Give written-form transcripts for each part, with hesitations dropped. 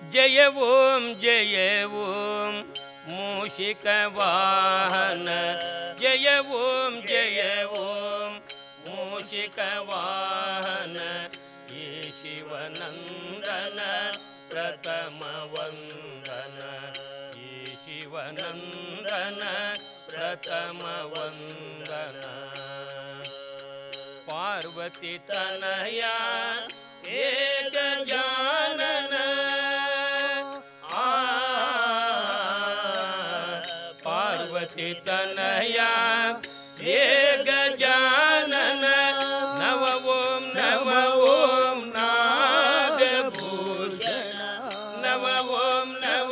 ಜಯ ಓಂ ಮೂಷಿಕ ವಾಹನ ಜಯ ಓಂ ಮೂಷಿಕ ವಾಹನ ಈ ಶಿವನಂದನ ಪ್ರಥಮ ವಂದನ ಈ ಶಿವನಂದನ ಪ್ರಥಮ ವಂದನ ಪಾರ್ವತಿ ತನಯ ಏಕ ಜಾನನ ಪಾರ್ವತಿ ತನಯ ಏಕ ಜಾನನ ನವ ಓಂ ನಾಗಭೂಷಣ ನವ ಓಂ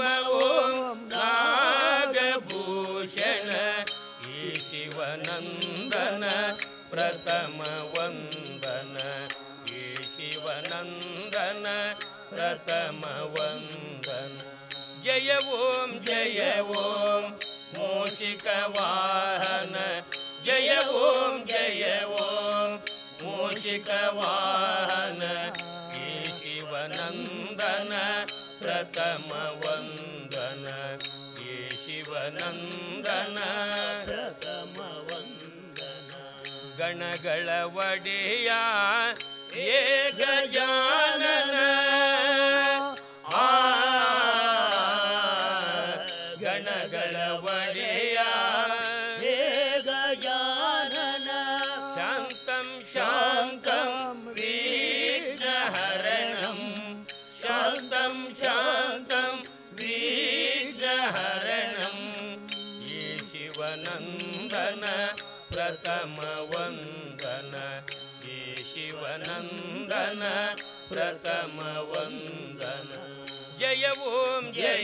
ನಾಗಭೂಷಣ ಈ ಶಿವನಂದನ ಪ್ರಥಮ ವಂದನ ಈ ಶಿವನಂದನ ಪ್ರಥಮ ವಂದನ ಜಯ ಓಂ ಮೂಷಿಕ ವಾಹನ ಜಯ ಓಂ ಮೂಷಿಕ ವಾಹನ ಈ ಶಿವನಂದನ ಪ್ರಥಮ ವಂದನ ಈ ಶಿವನಂದನ ಪ್ರಥಮ ವಂದನ ಗಣಗಳ ಒಡೆಯ ಏಕ ಜಾನನ ಗಣಗಳ ಒಡೆಯ ಏಕ ಜಾನನ ಶಾಂತಂ ಶಾಂತಂ ವಿಘ್ನಹರಣಂ ಶಾಂತಂ ಶಾಂತಂ ವಿಘ್ನಹರಣಂ ಈ ಶಿವನಂದನ ಪ್ರಥಮ ವಂದನ ಈ ಶಿವನಂದನ ಪ್ರಥಮ ವಂದನ ಜಯ ಓಂ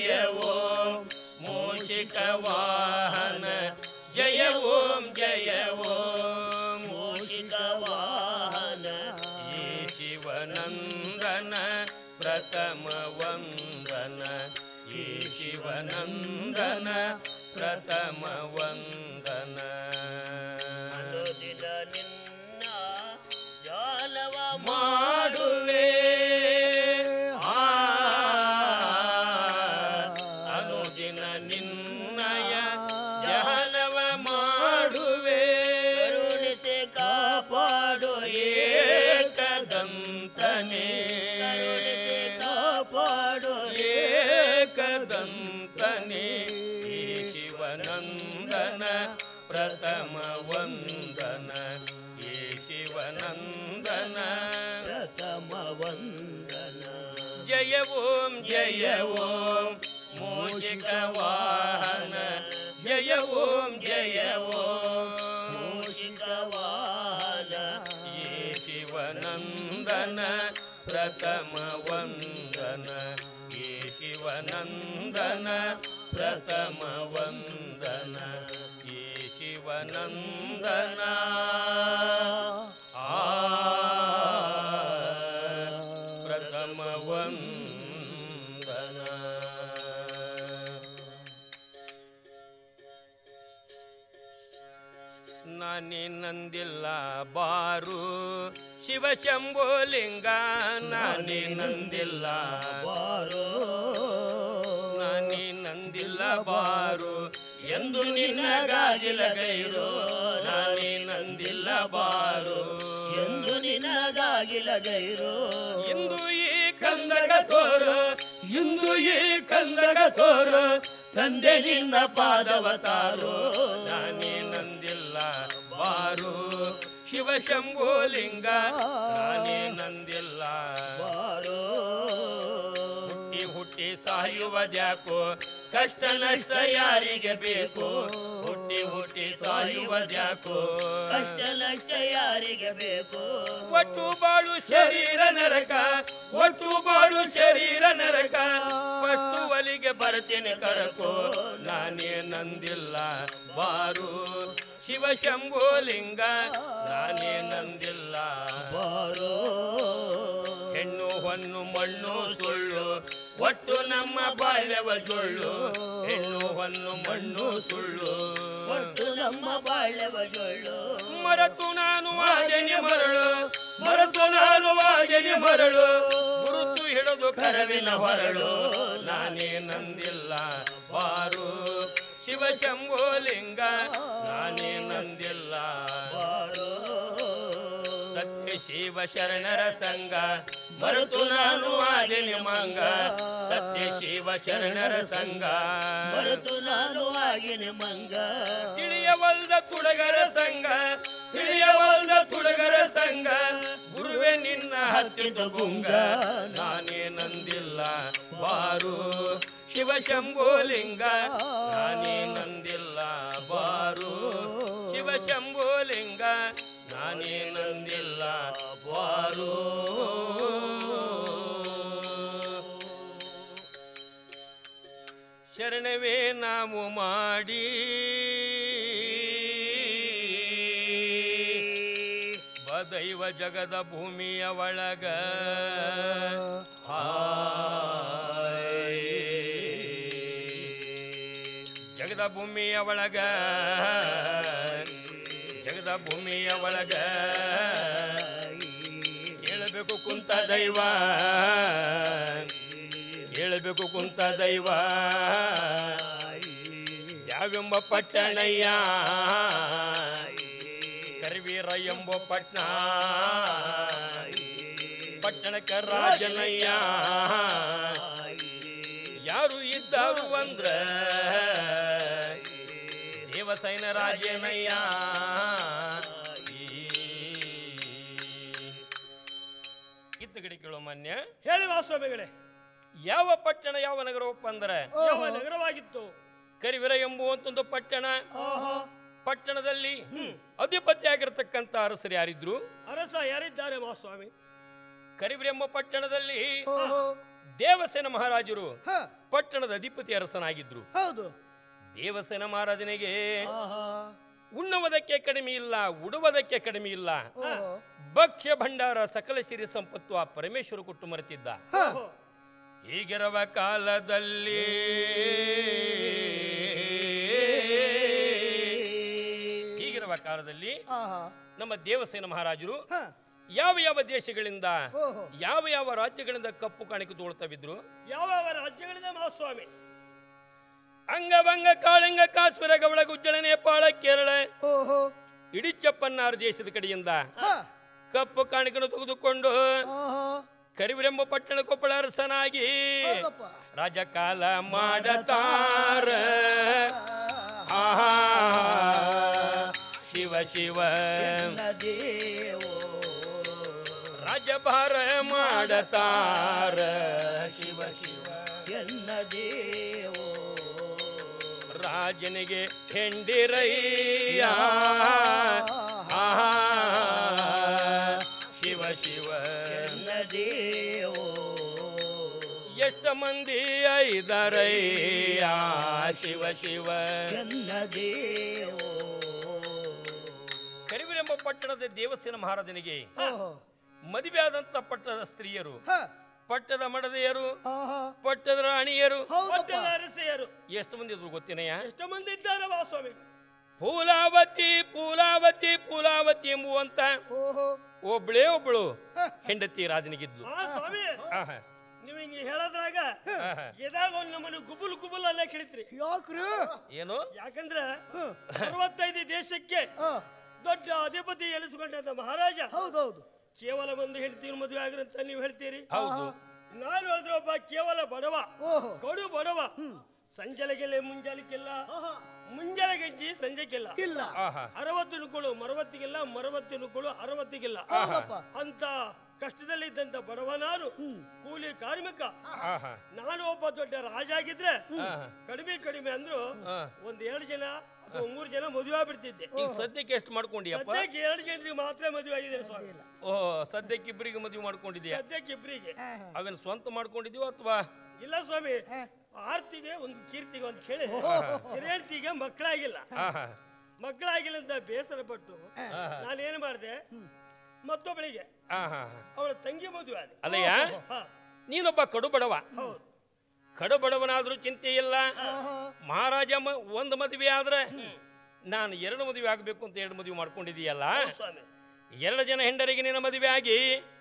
ಮೂಷಿಕ ವಾಹನ ಜಯ ಓಂ ಮೂಷಿಕ ವಾಹನ ಈ ಶಿವನಂದನ ಪ್ರಥಮ ವಂದನ ಈ ಶಿವನಂದನ ಪ್ರಥಮ ವಂದನ ಅನುದಿನ ನಿನ್ನ ಜಾಲವ ಮಾಡುವೆ ಅನುದಿನ ನಿನ್ನಯ ಜಾಲವ ಮಾಡುವೆ ಕರುಣಿಸಿ ಕಾಪಾಡು ಏಕದಂತನೇ ಕಾಪಾಡು ಏಕದಂತನೇ ಈ ಶಿವನಂದನ ಪ್ರಥಮ ವಂದನ ಈ ಶಿವನಂದನ ಪ್ರಥಮ ವಂದನ ಜಯ ಓಂ ಮೂಷಿಕ ವಾಹನ ಜಯ ಓಂ ಮೂಷಿಕ ವಾಹನ ಈ ಶಿವನಂದನ ಪ್ರಥಮ ವಂದನ ಈ ಶಿವನಂದನ ಪ್ರಥಮ ವಂದನ ಈ ಶಿವನಂದನ ಪ್ರಥಮ ವಂದನ ನಾನಿನಂದಿಲ್ಲ ಬಾರು ಶಿವಶಂಭೋಲಿಂಗ ನಾನಿನಂದಿಲ್ಲ ಬಾರು ನಾನಿನಂದಿಲ್ಲ ಬಾರು ಎಂದು ನಿನ್ನ ಗಾಜಿಲಗೈರು ನಾನಿನಂದಿಲ್ಲ ಬಾರು ಎಂದು ನಿನಗಾಗಿಲಗೈರು ಇಂದು ಈ ಕಂದಗ ತೋರು ಇಂದು ಈ ಕಂದಗ ತೋರು ತಂದೆ ನಿನ್ನ ಪಾದವ ತಾರು ನಾನಿನಂದಿಲ್ಲ ಬಾರು ಶಿವಶಂಭೋಲಿಂಗ ನಾನಿನಂದಿಲ್ಲ ಬಾರು ಹುಟ್ಟಿ ಹುಟ್ಟಿ ಸಾಯುವುದ್ಯಾಕೋ ಕಷ್ಟ ನಷ್ಟ ಯಾರಿಗೆ ಬೇಕು ಹುಟ್ಟಿ ಹುಟ್ಟಿ ಸಾಯುವುದ್ಯಾಕೋ ಕಷ್ಟ ನಷ್ಟ ಯಾರಿಗೆ ಬೇಕು ಒಟ್ಟು ಬಾಳು ಶರೀರ ನರಕ ಒಟ್ಟು ಬಾಳು ಶರೀರ ನರಕ ವಸ್ತು ಒಲಿಗೆ ಬರ್ತೀನಿ ಕರಕೋ ನಾನೇನಂದಿಲ್ಲ ಬಾರು ಶಿವಶಂಭೋಲಿಂಗ ನಾನೇನಂದಿಲ್ಲ ಬಾರು ಹೆಣ್ಣು ಹೊನ್ನು ಮಣ್ಣು ಸುಳ್ಳು ಒಟ್ಟು ನಮ್ಮ ಬಾಳ್ಯವ ಜೊಳ್ಳು ಹೆಣ್ಣು ಹೊನ್ನು ಮಣ್ಣು ಸುಳ್ಳು ಒಟ್ಟು ನಮ್ಮ ಬಾಳ್ಯವ ಜೊಳ್ಳು ಮರೆತು ನಾನು ವಾಜನೆ ಮರಳು ಮರೆತು ನಾನು ವಾಜನೆ ಮರಳು ಗುರುತು ಹಿಡಿದು ಬಂತು ಕರವಿನ ಹೊರಳು ನಾನೇನಂದಿಲ್ಲ ಬಾರು ಶಿವಶಂಭೋಲಿಂಗ ನಾನೇನಂದಿಲ್ಲ ಬಾರು ಸತ್ಯ ಶಿವ ಶರಣರ ಸಂಘ ಮರೆತು ನಾನು ಆಗಿನಿ ಮಂಗ ಸತ್ಯ ಶಿವ ಶರಣರ ಸಂಘ ಮರೆತು ನಾನು ಆಗಿನಿ ಮಂಗ ತಿಳಿಯವಲ್ದ ತುಡಗರ ಸಂಘ ತಿಳಿಯವಲ್ದ ತುಡಗರ ಸಂಘ ಗುರುವೆ ನಿನ್ನ ಹತ್ತಿದ ಗುಂಗ ನಾನೇನಂದಿಲ್ಲ ಬಾರು ಶಿವಶಂಭೋಲಿಂಗ ನಾನೇನಂದಿಲ್ಲ ಬಾರು ಶಿವಶಂಭೋಲಿಂಗ ನಾನೇನಂದಿಲ್ಲ ಬಾರು ಶರಣವೇ ನಾವು ಮಾಡಿ ಬದೈವ ಜಗದ ಭೂಮಿಯ ಒಳಗ ಜಗದ ಭೂಮಿಯ ಒಳಗ ಜಗದ ಭೂಮಿಯ ಒಳಗ ಕೇಳಬೇಕು ಕುಂತ ದೈವ ಕೇಳಬೇಕು ಕುಂತ ದೈವ ಯಾವೆಂಬ ಪಟ್ಟಣಯ್ಯ ಕರಿವೀರ ಎಂಬ ಪಟ್ಟಣ ಪಟ್ಟಣಕ್ಕೆ ರಾಜನಯ್ಯ ಯಾರು ಇದ್ದಾರು ಅಂದ್ರ ದೇವಸೈನ ರಾಜನಯ್ಯ ಕಿತ್ತು ಗಿಡಿ ಕೇಳೋ ಮಾನ್ಯ ಹೇಳಿ ವಾಸ್ವಾಮಿಗಳೇ ಯಾವ ಪಟ್ಟಣ ಯಾವ ನಗರವಪ್ಪ ಅಂದ್ರೆ ಯಾವ ನಗರವಾಗಿತ್ತು ಕರಿವೀರ ಎಂಬುವಂತೊಂದು ಪಟ್ಟಣ ಪಟ್ಟಣದಲ್ಲಿ ಅಧಿಪತಿ ಆಗಿರತಕ್ಕಂತ ಅರಸರು ಯಾರಿದ್ರು ಅರಸ ಯಾರಿದ್ದಾರೆ ಮಹಾಸ್ವಾಮಿ ಕರಿವೀರ ಎಂಬ ಪಟ್ಟಣದಲ್ಲಿ ದೇವಸೇನ ಮಹಾರಾಜರು ಪಟ್ಟಣದ ಅಧಿಪತಿ ಅರಸನಾಗಿದ್ರು ಹೌದು ದೇವಸೇನ ಮಹಾರಾಜನಿಗೆ ಉಣ್ಣುವುದಕ್ಕೆ ಕಡಿಮೆ ಇಲ್ಲ ಉಡುವುದಕ್ಕೆ ಕಡಿಮೆ ಇಲ್ಲ ಭಕ್ಷ್ಯ ಭಂಡಾರ ಸಕಲ ಸಿರಿ ಸಂಪತ್ತು ಆ ಪರಮೇಶ್ವರ ಕೊಟ್ಟು ಮರೆತಿದ್ದ ಹೀಗಿರುವ ಕಾಲದಲ್ಲಿ ಕಾಲದಲ್ಲಿ ನಮ್ಮ ದೇವಸೇನ ಮಹಾರಾಜರು ಯಾವ ಯಾವ ದೇಶಗಳಿಂದ ಯಾವ ಯಾವ ರಾಜ್ಯಗಳಿಂದ ಕಪ್ಪು ಕಾಣಿಕೆ ತೋಳ್ತಾವಿದ್ರು ಯಾವ ಯಾವ ರಾಜ್ಯಗಳಿಂದ ಮಹಾಸ್ವಾಮಿ ಅಂಗಭಂಗ ಕಾಳಿಂಗ ಕಾಶ್ಮೀರ ಗವಳ ಗುಜ್ಜಳ ನೇಪಾಳ ಕೇರಳ ಇಡೀ ಚಪ್ಪನ್ನಾರು ದೇಶದ ಕಡೆಯಿಂದ ಕಪ್ಪು ಕಾಣಿಕೆಯನ್ನು ತೆಗೆದುಕೊಂಡು ಕರಿವೀರೆಂಬ ಪಟ್ಟಣ ಕೊಪ್ಪಳ ಅರಸನಾಗಿ ರಾಜಕಾಲ ಮಾಡತಾರ ಶಿವ ಶಿವ ರಾಜಭಾರ ಮಾಡತಾರ ಶಿವ ಶಿವ ಎನ್ನ ದೇವೋ ರಾಜನಿಗೆ ಹೆಂಡಿರಯ್ಯ ಶಿವ ಶಿವ ಎನ್ನ ದೇವೋ ಎಷ್ಟು ಮಂದಿ ಐದರಯ್ಯ ಶಿವ ಶಿವ ಎನ್ನ ದೇವೋ ಕರಿವೀರೆಂಬ ಪಟ್ಟಣದ ದೇವಸೇನ ಮಹಾರಾಜನಿಗೆ ಮದುವೆ ಆದಂತ ಪಟ್ಟಣದ ಸ್ತ್ರೀಯರು ಪಟ್ಟದ ಮಡದೆಯರು ಪಟ್ಟದ ರಾಣಿಯರು ಅರಸೆಯರು ಎಷ್ಟು ಮಂದಿ ಇದ್ರು ಗೊತ್ತೇನಯ್ಯ ಎಷ್ಟು ಮಂದಿ ಇದ್ದಾರೆ ಮಹಾಸ್ವಾಮಿ ಪೂಲಾವತಿ ಪೂಲಾವತಿ ಪೂಲಾವತಿ ಎಂಬುವಂತ ಒಬ್ಳೇ ಒಬ್ಳು ಹೆಂಡತಿ ರಾಜನಿಗಿದ್ಲು ಸ್ವಾಮಿ ನೀವು ಹಿಂಗೆ ಹೇಳೋದ್ರಾಗ ಎದಾಗ ಒಂದು ನಮ್ಮನ್ನು ಗುಬುಲ್ ಗುಬುಲ್ ಅಲ್ಲೇ ಕೇಳಿತ್ರಿ ಯಾಕ್ರಿ ಏನು ಯಾಕಂದ್ರ 65 ದೇಶಕ್ಕೆ ದೊಡ್ಡ ಅಧಿಪತಿ ಎನಿಸಿಕೊಂಡ ಮಹಾರಾಜ ಹೌದೌದು ಕೇವಲ ಒಂದು ಹೆಂಡತಿಯನ್ನು ಮದುವೆ ಆಗಿರಂತ ನೀವು ಹೇಳ್ತೀರಿ ಹೌದು ನಾನು ಅದ್ರ ಒಬ್ಬ ಕೇವಲ ಬಡವ ಕಡು ಬಡವ ಸಂಜೆಲೆಗೆಲ್ಲ ಮುಂಜಾಲಿಕ್ಕಿಲ್ಲ ಮುಂಜಾನೆ ಗಂಜಿ ಸಂಜೆಗಿಲ್ಲ ಇಲ್ಲ 60 ನುಕುಳು ಮರವತ್ತಿಗಿಲ್ಲ ಮರವತ್ತಿ ನುಕುಳು 60ಗಿಲ್ಲ ಅಂತ ಕಷ್ಟದಲ್ಲಿ ಇದ್ದಂತ ಬಡವ ನಾನು ಕೂಲಿ ಕಾರ್ಮಿಕ ನಾನು ಒಬ್ಬ ದೊಡ್ಡ ರಾಜ ಆಗಿದ್ರೆ ಕಡಿಮೆ ಕಡಿಮೆ ಅಂದ್ರು ಒಂದ್ 2 ಜನ ಅಥವಾ 3 ಜನ ಮದುವೆ ಆಗ್ಬಿಡ್ತಿದ್ದೆ ಈಗ ಸದ್ಯಕ್ಕೆ ಎಷ್ಟು ಮಾಡ್ಕೊಂಡಿಯಪ್ಪ ಸದ್ಯಕ್ಕೆ 2 ಜನರಿಗೆ ಮಾತ್ರ ಮದುವೆ ಆಗಿದ್ದೇನೆ ಸ್ವಾಮಿ ಓಹ್ ಸದ್ಯಕ್ಕೆ ಇಬ್ಬರಿಗೆ ಮದುವೆ ಮಾಡ್ಕೊಂಡಿದ್ಯಾ ಸದ್ಯಕ್ಕೆ ಇಬ್ಬರಿಗೆ ಅವೇನು ಸ್ವಂತ ಮಾಡ್ಕೊಂಡಿದ್ಯೋ ಅಥವಾ ಇಲ್ಲ ಸ್ವಾಮಿ ಆರ್ತಿಗೆ ಒಂದು ಕೀರ್ತಿಗೆ ಅಂತ ಹೇಳಿ ಹಿರಿಯರ್ತಿಗೆ ಮಕ್ಕಳಾಗಿಲ್ಲ ಮಕ್ಕಳಾಗಿಲ್ಲ ಅಂತ ಬೇಸರ ಪಟ್ಟು ನಾನೇನು ಮಾಡಿದೆ ಮತ್ತೊಬ್ಬಳಿಗೆ ಅವಳ ತಂಗಿ ಮದುವೆ ಆದ ಅಲ್ಲಯ್ಯ ನೀನೊಬ್ಬ ಕಡು ಬಡವ ಕಡು ಬಡವನಾದ್ರೂ ಚಿಂತೆ ಇಲ್ಲ ಮಹಾರಾಜ ಒಂದು ಮದುವೆ ಆದ್ರೆ ನಾನು 2 ಮದುವೆ ಆಗಬೇಕು ಅಂತ 2 ಮದುವೆ ಮಾಡ್ಕೊಂಡಿದೀಯಲ್ಲ 2 ಜನ ಹೆಂಡರಿಗೆ ನಿನ್ನ ಮದುವೆ ಆಗಿ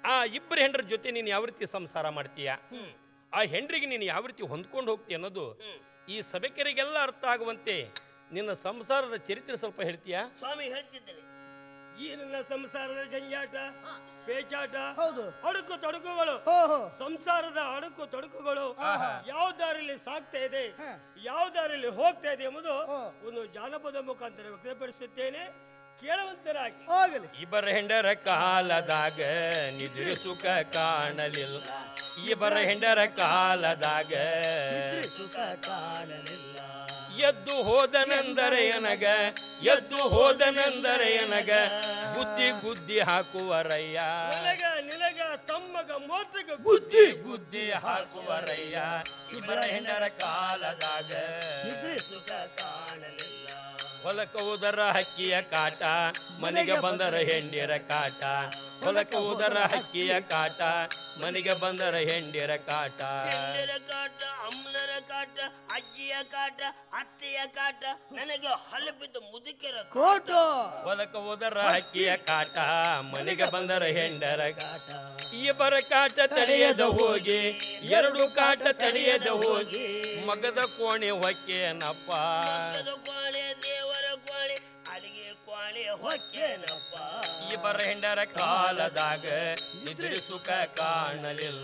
ಆ ಇಬ್ಬರು ಹೆಂಡ್ರ ಜೊತೆ ನೀನು ಯಾವ ರೀತಿ ಸಂಸಾರ ಮಾಡ್ತೀಯ, ಆ ಹೆಂಡ್ರಿಗೆ ನೀನು ಯಾವ ರೀತಿ ಹೊಂದ್ಕೊಂಡು ಹೋಗ್ತೀಯ ಅನ್ನೋದು ಈ ಸಭೆಕರಿಗೆಲ್ಲ ಅರ್ಥ ಆಗುವಂತೆ ನಿನ್ನ ಸಂಸಾರದ ಚರಿತ್ರೆ ಸ್ವಲ್ಪ ಹೇಳ್ತೀಯಾ? ಸ್ವಾಮಿ ಹೇಳ್ತಿದ್ದೇನೆ. ಈ ನನ್ನ ಸಂಸಾರದ ಜಂಜಾಟ, ಪೇಚಾಟ, ಅಡುಕು ತೊಡಕುಗಳು, ಸಂಸಾರದ ಅಡುಕು ತೊಡಕುಗಳು ಯಾವ ದಾರಿಯಲ್ಲಿ ಸಾಗ್ತಾ ಇದೆ, ಯಾವ ದಾರಿಯಲ್ಲಿ ಹೋಗ್ತಾ ಇದೆ ಎಂಬುದು ಒಂದು ಜಾನಪದ ಮುಖಾಂತರ ವ್ಯಕ್ತಪಡಿಸುತ್ತೇನೆ, ಕೇಳುವಂತರಾಗಿ. ಇಬ್ಬರ ಹೆಂಡರ ಕಾಲದಾಗ ನಿದ್ರೆ ಸುಖ ಕಾಣಲಿಲ್ಲ, ಇಬ್ಬರ ಹೆಂಡರ ಕಾಲದಾಗ ಸುಖ ಕಾಣಲಿಲ್ಲ. ಎದ್ದು ಹೋದನೆಂದರೆ ಎನಗ, ಎದ್ದು ಹೋದನೆಂದರೆ ಎನಗ ಬುದ್ಧಿ ಗುದ್ದಿ ಹಾಕುವರಯ್ಯ, ನಿನಗ ತಮ್ಮಗ ಮೋತಗ ಬುದ್ಧಿ ಗುದ್ದಿ ಹಾಕುವರಯ್ಯ. ಇಬ್ಬರ ಹೆಂಡರ ಕಾಲದಾಗ ನಿದ್ರೆ ಸುಖ ಕಾಣಲಿಲ್ಲ. ಹೊಲಕ ಉದರ ಹಕ್ಕಿಯ ಕಾಟ, ಮನೆಗೆ ಬಂದರ ಹೆಂಡಿರ ಕಾಟ, ಹೊಲಕ ಉದರ ಹಕ್ಕಿಯ ಕಾಟ, ಮನೆಗೆ ಬಂದರ ಹೆಂಡಿರ ಕಾಟ. ಹೆಂಡರ ಕಾಟ, ಅಮ್ಮನರ ಕಾಟ, ಅಜ್ಜಿಯ ಕಾಟ, ಅತ್ತೆಯ ಕಾಟ, ನನಗೆ ಹಲಬಿದ್ದ ಮುದುಕರ ಕಾಟ. ಹೊಲಕ ಉದರ ಹಕ್ಕಿಯ ಕಾಟ, ಮನೆಗೆ ಬಂದರ ಹೆಂಡರ ಕಾಟ. ಇಬ್ಬರ ಕಾಟ ತಡೆಯದ ಹೋಗಿ, ಎರಡು ಕಾಟ ತಡೆಯದ ಹೋಗಿ, ಮಗದ ಕೋಣೆ ಹೊಕ್ಕೇನಪ್ಪ, ಕೋಣೆ ದೇವರ ಕೋಣೆ, ಅಡಿಗೆ ಕೋಣೆ ಹೊಕ್ಕೇನಪ್ಪ. ಇಬ್ಬರ ಹೆಂಡರ ಕಾಲದಾಗ ನಿದ್ರೆ ಸುಖ ಕಾಣಲಿಲ್ಲ.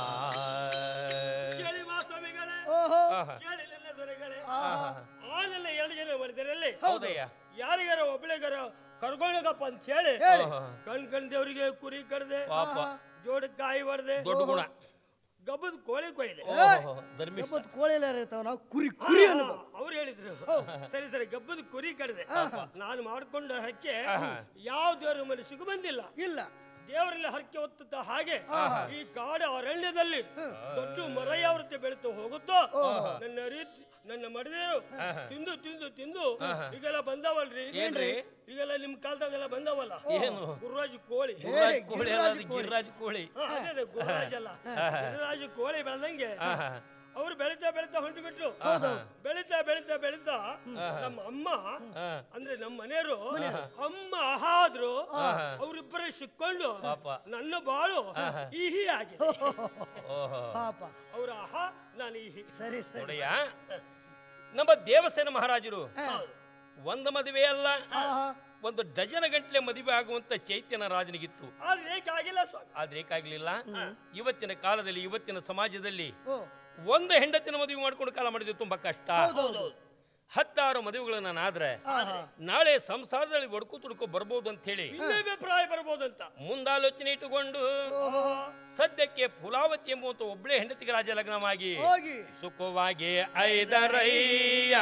ಕೇಳಿ ಮಾ ಸ್ವಾಮಿಗಳೇ, ಕೇಳಿ ನನ್ನ ದೊರೆಗಳೇ, ಆನೆಲ್ಲ 2 ಜನ ಮಾಡಿದರಲ್ಲಿ ಹೌದಯ್ಯ, ಯಾರಿಗಾರ ಒಬ್ಳಿಗಾರ ಕರ್ಕೊಂಡೋಗಪ್ಪ ಅಂತ ಹೇಳಿ ಕಣ್ ದೇವರಿಗೆ ಕುರಿ ಕಡ್ದೆ, ಪಾಪ ಜೋಡಕ್ಕಾಯಿ ಹೊಡೆದೆ, ದೊಡ್ಡ ಗುಣ. ಗಬ್ಬದ ಕೋಳಿ ಕೊಯ್ದೆ. ಧರ್ಮಿಷ್ಠ ಕೋಳಿ ಎಲ್ಲ ಇರ್ತಾವ, ನಾವು ಕುರಿ ಕುರಿ ಅವ್ರು ಹೇಳಿದ್ರು, ಸರಿ ಸರಿ ಗಬ್ಬದ ಕುರಿ ಕಡ್ದೆ, ನಾನು ಮಾಡ್ಕೊಂಡ ಹರಕೆ ಯಾವ ದೇವರ ಮನಸ್ಸಿಗೂ ಬಂದಿಲ್ಲ. ಇಲ್ಲ, ದೇವರಲ್ಲಿ ಹರಕೆ ಹೊತ್ತ ಹಾಗೆ ಈ ಕಾಡು ಅರಣ್ಯದಲ್ಲಿ ದೊಡ್ಡ ಮರ ಯಾವ ರೀತಿ ಬೆಳೀತು ಹೋಗುತ್ತೋ, ನನ್ನ ರೀತಿ ನನ್ನ ಮಡಿದೇರು ತಿಂದು ತಿಂದು ತಿಂದು ಈಗೆಲ್ಲ ಬಂದವಲ್ರಿ. ಏನ್ರಿ ಈಗೆಲ್ಲ ನಿಮ್ ಕಾಲದಾಗೆಲ್ಲ ಬಂದವಲ್ಲ, ಏನು ಗುರುರಾಜ್ ಕೋಳಿ, ಕೋಳಿ ಅಲ್ಲ, ಗಿರಿರಾಜ್ ಕೋಳಿ. ಅದೇ ಗುರುರಾಜ್ ಅಲ್ಲ, ಗುರುರಾಜ್ ಕೋಳಿ ಬೆಳೆದಂಗೆ ಅವ್ರು ಬೆಳೀತಾ ಬೆಳೀತಾ ಹೊಂಟು ಬಿಟ್ರು. ಬೆಳೀತಾ ಬೆಳೀತಾ ಬೆಳೀತಾ ನಮ್ಮ ಅಮ್ಮ ಅಂದ್ರೆ ನಮ್ಮ ಮನೆಯವರು ಅಮ್ಮ ಆಹಾದ್ರು, ಅವರಿಬ್ಬರೇ ಸಿಕ್ಕೊಂಡು ನನ್ನ ಬಾಳು ಇಹಿ ಆಗಿದೆ. ಅವ್ರ ಆಹಾ, ನಾನು ಇಹಿ. ಸರಿ ನೋಡಯ್ಯ, ನಮ್ಮ ದೇವಸೇನ ಮಹಾರಾಜರು ಒಂದು ಮದುವೆ ಅಲ್ಲ, ಒಂದು ಡಜನ್ ಗಂಟ್ಲೆ ಮದುವೆ ಆಗುವಂತ ಚೈತನ್ಯ ರಾಜನಿಗಿತ್ತು. ಆದ್ರೆ ಏಕಾಗಿಲ್ಲ ಸ್ವಾಮಿ, ಆದ್ರೆ ಏಕಾಗ್ಲಿಲ್ಲ. ಇವತ್ತಿನ ಕಾಲದಲ್ಲಿ, ಇವತ್ತಿನ ಸಮಾಜದಲ್ಲಿ ಒಂದು ಹೆಂಡತಿನ ಮದುವೆ ಮಾಡ್ಕೊಂಡು ಕಾಲ ಮಾಡಿದ್ರೆ ತುಂಬಾ ಕಷ್ಟ. 10 ಮದುವೆಗಳನ್ನ ನಾದ್ರೆ ನಾಳೆ ಸಂಸಾರದಲ್ಲಿ ಒಡ್ಕು ತುಡ್ಕೊ ಬರ್ಬೋದು ಅಂತ ಹೇಳಿ ಅಭಿಪ್ರಾಯ ಬರ್ಬೋದಂತ ಮುಂದಾಲೋಚನೆ ಇಟ್ಟುಕೊಂಡು ಸದ್ಯಕ್ಕೆ ಫುಲಾವತಿ ಎಂಬುವಂತ ಒಬ್ಬಳೆ ಹೆಂಡತಿಗೆ ರಾಜ ಲಗ್ನವಾಗಿ ಸುಖವಾಗಿ ಐದರಯ್ಯ.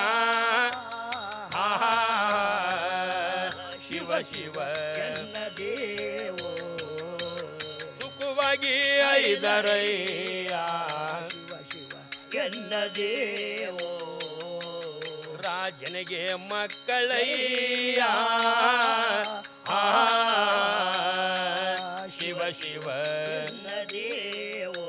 ಶಿವ ಶಿವ ಸುಖವಾಗಿ ಐದರಯ್ಯ, ದೇವೋ ರಾಜನಿಗೆ ಮಕ್ಕಳಯ್ಯ. ಶಿವ ಶಿವ ದೇವೋ.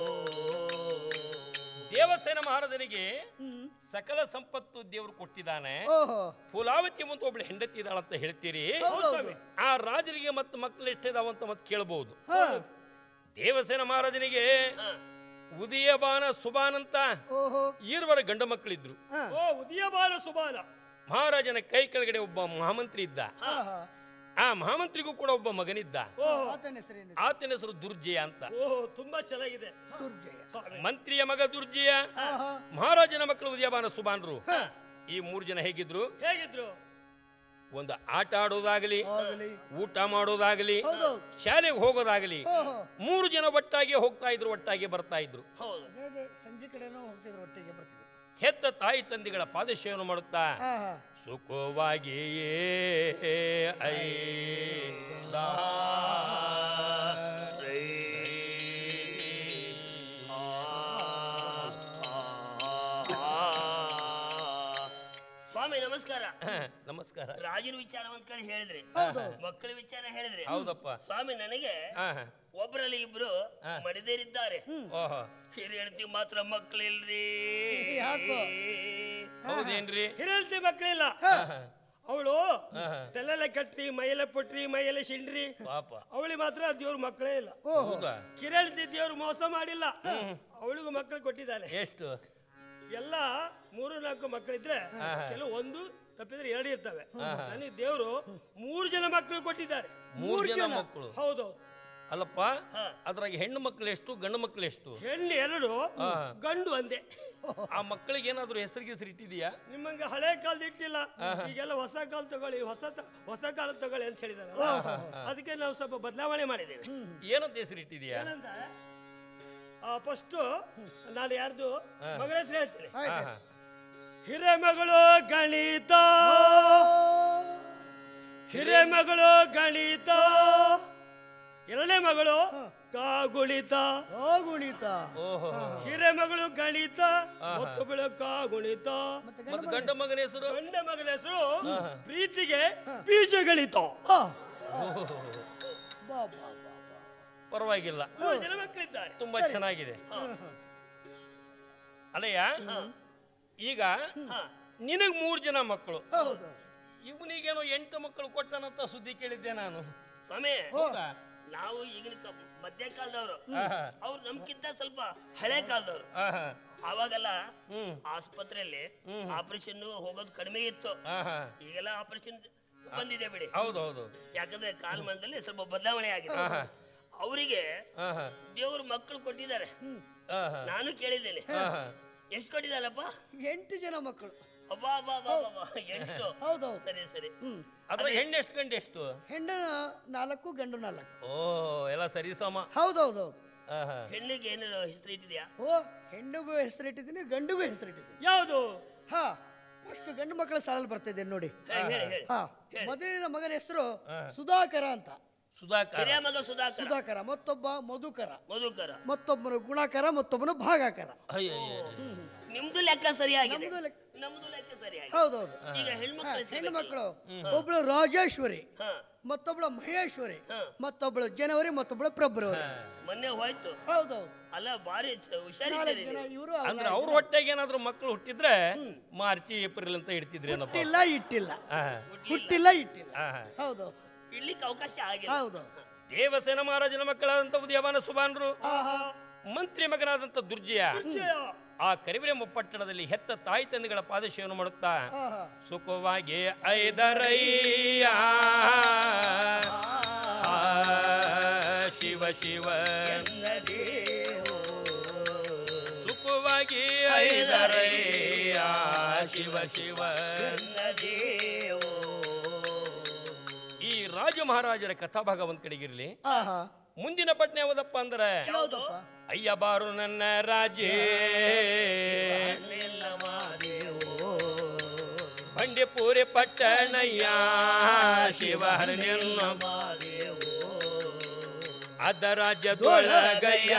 ದೇವಸೇನ ಮಹಾರಾಜನಿಗೆ ಸಕಲ ಸಂಪತ್ತು ದೇವರು ಕೊಟ್ಟಿದ್ದಾನೆ. ಫುಲಾವತಿ ಮತ್ತು ಒಬ್ಳು ಹೆಂಡತಿ ಇದ್ದಾಳಂತ ಹೇಳ್ತೀರಿ. ಆ ರಾಜನಿಗೆ ಮತ್ತು ಮಕ್ಕಳು ಎಷ್ಟಿದಾವಂತ ಮತ್ತೆ ಕೇಳಬಹುದು. ದೇವಸೇನ ಮಹಾರಾಜನಿಗೆ ಉದಯಬಾನ ಸುಬಾನ್ ಅಂತ ಈರ್ವರ ಗಂಡ ಮಕ್ಕಳಿದ್ರು. ಉದಯಬಾನ ಸುಬಾನ ಮಹಾರಾಜನ ಕೈ ಕೆಳಗಡೆ ಒಬ್ಬ ಮಹಾಮಂತ್ರಿ ಇದ್ದ. ಆ ಮಹಾಮಂತ್ರಿಗೂ ಕೂಡ ಒಬ್ಬ ಮಗನಿದ್ದ. ಆತನ ಹೆಸರು ದುರ್ಜಯ ಅಂತ. ತುಂಬಾ ಚೆನ್ನಾಗಿದೆ. ಮಂತ್ರಿಯ ಮಗ ದುರ್ಜಯ, ಮಹಾರಾಜನ ಮಕ್ಕಳು ಉದಯಬಾನ ಸುಬಾನ್ರು. ಈ 3 ಜನ ಹೇಗಿದ್ರು? ಒಂದು ಆಟ ಆಡೋದಾಗಲಿ, ಊಟ ಮಾಡೋದಾಗಲಿ, ಶಾಲೆಗೆ ಹೋಗೋದಾಗಲಿ 3 ಜನ ಒಟ್ಟಾಗಿ ಹೋಗ್ತಾ ಇದ್ರು, ಒಟ್ಟಾಗಿ ಬರ್ತಾ ಇದ್ರು. ಸಂಜೆ ಕಡೆನೂ ಹೋಗ್ತಿದ್ರು, ಒಟ್ಟಿಗೆ ಬರ್ತಿದ್ರು. ಹೆತ್ತ ತಾಯಿ ತಂದೆಗಳ ಪಾದಸೇವನೆ ಮಾಡುತ್ತಾ ಸುಖವಾಗಿಯೇ ಸ್ವಾಮಿ ನಮಸ್ಕಾರ. ನಮಸ್ಕಾರ. ರಾಜನ ವಿಚಾರ ಒಂದ್ ಕಡೆ ಹೇಳಿದ್ರಿ, ಮಕ್ಕಳ ವಿಚಾರ ಹೇಳಿದ್ರಿ. ಹೌದಪ್ಪ ಸ್ವಾಮಿ, ನನಗೆ ಒಬ್ಬರಲ್ಲಿ 2 ಮಡಿದೇರಿದ್ದಾರೆ. ಹಿರಿಯಳ್ತಿ ಮಾತ್ರ ಮಕ್ಕಳಿಲ್ರಿ. ಹೌದೇನ್ರಿ? ಹಿರಿಯಳ್ತಿ ಮಕ್ಕಳಿಲ್ಲ. ಅವಳು ತಲೆಲ್ಲ ಕಟ್ರಿ ಮೈಯೆಲ್ಲ ಪುಟ್ರಿ ಮೈಯೆಲ್ಲ ಶಿಂಡ್ರಿ ಪಾಪ ಅವಳಿಗೆ ಮಾತ್ರ ದೇವ್ರ ಮಕ್ಕಳೇ ಇಲ್ಲ. ಹೌದಾ? ಕಿರಣ್ ದೇವ್ರು ಮೋಸ ಮಾಡಿಲ್ಲ, ಅವಳಿಗೂ ಮಕ್ಕಳು ಕೊಟ್ಟಿದ್ದಾನೆ. ಎಷ್ಟು? ಎಲ್ಲ 3-4 ಮಕ್ಕಳಿದ್ರೆ ಕೆಲವು ಒಂದು ತಪ್ಪಿದ್ರೆ 2 ಇರ್ತವೆ. ನನಗೆ ದೇವರು 3 ಜನ ಮಕ್ಕಳು ಕೊಟ್ಟಿದ್ದಾರೆ. 3 ಜನ ಮಕ್ಕಳು? ಹೌದೌದು. ಅಲ್ಲಪ್ಪ, ಅದ್ರಾಗ ಹೆಣ್ಣು ಮಕ್ಕಳು ಎಷ್ಟು, ಗಂಡು ಮಕ್ಕಳು ಎಷ್ಟು? ಹೆಣ್ಣು 2, ಗಂಡು 1. ಆ ಮಕ್ಕಳಿಗೆ ಏನಾದ್ರು ಹೆಸರಿಗೆ ಇಟ್ಟಿದೀಯಾ? ನಿಮ್ಮಂಗೆ ಹಳೆ ಕಾಲದ ಇಟ್ಟಿಲ್ಲ, ಈಗೆಲ್ಲ ಹೊಸ ಕಾಲ ತಗೊಳ್ಳಿ, ಹೊಸ ಕಾಲ ತಗೊಳ್ಳಿ ಅಂತ ಹೇಳಿದಾರಲ್ಲ, ಅದಕ್ಕೆ ನಾವು ಸ್ವಲ್ಪ ಬದಲಾವಣೆ ಮಾಡಿದ್ದೇವೆ. ಏನಂತ ಹೆಸರು ಇಟ್ಟಿದೀಯಾ? ಏನಂತ ಫಸ್ಟ್ ನಾನು ಯಾರ್ದು ಮಗಳ ಹೆಸರು ಹೇಳ್ತೇನೆ. ಹಿರೇಮಗಳು ಗಣಿತ, ಹಿರೇಮಗಳು ಗಣಿತ, 2ನೇ ಮಗಳು ಕಾಗುಣಿತ. ಹಿರೇಮಗಳು ಗಣಿತ, ಮತ್ತೊಬ್ಬಳು ಕಾಗುಣಿತ. ಮತ್ತೆ ಗಂಡ ಮಗನ ಹೆಸರು? ಗಂಡ ಮಗನ ಹೆಸರು ಪ್ರೀತಿಗೆ ಬೀಜಗಳಿತ. ಪರವಾಗಿಲ್ಲ, 3 ಜನ ಮಕ್ಕಳಿದ್ದಾರೆ. ತುಂಬಾ ಚೆನ್ನಾಗಿದೆ. ಅಲ್ಲಯ್ಯ, ಈಗ ನಿನಗ್ 3 ಜನ ಮಕ್ಕಳು, ಇವನಿಗೇನೋ 8 ಮಕ್ಕಳು ಕೊಟ್ಟನಂತ ಸುದ್ದಿ ಕೇಳಿದ್ದೆ ನಾನು. ಸ್ವಾಮಿ, ನಾವು ಈಗಿನ ಮಧ್ಯ ಕಾಲದವರು, ಅವ್ರು ನಮ್ಗಿಂತ ಸ್ವಲ್ಪ ಹಳೆ ಕಾಲದವ್ರು. ಅವಾಗೆಲ್ಲ ಆಸ್ಪತ್ರೆಯಲ್ಲಿ ಆಪರೇಷನ್ ಹೋಗೋದು ಕಡಿಮೆ ಇತ್ತು, ಈಗೆಲ್ಲ ಆಪರೇಷನ್ ಬಂದಿದೆ ಬಿಡಿ. ಹೌದೌದು. ಯಾಕಂದ್ರೆ ಕಾಲಮಾನದಲ್ಲಿ ಸ್ವಲ್ಪ ಬದಲಾವಣೆ ಆಗಿದೆ. ಅವರಿಗೆ ದೇವ್ರು ಮಕ್ಕಳು ಕೊಟ್ಟಿದ್ದಾರೆ. ನಾನು ಕೇಳಿದ್ದೇನೆ, ಎಷ್ಟು ಕೊಟ್ಟಿದ್ದಾರಪ್ಪ? 8 ಜನ ಮಕ್ಕಳು. ಅಬ್ಬಾ ಅಬ್ಬಾ ಅಬ್ಬಾ ಅಬ್ಬಾ, 8. ಹೌದೌದು. ಸರಿ ಸರಿ. ಅದ್ರ ಹೆಣ್ಣು ಎಷ್ಟು, ಗಂಡು ಎಷ್ಟು? ಹೆಣ್ಣು 4, ಗಂಡು 4. ಓ, ಎಲ್ಲ ಸರಿ ಸಮ. ಹೌದೌದು. ಹೆಣ್ಣಿಗೆ ಏನು ಹೆಸರು ಇಟ್ಟಿದ್ಯಾ? ಓ, ಹೆಣ್ಣಿಗೂ ಹೆಸರಿಟ್ಟಿದ್ದೀನಿ, ಗಂಡಿಗೂ ಹೆಸರಿಟ್ಟಿದ್ದೀನಿ. ಯಾವುದು? ಹಾ, ಅಷ್ಟು ಗಂಡು ಮಕ್ಕಳ ಸಾಲಲ್ಲಿ ಬರ್ತಿದ್ದೆ ನೋಡಿ. ಹಾ, ಮೊದಲಿನ ಮಗನ ಹೆಸರು ಸುಧಾಕರ ಅಂತ. ಸುಧಾಕರ? ಹಿರಿಯ ಮಗ ಸುಧಾಕರ. ಸುಧಾಕರ, ಮತ್ತೊಬ್ಬ ಮಧುಕರ, ಮಧುಕರ, ಮತ್ತೊಬ್ಬನು ಗುಣಕರ, ಮತ್ತೊಬ್ಬನು ಭಾಗಾಕರ. ನಿಮ್ದು ಲೆಕ್ಕ ಸರಿಯಾಗಿದೆ, ನಮ್ದು ಲೆಕ್ಕ. ನಮ್ದು ಲೆಕ್ಕ ಸರಿಯಾಗಿದೆ. ಹೌದೌದು. ಈಗ ಹೆಣ್ಣು ಮಕ್ಕಳು ಒಬ್ಳು ರಾಜೇಶ್ವರಿ, ಮತ್ತೊಬ್ಳು ಮಹೇಶ್ವರಿ, ಮತ್ತೊಬ್ಳು ಜನವರಿ, ಮತ್ತೊಬ್ಳು ಫೆಬ್ರವರಿ. ಮೊನ್ನೆ ಹೋಯ್ತು. ಹೌದೌದು. ಅಲ್ಲ, ಬಾರಿ 4 ಹುಷಾರಿದ್ದೀರಿ. ಜನ ಇವರು. ಅಂದ್ರೆ ಅವ್ರ ಹೊಟ್ಟೆಗೆ ಏನಾದ್ರು ಮಕ್ಕಳು ಹುಟ್ಟಿದ್ರೆ ಮಾರ್ಚ್ ಏಪ್ರಿಲ್ ಅಂತ ಇಡ್ತಿದ್ರೇನಪ್ಪ? ಹುಟ್ಟಿಲ್ಲ ಇಟ್ಟಿಲ್ಲ. ಹುಟ್ಟಿಲ್ಲ ಇಟ್ಟಿಲ್ಲ. ಹೌದು. ಇಡ್ಲಿಕ್ಕೆ ಅವಕಾಶ ಆಗಿದೆ. ಹೌದು. ದೇವಸೇನ ಮಹಾರಾಜನ ಮಕ್ಕಳಾದಂತ ಉದಯವಾನ ಸುಬಾನರು, ಮಂತ್ರಿ ಮಗನಾದಂತ ದುರ್ಜಯ ಆ ಕರಿವೆಂಬ ಪಟ್ಟಣದಲ್ಲಿ ಹೆತ್ತ ತಾಯಿ ತಂದೆಗಳ ಪಾದಶೇವನ ಮಾಡುತ್ತಾ ಸುಖವಾಗಿ ಐದರಯ್ಯ ಶಿವ ಶಿವ ಸುಖವಾಗಿ ಐದರಯ್ಯ ಶಿವ ಶಿವ. ಈ ರಾಜ ಮಹಾರಾಜರ ಕಥಾಭಾಗ ಒಂದ್ ಕಡೆಗಿರ್ಲಿ. ಮುಂದಿನ ಪಟ್ನೆ ಯಾವುದಪ್ಪ ಅಂದ್ರೆ, ಅಯ್ಯ ಬಾರು ನನ್ನ ರಾಜೇ ಬಂಡೆಪುರಿ ಪಟ್ಟಣಯ್ಯ ಶಿವಹರನೆಲ್ಲ ಅದ ರಾಜ್ಯದೊಳಗಯ್ಯ.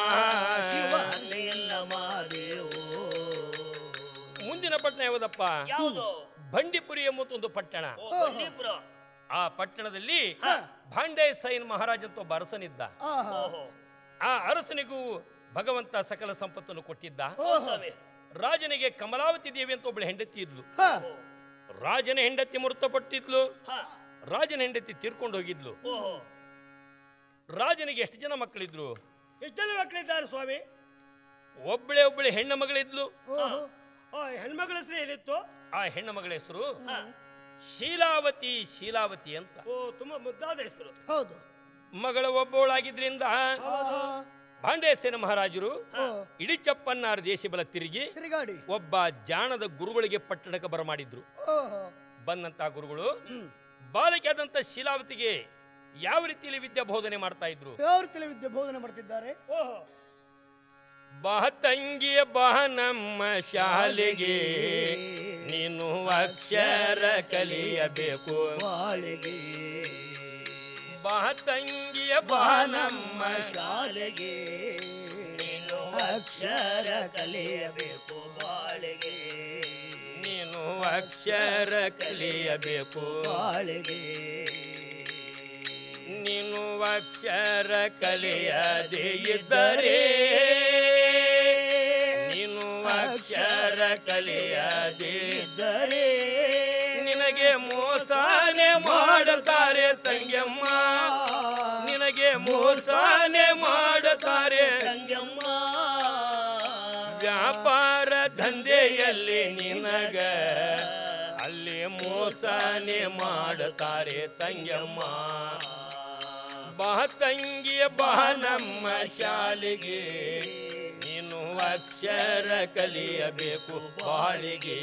ಮುಂದಿನ ಪಟ್ಟಣ ಯಾವುದಪ್ಪ? ಬಂಡಿಪುರಿ ಎಂಬುದು ಒಂದು ಪಟ್ಟಣ. ಆ ಪಟ್ಟಣದಲ್ಲಿ ಭಾಂಡೆ ಸೈನ್ ಮಹಾರಾಜ ಅಂತ ಒಬ್ಬ ಅರಸನಿದ್ದ. ಆ ಅರಸನಿಗೂ ಭಗವಂತ ಸಕಲ ಸಂಪತ್ತನ್ನು ಕೊಟ್ಟಿದ್ದ. ರಾಜನಿಗೆ ಕಮಲಾವತಿ ದೇವಿ ಅಂತ ಒಬ್ಬಳು ಹೆಂಡತಿ ಇದ್ಲು. ರಾಜನ ಹೆಂಡತಿ ಮೃತಪಟ್ಟಿದ್ಲು. ರಾಜನ ಹೆಂಡತಿ ತೀರ್ಕೊಂಡು ಹೋಗಿದ್ಲು. ರಾಜನಿಗೆ ಎಷ್ಟು ಜನ ಮಕ್ಕಳಿದ್ರು? ಎಷ್ಟು ಜನ ಮಕ್ಕಳಿದ್ದಾರೆ ಸ್ವಾಮಿ? ಒಬ್ಬಳೆ ಹೆಣ್ಣು ಮಗಳಿದ್ಲು. ಹೆಣ್ಮಗಳ ಹೆಸರು ಏನಿತ್ತು? ಆ ಹೆಣ್ಣು ಮಗಳ ಹೆಸರು ಶೀಲಾವತಿ. ಶೀಲಾವತಿ ಅಂತ. ಓ, ತುಂಬಾ ಮುದ್ದಾದ ಹೆಸರು. ಹೌದು. ಮಗಳ ಒಬ್ಬವಳಾಗಿದ್ರಿಂದ ಭಾಂಡೇಸೇನ ಮಹಾರಾಜರು ಇಡೀ ಚಪ್ಪನ್ನಾರ ದೇಶ ಬಲ ತಿರುಗಾಡಿ ಒಬ್ಬ ಜಾಣದ ಗುರುಗಳಿಗೆ ಪಟ್ಟಣಕ್ಕೆ ಬರಮಾಡಿದ್ರು. ಬಂದಂತ ಗುರುಗಳು ಬಾಲಕಿಯಾದಂತ ಶೀಲಾವತಿಗೆ ಯಾವ ರೀತಿಯಲ್ಲಿ ವಿದ್ಯಾ ಬೋಧನೆ ಮಾಡ್ತಾ ಇದ್ರು? ಯಾವ ರೀತಿಯಲ್ಲಿ ವಿದ್ಯೆ ಬೋಧನೆ ಮಾಡ್ತಿದ್ದಾರೆ? ಬಹ ತಂಗಿಯ ಬಹ ನಮ್ಮ ಶಾಲೆಗೆ, ನೀನು ಅಕ್ಷರ ಕಲಿಯಬೇಕು ಬಾಳಿಗೆ. ಬಹ ತಂಗಿಯ ಬಹ ನಮ್ಮ ಶಾಲೆಗೆ, ನೀನು ಅಕ್ಷರ ಕಲಿಯಬೇಕು ಬಾಳಿಗೆ. ನೀನು ಅಕ್ಷರ ಕಲಿಯಬೇಕು ಬಾಳಿಗೆ. ನೀನು ಅಕ್ಷರ ಕಲಿಯದೇ ಇದ್ದರೆ, ನೀನು ಅಕ್ಷರ ಕಲಿಯದೇ ಇದ್ದರೆ ನಿನಗೆ ಮಾಡುತ್ತಾರೆ ತಂಗ್ಯಮ್ಮ, ನಿನಗೆ ಮೋಸನೆ ಮಾಡುತ್ತಾರೆ ತಂಗ್ಯಮ್ಮ. ವ್ಯಾಪಾರ ಧಂಧೆಯಲ್ಲಿ ನಿನಗ ಅಲ್ಲಿ ಮೋಸನೆ ಮಾಡುತ್ತಾರೆ ತಂಗ್ಯಮ್ಮ. ಬಾ ತಂಗಿಯ ಬಾ ನಮ್ಮ ಶಾಲೆಗೆ, ನೀನು ಅಕ್ಷರ ಕಲಿಯಬೇಕು ಬಾಳಿಗೆ.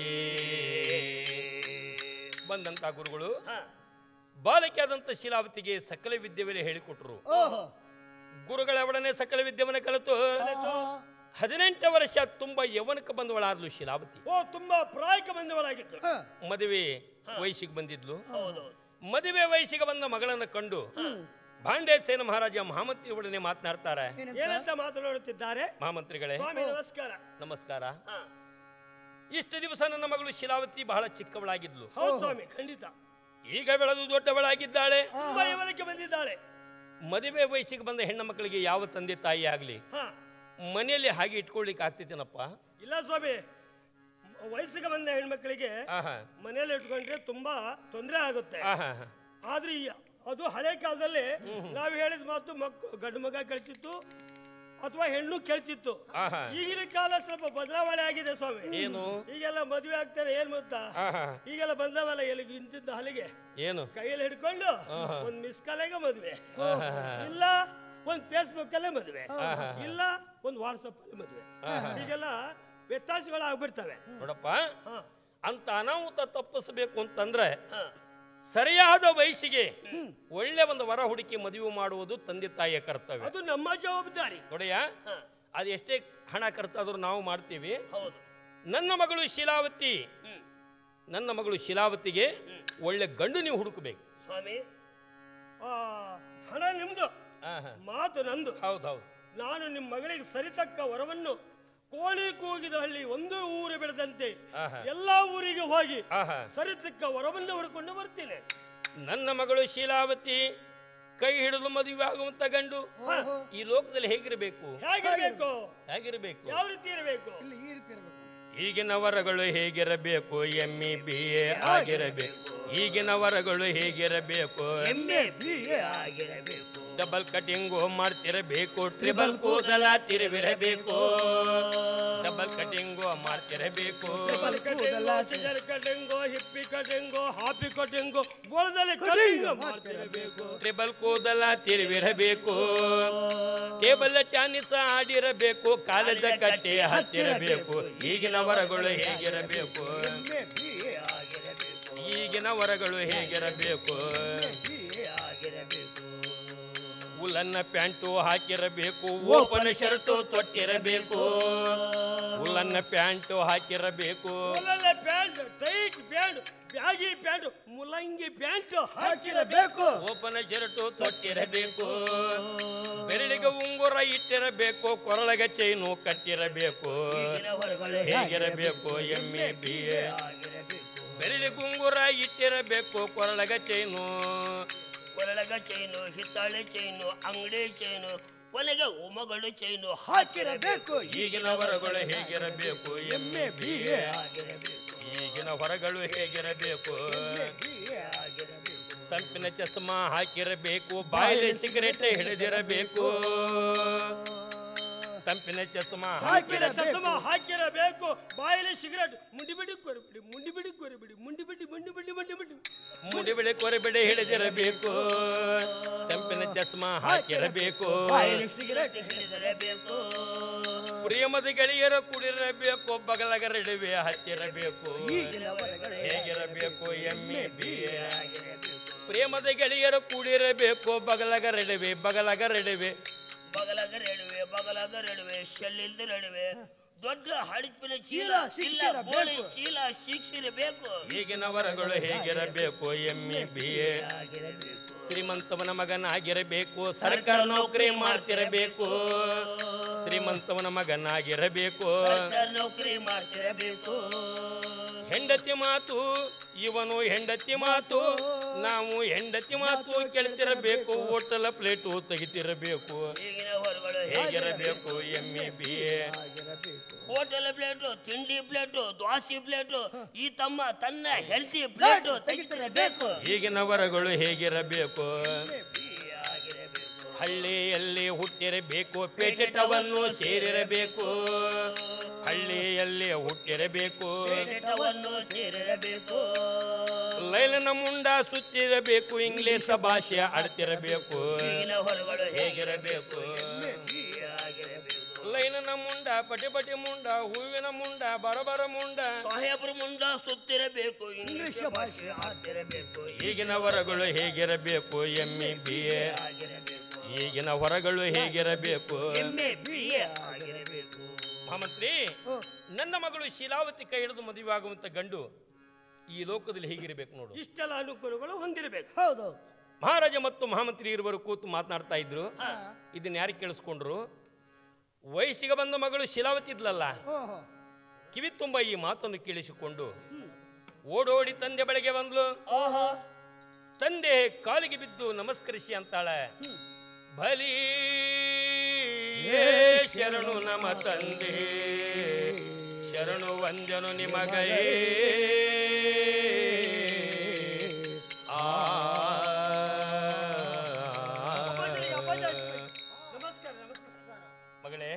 ಬಂದಂತ ಗುರುಗಳು ಬಾಲಕಿಯಾದಂತ ಶೀಲಾವತಿಗೆ ಸಕಲ ವಿದ್ಯೆಯನ್ನು ಹೇಳಿಕೊಟ್ರು. ಗುರುಗಳ ಒಡನೆ ಸಕಲ ವಿದ್ಯೆಯನ್ನು ಕಲಿತು 18 ವರ್ಷ ತುಂಬಾ ಯವನಕ್ಕೆ ಬಂದವಳಾದ್ಲು ಶೀಲಾವತಿ. ತುಂಬಾ ಪ್ರಾಯಕ್ಕೆ ಬಂದವಳಾಗಿತ್ತು. ಮದುವೆ ವಯಸ್ಸಿಗೆ ಬಂದಿದ್ಲು. ಹೌದು. ಮದುವೆ ವಯಸ್ಸಿಗೆ ಬಂದ ಮಗಳನ್ನ ಕಂಡು ಭಾಂಡೇಸೇನ ಮಹಾರಾಜ ಮಹಾಮಂತ್ರಿ ಒಡನೆ ಮಾತನಾಡ್ತಾರೆ. ಏನಂತ ಮಾತನಾಡುತ್ತಿದ್ದಾರೆ? ಮಹಾಮಂತ್ರಿಗಳೇ ಸ್ವಾಮಿ ನಮಸ್ಕಾರ. ನಮಸ್ಕಾರ. ಇಷ್ಟು ದಿವಸ ನನ್ನ ಮಗಳು ಶೀಲಾವತಿ ಬಹಳ ಚಿಕ್ಕವಳಾಗಿದ್ಲು. ಹೌದು ಸ್ವಾಮಿ, ಖಂಡಿತ. ಈಗ ಬೆಳೆದು ದೊಡ್ಡವಳಾಗಿದ್ದಾಳೆ. ತುಂಬಾ ಯವನಕ್ಕೆ ಬಂದಿದ್ದಾಳೆ. ಮದುವೆ ವಯಸ್ಸಿಗೆ ಬಂದ ಹೆಣ್ಣು ಮಕ್ಕಳಿಗೆ ಯಾವ ತಂದೆ ತಾಯಿ ಆಗ್ಲಿ ಮನೆಯಲ್ಲಿ ಹಾಗೆ ಇಟ್ಕೊಳ್ಲಿಕ್ಕೆ ಆಗ್ತೈತೇನಪ್ಪ? ಇಲ್ಲ ಸ್ವಾಮಿ, ವಯಸ್ಸಿಗೆ ಬಂದ ಹೆಣ್ಮಕ್ಳಿಗೆ ಮನೆಯಲ್ಲಿ ಇಟ್ಕೊಂಡ್ರೆ ತುಂಬಾ ತೊಂದರೆ ಆಗುತ್ತೆ. ಆದ್ರೆ ಅದು ಹಳೆ ಕಾಲದಲ್ಲಿ ನಾವು ಹೇಳಿದ ಮಾತು ಗಂಡು ಮಗ ಕೇಳ್ತಿತ್ತು ಅಥವಾ ಹೆಣ್ಣು ಕೇಳ್ತಿತ್ತು. ಈಗಿನ ಕಾಲ ಸ್ವಲ್ಪ ಬದಲಾವಣೆ ಆಗಿದೆ ಸ್ವಾಮಿ. ಏನು? ಈಗೆಲ್ಲ ಮದುವೆ ಆಗ್ತಾರೆ. ಏನ್ ಗೊತ್ತಾ, ಈಗೆಲ್ಲ ಬಂದವಲ್ಲ ಎಲ್ಲಿಗೆ ಇಂತಿದ್ದ ಹಲಿಗೆ ಏನು ಕೈಯಲ್ಲಿ ಹಿಡ್ಕೊಂಡು ಒಂದ್ ಮಿಸ್ ಕಾಲಾಗ ಮದುವೆ, ಇಲ್ಲ ಒಂದ್ ಫೇಸ್ಬುಕ್ ಅಲ್ಲೇ ಮದುವೆ, ಇಲ್ಲ ಒಂದ್ ವಾಟ್ಸಪ್ ಅಲ್ಲಿ ಮದುವೆ. ಈಗೆಲ್ಲ ವ್ಯತ್ಯಾಸಗಳು ಆಗ್ಬಿಡ್ತವೆ ನೋಡಪ್ಪ. ಅಂತ ಅನಾಹುತ ತಪ್ಪಿಸಬೇಕು ಅಂತಂದ್ರೆ ಸರಿಯಾದ ವಯಸ್ಸಿಗೆ ಒಳ್ಳೆ ಒಂದು ವರ ಹುಡುಕಿ ಮದುವೆ ಮಾಡುವುದು ತಂದೆ ತಾಯಿಯ ಕರ್ತವ್ಯ. ಅದು ನಮ್ಮ ಜವಾಬ್ದಾರಿ. ನೋಡಯ್ಯ, ಅದು ಎಷ್ಟೇ ಹಣ ಖರ್ಚಾದ್ರೂ ನಾವು ಮಾಡ್ತೀವಿ. ಹೌದು. ನನ್ನ ಮಗಳು ಶೀಲಾವತಿಗೆ ಒಳ್ಳೆ ಗಂಡು ನೀವು ಹುಡುಕಬೇಕು ಸ್ವಾಮಿ. ಹಣ ನಿಮ್ದು, ಮಾತು ನಂದು. ಹೌದೌದು. ನಾನು ನಿಮ್ಮ ಮಗಳಿಗೆ ಸರಿತಕ್ಕ ವರವನ್ನು ಕೋಳಿ ಕೂಗಿದ ಹಳ್ಳಿ ಒಂದು ಊರು ಬೆಳೆದಂತೆ ಎಲ್ಲಾ ಊರಿಗೆ ಹೋಗಿ ಸರಿತಕ್ಕ ವರವನ್ನು ಹುಡುಕೊಂಡು ಬರ್ತೀನಿ. ನನ್ನ ಮಗಳು ಶೀಲಾವತಿ ಕೈ ಹಿಡಿದು ಮದುವೆ ಆಗುವಂತ ಗಂಡು ಈ ಲೋಕದಲ್ಲಿ ಹೇಗಿರಬೇಕು? ಹೇಗಿರಬೇಕು? ಯಾವ ರೀತಿ ಇರಬೇಕು? ಈಗಿನ ವರಗಳು ಹೇಗಿರಬೇಕು? MA BA ಆಗಿರಬೇಕು. ಈಗಿನ ವರಗಳು ಹೇಗಿರಬೇಕು? MA BA ಆಗಿರಬೇಕು. ಡಬಲ್ ಕಟಿಂಗು ಮಾಡ್ತಿರಬೇಕು, ಟ್ರಿಬಲ್ ಕೂದಲ ತಿರುವಿರಬೇಕು. ಡಬಲ್ ಕಟಿಂಗು ಮಾಡ್ತಿರಬೇಕು, ಕಟಿಂಗು, ಹಿಪ್ಪಿ ಕಟಿಂಗು, ಹಾಪಿ ಕಟಿಂಗು, ಗೋಳದಲ್ಲಿ ಕಟಿಂಗು ಮಾಡ್ತಿರಬೇಕು. ಟ್ರಿಬಲ್ ಕೂದಲ ತಿರುವಿರಬೇಕು. ಟೇಬಲ್ ಟೆನ್ನಿಸ್ ಆಡಿರಬೇಕು, ಕಾಲೇಜ ಕಟ್ಟಿ ಹತ್ತಿರಬೇಕು. ಈಗಿನ ವರಗಳು ಹೇಗಿರಬೇಕು? ಈಗಿನ ವರಗಳು ಹೇಗಿರಬೇಕು? ಉಲ್ಲನ್ನ ಪ್ಯಾಂಟು ಹಾಕಿರಬೇಕು, ಓಪನ್ ಶರ್ಟು ತೊಟ್ಟಿರಬೇಕು. ಉಲ್ಲನ್ನ ಪ್ಯಾಂಟು ಹಾಕಿರಬೇಕು, pant, tight pant, baggy pant, ಮುಲಂಗಿ ಪ್ಯಾಂಟ್ ಹಾಕಿರಬೇಕು. ಓಪನ್ ಶರ್ಟು ತೊಟ್ಟಿರಬೇಕು. ಬೆರಳಿಗೆ ಉಂಗುರ ಇಟ್ಟಿರಬೇಕು, ಕೊರಳಗೆ ಚೈನು ಕಟ್ಟಿರಬೇಕು. ಹೇಗಿರಬೇಕು? MA BA. ಬೆರಳಿಗೆ ಉಂಗುರ ಇಟ್ಟಿರಬೇಕು, ಕೊರಳಗೆ ಚೈನು, ಹಿತ್ತಾಳೆ ಚೈನು, ಅಂಗಡಿ ಚೈನು, ಕೊನೆಗೆ ಉಮಗಳು ಚೈನು ಹಾಕಿರಬೇಕು. ಈಗಿನ ವರಗಳು ಹೇಗಿರಬೇಕು? MA BA. ಈಗಿನ ಹೊರಗಳು ಹೇಗಿರಬೇಕು? ತಂಪಿನ ಚಸ್ಮಾ ಹಾಕಿರಬೇಕು, ಬಾಯಲ್ಲಿ ಸಿಗರೇಟ್ ಹಿಡಿದಿರಬೇಕು. ತಂಪಿನ ಚಸ್ಮಾ ಹಾಕಿರಬೇಕು, ಬಾಯಲ್ಲಿ ಸಿಗರೇಟ್ ಮುಂಡಿಬಿಡಿ ಕೊರಬಿಡಿ, ಮುಂಡಿಬಿಡಿ ಕೊರಬಿಡಿ, ಮುಂಡಿಬಿಡಿ ಮುಂಡಿಬಿಡಿ ಮುಂಡಿಬಿಡಿ ಮುಡಿಬಿಡಿ ಕೊರಬಿಡಿ ಹಿಡಿದಿರಬೇಕು. ತಂಪಿನ ಚಸ್ಮಾ ಹಾಕಿರಬೇಕು, ಸಿಗರೇಟ್ ಹಿಡಿದಿರಬೇಕು. ಪ್ರೇಮದ ಗೆಳೆಯರ ಕೂಡಿರಬೇಕು, ಬಗಲಗರಡಿವೆ ಹತ್ತಿರಬೇಕು. ಹೇಗಿರಬೇಕು? MA BA. ಪ್ರೇಮದ ಗೆಳೆಯರ ಕೂಡಿರಬೇಕು, ಬಗಲಗರಡಿವೆ ಬಗಲಗರಡಿವೆ ಶೆಲ್ಲಿಲ್ದಿರಡುವೆ. ದೊಡ್ಡ ಹಳಿಪಿನ ಚೀಲ ಚೀಲ ಶಿಕ್ಷಿರಬೇಕು. ಈಗಿನ ವರಗಳು ಹೇಗಿರಬೇಕು? MA BA. ಶ್ರೀಮಂತವನ ಮಗನಾಗಿರಬೇಕು, ಸರ್ಕಾರ ನೌಕರಿ ಮಾಡ್ತಿರಬೇಕು. ಶ್ರೀಮಂತವನ ಮಗನಾಗಿರಬೇಕು, ನೌಕರಿ ಮಾಡ್ತಿರಬೇಕು. ಹೆಂಡತಿ ಮಾತು ಇವನು ಹೆಂಡತಿ ಮಾತು, ನಾವು ಹೆಂಡತಿ ಮಾತು ಕೇಳ್ತಿರಬೇಕು. Hotel plate ತೆಗಿತಿರಬೇಕು. ಹೇಗಿರಬೇಕು? MA BA. ಹೋಟೆಲ್ ಪ್ಲೇಟು, ತಿಂಡಿ ಪ್ಲೇಟು, ದೋಸೆ ಪ್ಲೇಟು, ಈ ತಮ್ಮ ತನ್ನ ಹೆಲ್ತಿ ಪ್ಲೇಟು ತೆಗಿತಿರಬೇಕು. ಈಗಿನ ವರಗಳು ಹೇಗಿರಬೇಕು? ಹಳ್ಳಿಯಲ್ಲಿ ಹುಟ್ಟಿರಬೇಕು, ಪೇಟೆಟವನ್ನು ಸೇರಿರಬೇಕು. ಹಳ್ಳಿಯಲ್ಲಿ ಹುಟ್ಟಿರಬೇಕು, ಪೇಟೆಟವನ್ನು ಸೇರಿರಬೇಕು. ಲೈಲನ ಮುಂಡ ಸುತ್ತಿರಬೇಕು, ಇಂಗ್ಲಿಷ್ ಭಾಷೆ ಆಡ್ತಿರಬೇಕು. ಈಗಿನ ಹೊರಗಳು ಹೇಗಿರಬೇಕು? ಲೈಲನ ಮುಂಡ, ಪಟಿ ಪಟಿ ಮುಂಡ, ಹೂವಿನ ಮುಂಡ, ಬರಬರ ಮುಂಡ, ಸಾಹೇಬ್ರ ಮುಂಡ ಸುತ್ತಿರಬೇಕು, ಇಂಗ್ಲಿಷ್ ಭಾಷೆ ಆಡ್ತಿರಬೇಕು. ಈಗಿನ ವರಗಳು ಹೇಗಿರಬೇಕು? MA ಈಗಿನ ಹೊರಗಳು ಹೇಗಿರಬೇಕು? MA ಆಗಿರಬೇಕು. ಮಹಾಮಂತ್ರಿ, ನನ್ನ ಮಗಳು ಶೀಲಾವತಿ ಕೈ ಹಿಡಿದು ಮದುವೆ ಆಗುವಂತ ಗಂಡು ಈ ಲೋಕದಲ್ಲಿ ಹೇಗಿರಬೇಕು ನೋಡು. ಇಷ್ಟೆಲ್ಲ ಅನುಕೂಲಗಳು ಹೊಂದಿರಬೇಕು. ಹೌದು. ಮಹಾರಾಜ ಮತ್ತು ಮಹಾಮಂತ್ರಿ ಇರುವರು ಕೂತು ಮಾತನಾಡ್ತಾ ಇದ್ರು. ಇದನ್ನ ಯಾರಿಗೆ ಕೇಳಿಸ್ಕೊಂಡ್ರು? ವಯಸ್ಸಿಗೆ ಬಂದ ಮಗಳು ಶೀಲಾವತಿ ಇದ್ಲಲ್ಲ, ಕಿವಿ ತುಂಬ ಈ ಮಾತನ್ನು ಕೇಳಿಸಿಕೊಂಡು ಓಡೋಡಿ ತಂದೆ ಬಳಿಗೆ ಬಂದ್ಲು. ತಂದೆ ಕಾಲಿಗೆ ಬಿದ್ದು ನಮಸ್ಕರಿಸಿ ಅಂತಾಳೆ, ಬಲಿ ಶರಣು ನಮ ತಂದೆ, ಶರಣು ವಂದನು ನಿಮಗಯೇ. ಮಗಳೇ,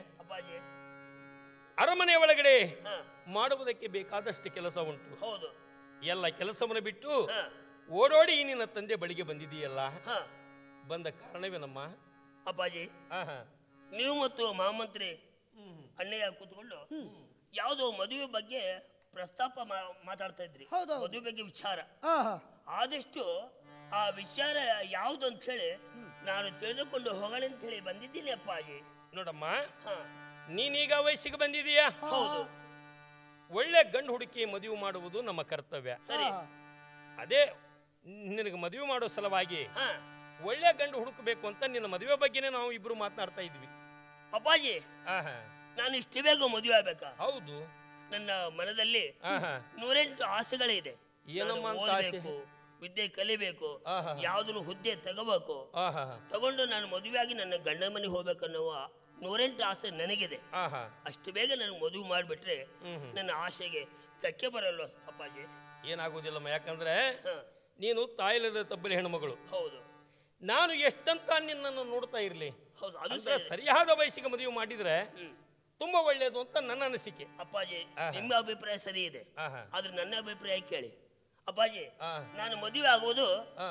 ಅರಮನೆ ಒಳಗಡೆ ಮಾಡುವುದಕ್ಕೆ ಬೇಕಾದಷ್ಟು ಕೆಲಸ ಉಂಟು. ಹೌದು. ಎಲ್ಲ ಕೆಲಸವನ್ನು ಬಿಟ್ಟು ಓಡೋಡಿ ನಿನ್ನ ತಂದೆ ಬಳಿಗೆ ಬಂದಿದೀಯಲ್ಲ, ಬಂದ ಕಾರಣವೇನಮ್ಮ? ಅಪ್ಪಾಜಿ, ನೀವು ಮತ್ತು ಮಹಾಮಂತ್ರಿ ಅಣ್ಣಯ್ಯ ಕೂತ್ಕೊಂಡು ಯಾವುದೋ ಮದುವೆ ಬಗ್ಗೆ ಪ್ರಸ್ತಾಪ ಮಾತಾಡ್ತಾ ಇದ್ರಿ. ಮದುವೆ ಬಗ್ಗೆ ವಿಚಾರ. ಆದಷ್ಟು ಆ ವಿಚಾರ ಯಾವುದು ಅಂತ ಹೇಳಿ ನಾನು ತಿಳಿದುಕೊಂಡು ಹೋಗೋಣ ಅಂತ ಹೇಳಿ ಬಂದಿದ್ದೀನಿ ಅಪ್ಪಾಜಿ. ನೋಡಮ್ಮ, ನೀನೀಗ ವಯಸ್ಸಿಗೆ ಬಂದಿದೀಯಾ. ಹೌದು. ಒಳ್ಳೆ ಗಂಡು ಹುಡುಕಿ ಮದುವೆ ಮಾಡುವುದು ನಮ್ಮ ಕರ್ತವ್ಯ. ಸರಿ. ಅದೇ ನಿನಗೆ ಮದುವೆ ಮಾಡೋ ಸಲುವಾಗಿ ಒಳ್ಳೆ ಗಂಡು ಹುಡುಕಬೇಕು ಅಂತ ನಿನ್ನ ಮದುವೆ ಬಗ್ಗೆನೇ ನಾವು ಇಬ್ರು ಮಾತನಾಡ್ತಾ ಇದ್ವಿ. ಅಪ್ಪಾಜಿ, ನಾನು ಇಷ್ಟು ಬೇಗ ಮದುವೆ ಆಗ್ಬೇಕಾ? ಹೌದು. ನನ್ನ ಮನದಲ್ಲಿ 108 ಆಸೆಗಳಿದೆ. ಏನಮ್ಮ ಅಂತ ಆಸೆ? ವಿದ್ಯೆ ಕಲಿಬೇಕು, ಯಾವ್ದನ್ನು ಹುದ್ದೆ ತಗೋಬೇಕು, ತಗೊಂಡು ನಾನು ಮದುವೆ ಆಗಿ ನನ್ನ ಗಂಡನ ಮನೆಗೆ ಹೋಗ್ಬೇಕನ್ನುವ 108 ಆಸೆ ನನಗಿದೆ. ಅಷ್ಟು ಬೇಗ ನನಗೆ ಮದುವೆ ಮಾಡಿಬಿಟ್ರೆ ನನ್ನ ಆಸೆಗೆ ಧಕ್ಕೆ ಬರಲ್ಲ ಅಪ್ಪಾಜಿ. ಏನಾಗುವುದಿಲ್ಲಮ್ಮ, ಯಾಕಂದ್ರೆ ನೀನು ತಾಯಿಲ್ಲದ ತಬ್ಬಲಿ ಹೆಣ್ಮಗಳು. ಹೌದು. ನಾನು ಎಷ್ಟಂತ ನಿನ್ನನ್ನು ನೋಡ್ತಾ ಇರ್ಲಿ, ಹೌದು, ಅದು ಸರಿಯಾದ ವಯಸ್ಸಿಗೆ ಮದುವೆ ಮಾಡಿದ್ರೆ ತುಂಬಾ ಒಳ್ಳೇದು ಅಂತ ನನ್ನ ಅನಿಸಿಕೆ. ಅಪ್ಪಾಜಿ, ನಿಮ್ಮ ಅಭಿಪ್ರಾಯ ಸರಿ ಇದೆ, ಆದ್ರೆ ನನ್ನ ಅಭಿಪ್ರಾಯ ಕೇಳಿ ಅಪ್ಪಾಜಿ. ನಾನು ಮದುವೆ ಆಗುವುದು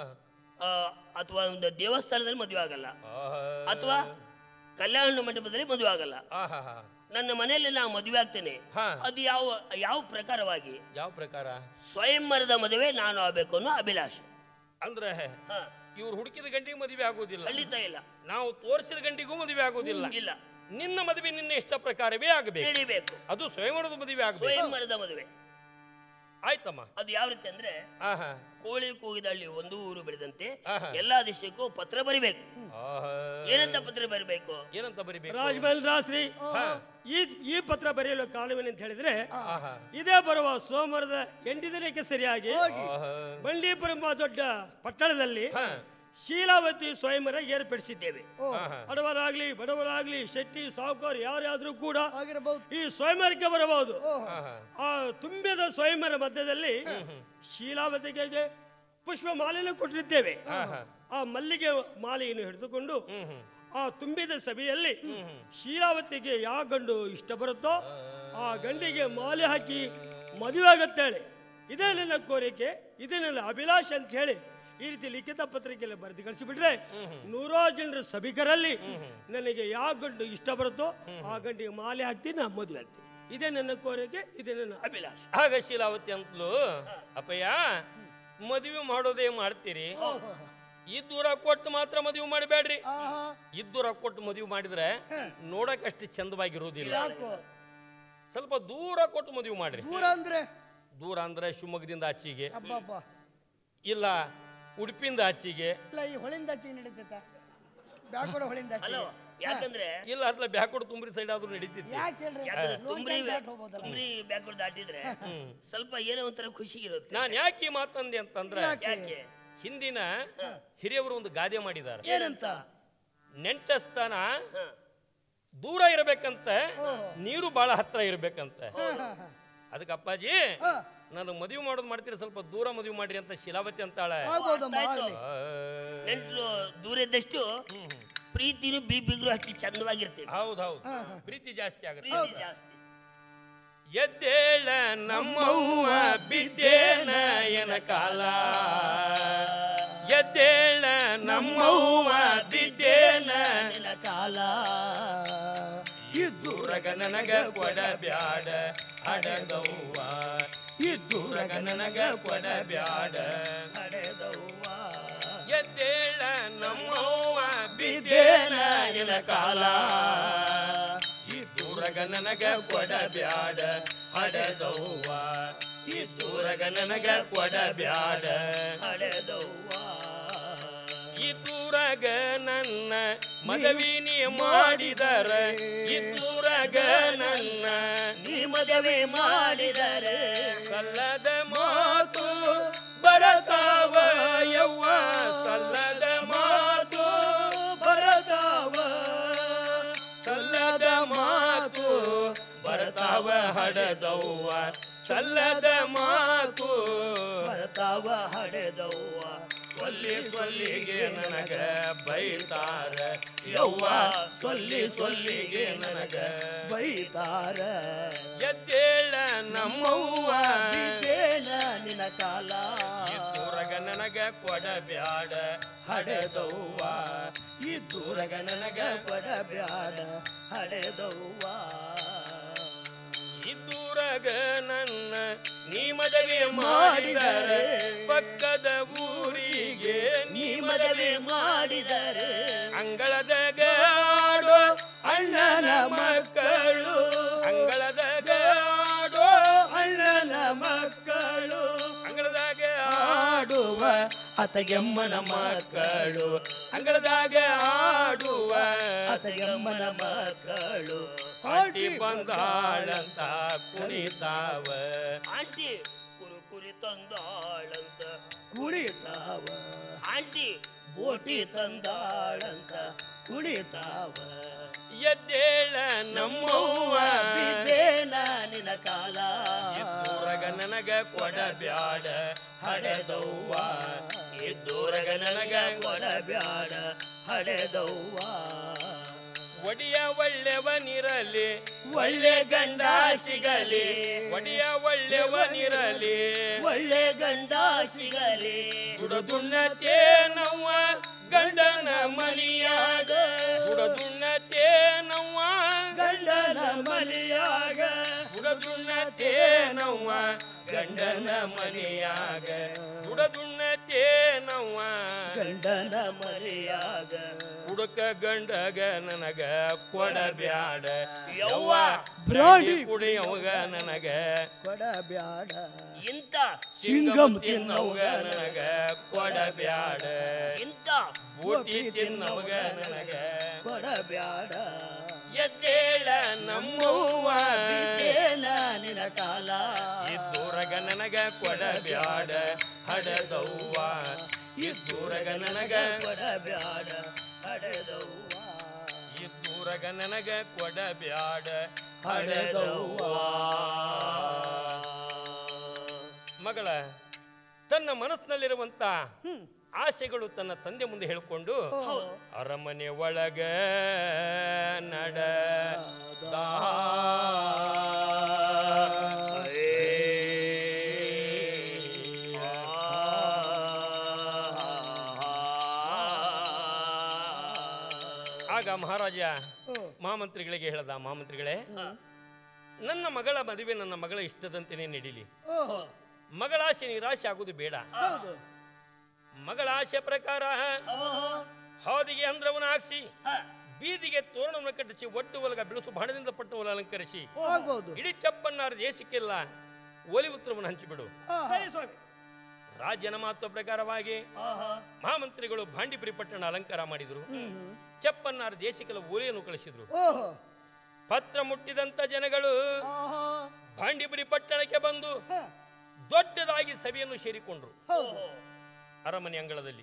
ಅಥವಾ ಒಂದು ದೇವಸ್ಥಾನದಲ್ಲಿ ಮದುವೆ ಆಗಲ್ಲ, ಅಥವಾ ಕಲ್ಯಾಣ ಮಂಟಪದಲ್ಲಿ ಮದುವೆ ಆಗಲ್ಲ. ನನ್ನ ಮನೆಯಲ್ಲಿ ನಾವು ಮದುವೆ ಆಗ್ತೇನೆ. ಅದು ಯಾವ ಪ್ರಕಾರವಾಗಿ? ಯಾವ ಪ್ರಕಾರ? ಸ್ವಯಂವರದ ಮದುವೆ ನಾನು ಆಗಬೇಕು ಅನ್ನೋ ಅಭಿಲಾಷೆ. ಅಂದ್ರೆ ಇವ್ರು ಹುಡುಕಿದ ಗಂಟಿಗೆ ಮದುವೆ ಆಗುವುದಿಲ್ಲ. ಖಂಡಿತ ಇಲ್ಲ. ನಾವು ತೋರಿಸಿದ ಗಂಟಿಗೂ ಮದುವೆ ಆಗುವುದಿಲ್ಲ. ಇಲ್ಲ. ನಿನ್ನ ಮದುವೆ ನಿನ್ನ ಇಷ್ಟ ಪ್ರಕಾರವೇ ಆಗಬೇಕು. ಅದು ಸ್ವಯಂವರದ ಮದುವೆ ಆಗಬೇಕು. ಸ್ವಯಂವರದ ಮದುವೆ ಆಯ್ತಮ್ಮ. ಅದು ಯಾವ ರೀತಿ ಅಂದ್ರೆ, ಕೋಳಿ ಕೂಗಿದಳ್ಳಿ ಒಂದು ಊರು ಬೆಳೆದಂತೆ ಎಲ್ಲಾ ದಿಶಕ್ಕೂ ಪತ್ರ ಬರಿಬೇಕು. ಏನಂತ ಪತ್ರ ಬರಿಬೇಕು? ಏನಂತ ಬರಿಬೇಕು? ರಾಜಮಹೇಂದ್ರಾಶ್ರೀ, ಈ ಪತ್ರ ಬರೆಯಲು ಕಾರಣವೇನಂತ ಹೇಳಿದ್ರೆ, ಇದೇ ಬರುವ ಸೋಮವಾರದ 8 ದಿನಕ್ಕೆ ಸರಿಯಾಗಿ ಬಂಡೀಪುರ ಎಂಬ ದೊಡ್ಡ ಪಟ್ಟಣದಲ್ಲಿ ಶೀಲಾವತಿ ಸ್ವಯಂವರ ಏರ್ಪಡಿಸಿದ್ದೇವೆ. ಬಡವರಾಗ್ಲಿ ಬಡವರಾಗ್ಲಿ, ಶೆಟ್ಟಿ ಸಾಹುಕಾರ ಯಾರಾದ್ರೂ ಕೂಡ ಈ ಸ್ವಯಂವರಕ್ಕೆ ಬರಬಹುದು. ಆ ತುಂಬಿದ ಸ್ವಯಂವರ ಮಧ್ಯದಲ್ಲಿ ಶೀಲಾವತಿಗೆ ಪುಷ್ಪ ಮಾಲೆಯನ್ನು ಕೊಟ್ಟಿದ್ದೇವೆ. ಆ ಮಲ್ಲಿಗೆ ಮಾಲೆಯನ್ನು ಹಿಡಿದುಕೊಂಡು ಆ ತುಂಬಿದ ಸಭೆಯಲ್ಲಿ ಶೀಲಾವತಿಗೆ ಯಾವ ಗಂಡು ಇಷ್ಟ ಬರುತ್ತೋ ಆ ಗಂಡಿಗೆ ಮಾಲೆ ಹಾಕಿ ಮದುವೆ ಆಗತ್ತೇಳಿ, ಇದೇ ನನ್ನ ಕೋರಿಕೆ, ಇದೇ ನನ್ನ ಅಭಿಲಾಷೆ ಅಂತ ಹೇಳಿ ಈ ರೀತಿ ಲಿಖಿತ ಪತ್ರಿಕೆಯಲ್ಲಿ ಬರೆದು ಕಳಿಸಿಬಿಟ್ರೆ 100 ಜನರ ಸಭಿಕರಲ್ಲಿ ನನಗೆ ಯಾವ ಗಂಡು ಇಷ್ಟ ಬರುತ್ತೋ ಆ ಗಂಡಿಗೆ ಮಾಲೆ ಹಾಕ್ತೀನಿ, ನಾ ಮದುವೆ ಆಗ್ತೀನಿ. ಇದೇ ನನ್ನ ಕೋರಿಕೆ, ಇದೇ ನನ್ನ ಅಭಿಲಾಷೆ. ಆಗ ಶೀಲಾವತಿ ಅಂತಲೂ, ಅಪ್ಪಯ್ಯ ಮದುವೆ ಮಾಡೋದೇ ಮಾಡ್ತೀರಿ, ಇದ್ದೂರ ಕೊಟ್ಟು ಮಾತ್ರ ಮದುವೆ ಮಾಡಬೇಡ್ರಿ. ಇದ್ದೂರ ಕೊಟ್ಟು ಮದುವೆ ಮಾಡಿದ್ರೆ ನೋಡಕಷ್ಟು ಚಂದವಾಗಿರುವುದಿಲ್ಲ. ಸ್ವಲ್ಪ ದೂರ ಕೊಟ್ಟು ಮದುವೆ ಮಾಡ್ರಿ. ದೂರ ಅಂದ್ರೆ ಶಿವಮೊಗ್ಗದಿಂದ ಆಚೆಗೆ, ಇಲ್ಲ ಉಡುಪಿಯಿಂದ ಆಚೆಗೆ, ಯಾಕಂದ್ರೆ ಇಲ್ಲ ಅತ್ಲ ಬ್ಯಾಕ್ವರ್ಡ್ ತುಂಬ್ರಿ ಸೈಡ್ ಆದ್ರೂ ನಡೀತಿತ್ತು. ತುಂಬ್ರಿ ಬ್ಯಾಕ್ವರ್ಡ್ ದಾಟಿದ್ರೆ ಸ್ವಲ್ಪ ಏನೋ ಒಂಥರ ಖುಷಿ ಇರುತ್ತೆ. ನಾನು ಯಾಕೆ ಈ ಮಾತಂದೆ ಅಂತಂದ್ರೆ, ಹಿಂದಿನ ಹಿರಿಯವರು ಒಂದು ಗಾದೆ ಮಾಡಿದ್ದಾರೆ. ಏನಂತ? ನೆಂಟಸ್ಥಾನ ದೂರ ಇರಬೇಕಂತ ನೀರು ಬಹಳ ಹತ್ರ ಇರ್ಬೇಕಂತ. ಹಾ, ಹಾ. ಅದಕ್ಕೆ ಅಪ್ಪಾಜಿ ಹಾ. ನಾನು ಮದುವೆ ಮಾಡೋದು ಮಾಡ್ತೀರಿ, ಸ್ವಲ್ಪ ದೂರ ಮದುವೆ ಮಾಡ್ರಿ ಅಂತ ಶಿಲಾವತಿ ಅಂತಾಳೆ. ಆಗ್ಬೋದಮ್ಮ, ಆಯ್ತು. ಆಗ್ಲಿ. ನೆಂಟರು ದೂರ ಇದ್ದಷ್ಟು ಪ್ರೀತಿನೂ ಬಿಗ್ರು ಅಷ್ಟು ಚಂದವಾಗಿರ್ತೇವೆ. ಹೌದೌದು, ಪ್ರೀತಿ ಜಾಸ್ತಿ ಆಗುತ್ತೆ. ಪ್ರೀತಿ ಜಾಸ್ತಿ. ಎದ್ದೇಳ ನಮ್ಮವ್ವ ಬಿದ್ದೇನ ಎನ ಕಾಲ, ಎದ್ದೇಳ ನಮ್ಮವ್ವ ಬಿದ್ದೇನ ನಿನ್ನ ಕಾಲ, ಇದ್ದೂರಗ ನನಗ ಕೊಡಬ್ಯಾಡ ಹಡದವ್ವ, ಇದ್ದೂರಗ ನನಗ ಕೊಡಬ್ಯಾಡ ಹಡೆದವ್ವ. ಎದ್ದೇಳ ನಮ್ಮವ್ವ ಬಿದ್ದೇನ ಎನ ಕಾಲ, ಇದ್ದೂರಗ ನನಗ ಕೊಡಬ್ಯಾಡ ಹಡದವ್ವ, ಇದ್ದೂರಗ ನನಗ ಕೊಡಬ್ಯಾಡ ಹಡೆದವ್ವ. ಇದ್ದೂರಗ ನನ್ನ ಮದುವೆ ಮಾಡಿದರ, ಇದ್ದೂರಗ ನನ್ನ ನೀ ಮದುವೆ ಮಾಡಿದರೆ ಸಲ್ಲದ ಮಾತು ಬರತಾವ ಯವ್ವ, ಸಲ್ಲದ ಮಾತು ಬರತಾವ, ಸಲ್ಲದ ಮಾತು ಬರತಾವ ಹಡದವ್ವ, ಸಲ್ಲದ ಮಾತು ಬರತಾವ ಹಡೆದವ್ವ. ಸೊಲ್ಲಿ ಸೊಲ್ಲಿಗೆ ನನಗ ಬೈತಾರ ಯವ್ವ, ಸೊಲ್ಲಿ ಸೊಲ್ಲಿಗೆ ನನಗ ಬೈತಾರ. ಎದ್ದೇಳ ನಮ್ಮವ್ವ ಬಿದ್ದೇನ ನಿನ್ನ ಕಾಲ, ಇದ್ದೂರಗ ನನಗ ಕೊಡಬ್ಯಾಡ ಹಡೆದವ್ವ, ಇದ್ದೂರಗ ನನಗ ಕೊಡಬ್ಯಾಡ ಹಡೆದವ್ವ. ಇದ್ದೂರಗ ನನ್ನ ನೀ ಮದುವೆ ಮಾಡಿದರೆ, ಪಕ್ಕದ ಊರಿಗೆ ನೀ ಮದುವೆ ಮಾಡಿದರೆ ಅಂಗಳದಾಗ ಆಡೋ ಅಣ್ಣನ ಮಕ್ಕಳು, ಅಂಗಳದಾಗ ಆಡೋ ಅಣ್ಣನ ಮಕ್ಕಳು, ಅಂಗಳದಾಗ ಆಡುವ ಅತಗೆಮ್ಮನ ಮಕ್ಕಳು, ಅಂಗಳದಾಗ ಆಡುವ ಅತಗೆಮ್ಮನ ಮಕ್ಕಳು. ಆಂಟಿ ಬಂದಾಳಂತ ಕುಣಿತಾವ, ಆಂಟಿ ಕುರುಕುರಿ ತಂದಾಳಂತ ಕುಣಿತಾವ, ಆಂಟಿ ಬೋಟಿ ತಂದಾಳಂತ ಕುಣಿತಾವ. ಎದ್ದೇಳ ನಮ್ಮವ್ವ ಬಿದ್ದೇನ ನಿನ್ನ ಕಾಲ, ಇದ್ದೂರಗ ನನಗ ಕೊಡಬ್ಯಾಡ ಹಡೆದವ್ವ, ಇದ್ದೂರಗ ನನಗ ಕೊಡಬ್ಯಾಡ ಹಡೆದವ್ವ. ಒಡಿಯ ಒಳ್ಳೆವನಿರಲಿ ಒಳ್ಳೆ ಗಂಡ ಸಿಗಲಿ, ಒಡಿಯ ಒಳ್ಳೆವನಿರಲಿ ಒಳ್ಳೆ ಗಂಡ ಸಿಗಲಿ, ದುಡದುಣ್ಣತೇನವ್ವ ಗಂಡನ ಮನಿಯಾಗ, ದುಡದುಣ್ಣತೇನವ್ವ ಗಂಡನ ಮನೆಯಾಗ, ದುಡದುಣ್ಣತೇನವ್ವ ಗಂಡನ ಮನಿಯಾಗ, ದುಡದುಣ್ಣತೇನವ್ವ ಗಂಡನ ಮನೆಯಾಗ. ಹುಡುಕ ಗಂಡಗ ನನಗ ಕೊಡಬ್ಯಾಡ ಯವ್ವ, ಬ್ರಾಂಡಿ ಕುಡಿಯವ್ಗ ನನಗ ಕೊಡಬ್ಯಾಡ, ಇಂಥ ಸಿಂಗಂ ತಿನ್ನವ್ಗ ನನಗ ಕೊಡಬ್ಯಾಡ, ಇಂಥ ಬೂಟಿ ತಿನ್ನವ್ಗ ನನಗ ಕೊಡಬ್ಯಾಡ. ಎದ್ದೇಳ ನಮ್ಮವ್ವ ಬಿದ್ದೇನ ನಿನ್ನ ಕಾಲ, ಇದ್ದೂರಗ ನನಗ ಕೊಡಬ್ಯಾಡ ಹಡದವ್ವ, ಇದ್ದೂರಗ ನನಗ ಕೊಡಬ್ಯಾಡ ಹಡೆದವ್ವ, ಇದ್ದೂರಗ ನನಗ ಕೊಡಬ್ಯಾಡ ಹಡೆದವ್ವ. ಮಗಳ ತನ್ನ ಮನಸ್ಸಿನಲ್ಲಿರುವಂತ ಆಸೆಗಳು ತನ್ನ ತಂದೆ ಮುಂದೆ ಹೇಳಿಕೊಂಡು ಅರಮನೆ ಒಳಗ ನಡೆದ ಆಗ ಮಹಾರಾಜ ಮಹಾಮಂತ್ರಿಗಳಿಗೆ ಹೇಳ್ದ, ಮಹಾಮಂತ್ರಿಗಳೇ, ನನ್ನ ಮಗಳ ಮದುವೆ ನನ್ನ ಮಗಳ ಇಷ್ಟದಂತೆಯೇ ನಡೀಲಿ, ಮಗಳ ಆಸೆ ನಿರಾಶೆ ಆಗುವುದು ಬೇಡ. ಮಗಳ ಆಸೆ ಪ್ರಕಾರ ಹಾದಿಗೆ ಅಂದ್ರವನ್ನ ಹಾಕ್ಸಿ, ಬೀದಿಗೆ ತೋರಣವನ್ನು ಕಟ್ಟಿಸಿ, ಒಟ್ಟು ಒಲಗ ಬಿಳುಸು ಬಾಣದಿಂದ ಪಟ್ಟವನ್ನು ಅಲಂಕರಿಸಿ, ಇಡೀ ಚಪ್ಪನ್ನಾರ ದೇಶಕ್ಕೆಲ್ಲ ಒಲಿ ಉತ್ತರವನ್ನು ಹಂಚಿಬಿಡು. ರಾಜ್ಯನ ಮಾತು ಪ್ರಕಾರವಾಗಿ ಮಹಾಮಂತ್ರಿಗಳು ಭಾಂಡಿಪುರಿ ಪಟ್ಟಣ ಅಲಂಕಾರ ಮಾಡಿದ್ರು, ಚಪ್ಪನ್ನಾರ ದೇಶಕ್ಕೆಲ್ಲ ಓಲಿಯನ್ನು ಕಳಿಸಿದ್ರು. ಪತ್ರ ಮುಟ್ಟಿದಂತ ಜನಗಳು ಭಾಂಡಿಪುರಿ ಪಟ್ಟಣಕ್ಕೆ ಬಂದು ದೊಡ್ಡದಾಗಿ ಸಭೆಯನ್ನು ಸೇರಿಕೊಂಡ್ರು. ಅರಮನೆ ಅಂಗಳದಲ್ಲಿ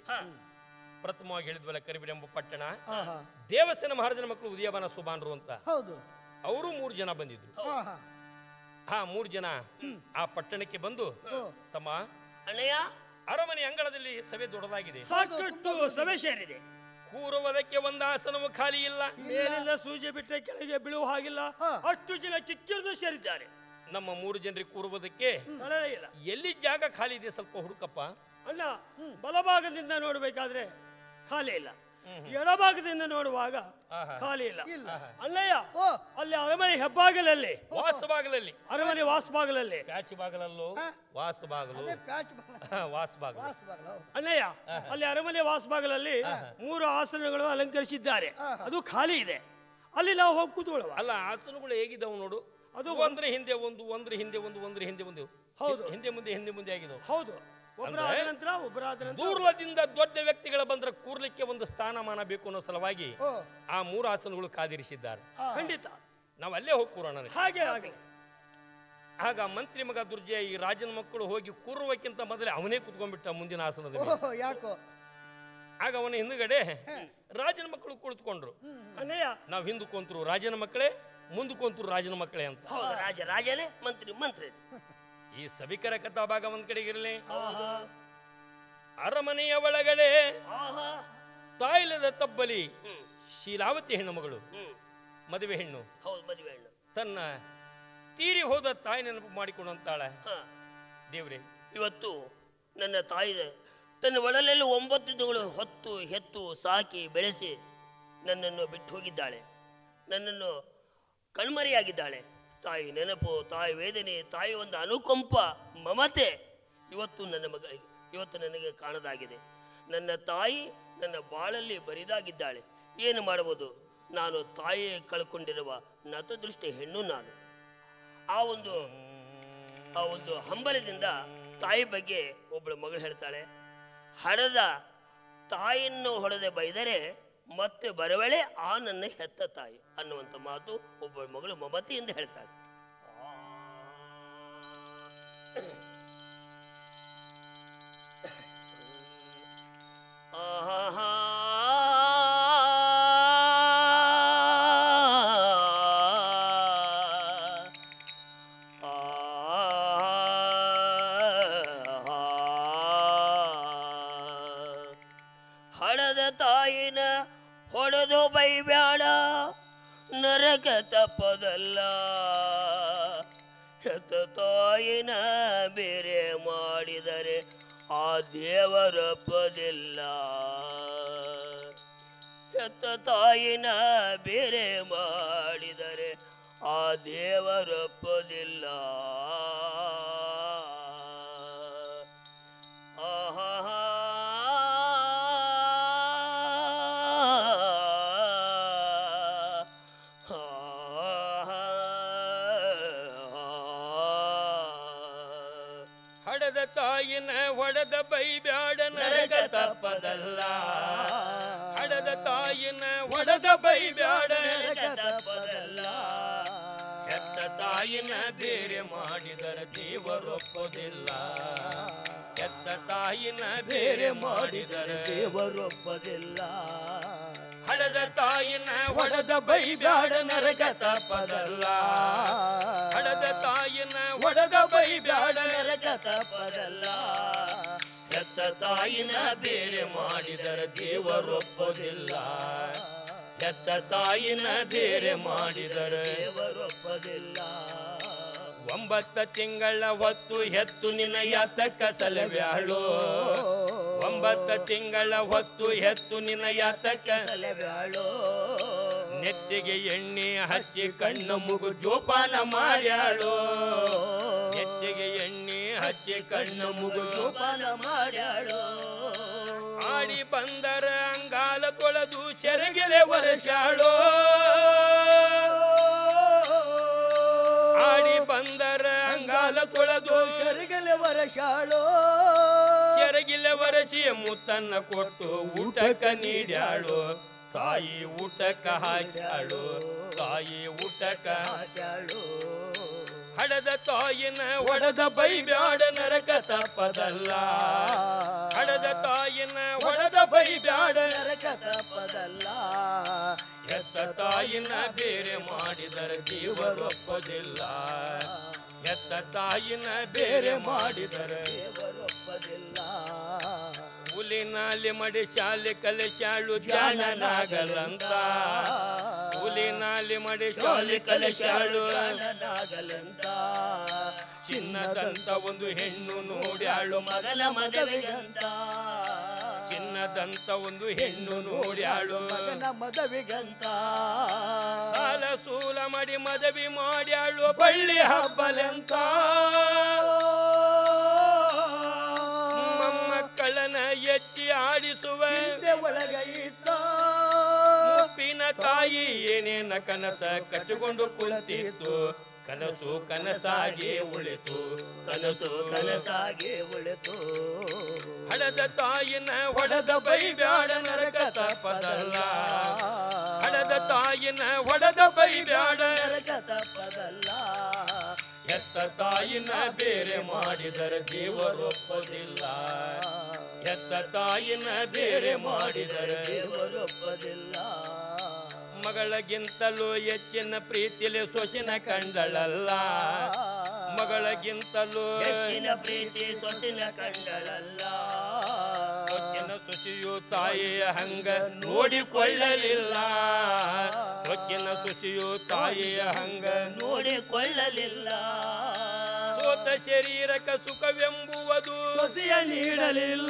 ಪ್ರಥಮವಾಗಿ ಹೇಳಿದ್ವಲ್ಲ, ಕರಿಬಿರೆಂಬ ಪಟ್ಟಣ ದೇವಸ್ಥಾನ ಮಹಾರಾಜನ ಮಕ್ಕಳು ಉದಯಬಾನ ಸುಬಾನರು ಅಂತ. ಅವರು 3 ಜನ ಬಂದಿದ್ರು. ಹಾ 3 ಜನ ಆ ಪಟ್ಟಣಕ್ಕೆ ಬಂದು, ತಮ್ಮ ಅಣ್ಣಯ್ಯ, ಅರಮನೆ ಅಂಗಳದಲ್ಲಿ ಸಭೆ ದೊಡ್ಡದಾಗಿದೆ, ಸಾಕಷ್ಟು ಸಭೆ ಸೇರಿದೆ. ಕೂರುವುದಕ್ಕೆ ಒಂದು ಆಸನವೂ ಖಾಲಿ ಇಲ್ಲ. ಮೇಲಿಂದ ಸೂಜಿ ಬಿಟ್ಟರೆ ಕೆಳಗೆ ಬೀಳುವ ಹಾಗಿಲ್ಲ, ಅಷ್ಟು ಜನ ಕಿಕ್ಕಿರಿದು ಸೇರಿದ್ದಾರೆ. ನಮ್ಮ 3 ಜನರಿಗೆ ಕೂರುವುದಕ್ಕೆ ಸ್ಥಳವೇ ಇಲ್ಲ. ಎಲ್ಲಿ ಜಾಗ ಖಾಲಿ ಇದೆ ಸ್ವಲ್ಪ ಹುಡುಕಪ್ಪ. ಅಲ್ಲ, ಬಲಭಾಗದಿಂದ ನೋಡಬೇಕಾದ್ರೆ ಖಾಲಿ ಇಲ್ಲ, ಎಡಭಾಗದಿಂದ ನೋಡುವಾಗ ಖಾಲಿ ಇಲ್ಲ. ಅಲ್ಲಯ್ಯ, ಅಲ್ಲಿ ಅರಮನೆ ಹೆಬ್ಬಾಗಲಲ್ಲಿ, ವಾಸಬಾಗಲಲ್ಲಿ, ಅರಮನೆ ವಾಸಬಾಗಲಲ್ಲಿ, ಪ್ಯಾಚ್ ಬಾಗಲಲ್ಲೂ ವಾಸಬಾಗಲು, ವಾಸಬಾಗಲು. ಅಲ್ಲಯ್ಯ, ಅಲ್ಲಿ ಅರಮನೆ ವಾಸಬಾಗಲಲ್ಲಿ 3 ಆಸನಗಳು ಅಲಂಕರಿಸಿದ್ದಾರೆ, ಅದು ಖಾಲಿ ಇದೆ. ಅಲ್ಲಿ ನಾವು ಹೋಗಿ ಕೂತ್ಕೊಳ್ಳುವ. ಅಲ್ಲ, ಆಸನಗಳು ಹೇಗಿದ್ದಾವೆ ನೋಡು, ಅದು ಒಂದ್ರ ಹಿಂದೆ ಒಂದು, ಒಂದ್ರ ಹಿಂದೆ ಒಂದು, ಒಂದ್ರ ಹಿಂದೆ ಒಂದು. ಹೌದು, ಹಿಂದೆ ಮುಂದೆ ಆಗಿದ್ದಾವೆ. ಹೌದು, ಒಬ್ಬರಾದ ನಂತರ ಒಬ್ಬರಾದ ನಂತರ. ದೂರದಿಂದ ದೊಡ್ಡ ವ್ಯಕ್ತಿಗಳ ಬಂದ್ರೆ ಕೂರ್ಲಿಕ್ಕೆ ಒಂದು ಸ್ಥಾನಮಾನ ಬೇಕು ಅನ್ನೋ ಸಲುವಾಗಿ ಆ 3 ಆಸನಗಳು ಕಾದಿರಿಸಿದ್ದಾರೆ. ಖಂಡಿತ ನಾವು ಅಲ್ಲೇ ಹೋಗಿ ಕೂರೋಣ. ಹಾಗೆ ಹಾಗೆ. ಆಗ ಮಂತ್ರಿ ಮಗ ದುರ್ಜಯ ಈ ರಾಜನ ಮಕ್ಕಳು ಹೋಗಿ ಕೂರುವಕ್ಕಿಂತ ಮೊದಲೇ ಅವನೇ ಕುತ್ಕೊಂಡ್ಬಿಟ್ಟ ಮುಂದಿನ ಆಸನದಲ್ಲಿ. ಯಾಕೋ? ಆಗ ಅವನ ಹಿಂದುಗಡೆ ರಾಜನ ಮಕ್ಕಳು ಕುಳಿತುಕೊಂಡ್ರು. ಅಣ್ಣಯ್ಯ, ನಾವು ಹಿಂದೆ ಕುಂತರು ರಾಜನ ಮಕ್ಕಳೇ, ಮುಂದೆ ಕುಂತರು ರಾಜನ ಮಕ್ಕಳೇ ಅಂತ. ಹೌದು, ರಾಜನೇ, ಮಂತ್ರಿ. ಈ ಸಭಿಕರ ಕಥಾ ಭಾಗ ಒಂದ್ ಕಡೆಗಿರಲಿ. ಅರಮನೆಯ ಒಳಗಡೆ ತಾಯಿಲದ ತಬ್ಬಲಿ ಶೀಲಾವತಿ ಹೆಣ್ಣು ಮಗಳು, ಮದುವೆ ಹೆಣ್ಣು, ತನ್ನ ತೀರಿ ಹೋದ ತಾಯಿ ನೆನಪು ಮಾಡಿಕೊಂಡಂತಾಳೆ. ದೇವ್ರೆ, ಇವತ್ತು ನನ್ನ ತಾಯಿ ತನ್ನ ಒಡಲಲ್ಲಿ 9 ತಿಂಗಳು ಹೊತ್ತು ಹೆತ್ತು ಸಾಕಿ ಬೆಳೆಸಿ ನನ್ನನ್ನು ಬಿಟ್ಟು ಹೋಗಿದ್ದಾಳೆ, ನನ್ನನ್ನು ಕಣ್ಮರೆಯಾಗಿದ್ದಾಳೆ. ತಾಯಿ ನೆನಪು, ತಾಯಿ ವೇದನೆ, ತಾಯಿ ಒಂದು ಅನುಕಂಪ, ಮಮತೆ ಇವತ್ತು ನನಗೆ ಕಾಣದಾಗಿದೆ. ನನ್ನ ತಾಯಿ ನನ್ನ ಬಾಳಲ್ಲಿ ಬರಿದಾಗಿದ್ದಾಳೆ. ಏನು ಮಾಡಬಹುದು? ನಾನು ತಾಯಿ ಕಳ್ಕೊಂಡಿರುವ ನತದೃಷ್ಟಿ ಹೆಣ್ಣು ನಾನು. ಆ ಒಂದು ಹಂಬಲದಿಂದ ತಾಯಿ ಬಗ್ಗೆ ಒಬ್ಬಳು ಮಗಳು ಹೇಳ್ತಾಳೆ, ಹಡದ ತಾಯಿಯನ್ನು ಹೊಡೆದೆ ಬೈದರೆ ಮತ್ತೆ ಬರವಳೆ ಆ ನನ್ನ ಹೆತ್ತ ತಾಯಿ ಅನ್ನುವಂಥ ಮಾತು ಒಬ್ಬ ಮಗಳು ಮಮತೆಯಿಂದ ಹೇಳ್ತಾಳೆ. ಆಹಾ, ಹಳದ ತಾಯಿನ ಹೊಡೆದು ಬೈಬ್ಯಾಡ, ನರಕ ತಪ್ಪದಲ್ಲ. ಹೆತ್ತ ತಾಯಿನ ಬೇರೆ ಮಾಡಿದರೆ ಆ ದೇವರೊಪ್ಪದಿಲ್ಲ. ಹೆತ್ತ ತಾಯಿನ ಬೇರೆ ಮಾಡಿದರೆ ಆ ದೇವರೊಪ್ಪದಿಲ್ಲ. ಆಹಾ, ಹಡದ ತಾಯಿನ ಹೊಡೆದ ಬೈಬ್ಯಾಡ, ನರಕ ತಪ್ಪದಲ್ಲ. ಹಡದ ತಾಯಿನ ಹೊಡೆದ ಬೈಬ್ಯಾಡ, ನರಕ ತಪ್ಪದಲ್ಲ. ಹೆತ್ತ ತಾಯಿನ ಬೇರೆ ಮಾಡಿದರೆ ದೇವರೊಪ್ಪದಿಲ್ಲ. ಹೆತ್ತ ತಾಯಿನ ಬೇರೆ ಮಾಡಿದರೆ ದೇವರೊಪ್ಪದಿಲ್ಲ. ಹಡದ ತಾಯಿನ ಹೊಡೆದ ಬೈಬ್ಯಾಡ, ನರಕ ತಪ್ಪದಲ್ಲ. ಹಡದ ತಾಯಿನ ಹೊಡೆದ ಬೈಬ್ಯಾಡ, ನರಕ ತಪ್ಪದಲ್ಲ. ಹೆತ್ತ ತಾಯಿನ ಬೇರೆ ಮಾಡಿದರೆ ದೇವರೊಪ್ಪದಿಲ್ಲ. ಹೆತ್ತ ತಾಯಿನ ಬೇರೆ ಮಾಡಿದರೆ ದೇವರೊಪ್ಪದಿಲ್ಲ. 9 ತಿಂಗಳ ಹೊತ್ತು ಹೆತ್ತು ನಿನ್ನ ಯಾತಕ ಸಲವ್ಯಾಳು. 9 ತಿಂಗಳ ಹೊತ್ತು ಹೆತ್ತು ನಿನ್ನ ಯಾತಕ ಸಲವ್ಯಾಳು. ನೆತ್ತಿಗೆ ಎಣ್ಣೆ ಹಚ್ಚಿ ಕಣ್ಣು ಮುಗು ಜೋಪಾನ ಮಾಡ್ಯಾಳು. ನೆತ್ತಿಗೆ ಎಣ್ಣೆ ಹಚ್ಚಿ ಕಣ್ಣು ಮುಗು ಜೋಪಾನ ಮಾಡ್ಯಾಳು. ಆಡಿ ಬಂದರ ಅಂಗಾಲ ತೊಳೆದು ಸೆರಗೆಲೆ ವರ್ಷಾಳು. ಆಡಿ ಬಂದರ ಅಂಗಾಲ ತೊಳೆದು ಸೆರಗೆಲೆ ವರ್ಷಾಳು. ಸೆರಗಿಲೆ ವರಸಿ ಮುತ್ತನ್ನ ಕೊಟ್ಟು ಊಟಕ ನೀಡ್ಯಾಳು. ತಾಯಿ ಊಟಕ ಹಾಕ್ಯಾಳು, ತಾಯಿ ಊಟಕ ಹಾಕ್ಯಾಳು. ಹಡದ ತಾಯಿನ ಹೊಡೆದ ಬೈಬ್ಯಾಡ, ನರಕ ತಪ್ಪದಲ್ಲ. ಹಡದ ತಾಯಿನ ಹೊಡೆದ ಬೈಬ್ಯಾಡ, ನರಕ ತಪ್ಪದಲ್ಲ. ಹೆತ್ತ ತಾಯಿನ ಬೇರೆ ಮಾಡಿದರೆ ದೇವರೊಪ್ಪದಿಲ್ಲ ಹೆತ್ತ ತಾಯಿನ ಬೇರೆ ಮಾಡಿದರೆ ದೇವರೊಪ್ಪದಿಲ್ಲ ಹುಲಿನಾಲಿ ಮಡಿ ಶಾಲೆ ಕಲಿಸಾಳು ಜಾಣನಾಗಲಂತ ಹುಲಿನಾಲಿ ಮಡಿ ಶಾಲೆ ಕಲಿಸಾಳು ಜಾಣನಾಗಲಂತ ಚಿನ್ನದಂತ ಒಂದು ಹೆಣ್ಣು ನೋಡ್ಯಾಳು ಮಗನ ಮದುವೆಗಂತ ಚಿನ್ನದಂತ ಒಂದು ಹೆಣ್ಣು ನೋಡ್ಯಾಳು ಮಗನ ಮದುವೆಗಂತ ಸಾಲ ಸೂಲ ಮಾಡಿ ಮದುವೆ ಮಾಡ್ಯಾಳು ಬಳ್ಳಿ ಹಬ್ಬಲೆಂತ ಮೊಮ್ಮಕ್ಕಳನ್ನ ಎಚ್ಚಿ ಆಡಿಸುವ ಒಳಗ ಇದ್ದ ಮುಪ್ಪಿನ ತಾಯಿ ಏನೇನ ಕನಸ ಕಟ್ಟಿಕೊಂಡು ಕುಳಿತಿತ್ತು ಕನಸು ಕನಸಾಗಿ ಉಳಿತು ಕನಸು ಕನಸಾಗಿ ಉಳಿತು ಹಡದ ತಾಯಿನ ಹೊಡೆದ ಬೈಬ್ಯಾಡ ನರಕ ತಪ್ಪದಲ್ಲ ಹಡದ ತಾಯಿನ ಹೊಡೆದ ಬೈಬ್ಯಾಡ ನರಕ ತಪ್ಪದಲ್ಲ ಹೆತ್ತ ತಾಯಿನ ಬೇರೆ ಮಾಡಿದರೆ ದೇವರೊಪ್ಪದಿಲ್ಲ ಹೆತ್ತ ತಾಯಿನ ಬೇರೆ ಮಾಡಿದರೆ ದೇವರೊಪ್ಪದಿಲ್ಲ ಮಗಳಿಗಿಂತಲೂ ಹೆಚ್ಚಿನ ಪ್ರೀತಿಲಿ ಸೊಸಿನ ಕಂಡಳಲ್ಲ ಮಗಳಿಗಿಂತಲೂ ಹೆಚ್ಚಿನ ಪ್ರೀತಿ ಸೊಸಿನ ಕಂಡಳಲ್ಲ ಸೊಕ್ಕಿನ ಸೊಸಿಯು ತಾಯಿಯ ಹಂಗ ನೋಡಿಕೊಳ್ಳಲಿಲ್ಲ ಸೊಕ್ಕಿನ ಸೊಸಿಯು ತಾಯಿಯ ಹಂಗ ನೋಡಿಕೊಳ್ಳಲಿಲ್ಲ ಸೋತ ಶರೀರಕ ಸುಖವೆಂಬುವುದು ಸೊಸೆಯ ನೀಡಲಿಲ್ಲ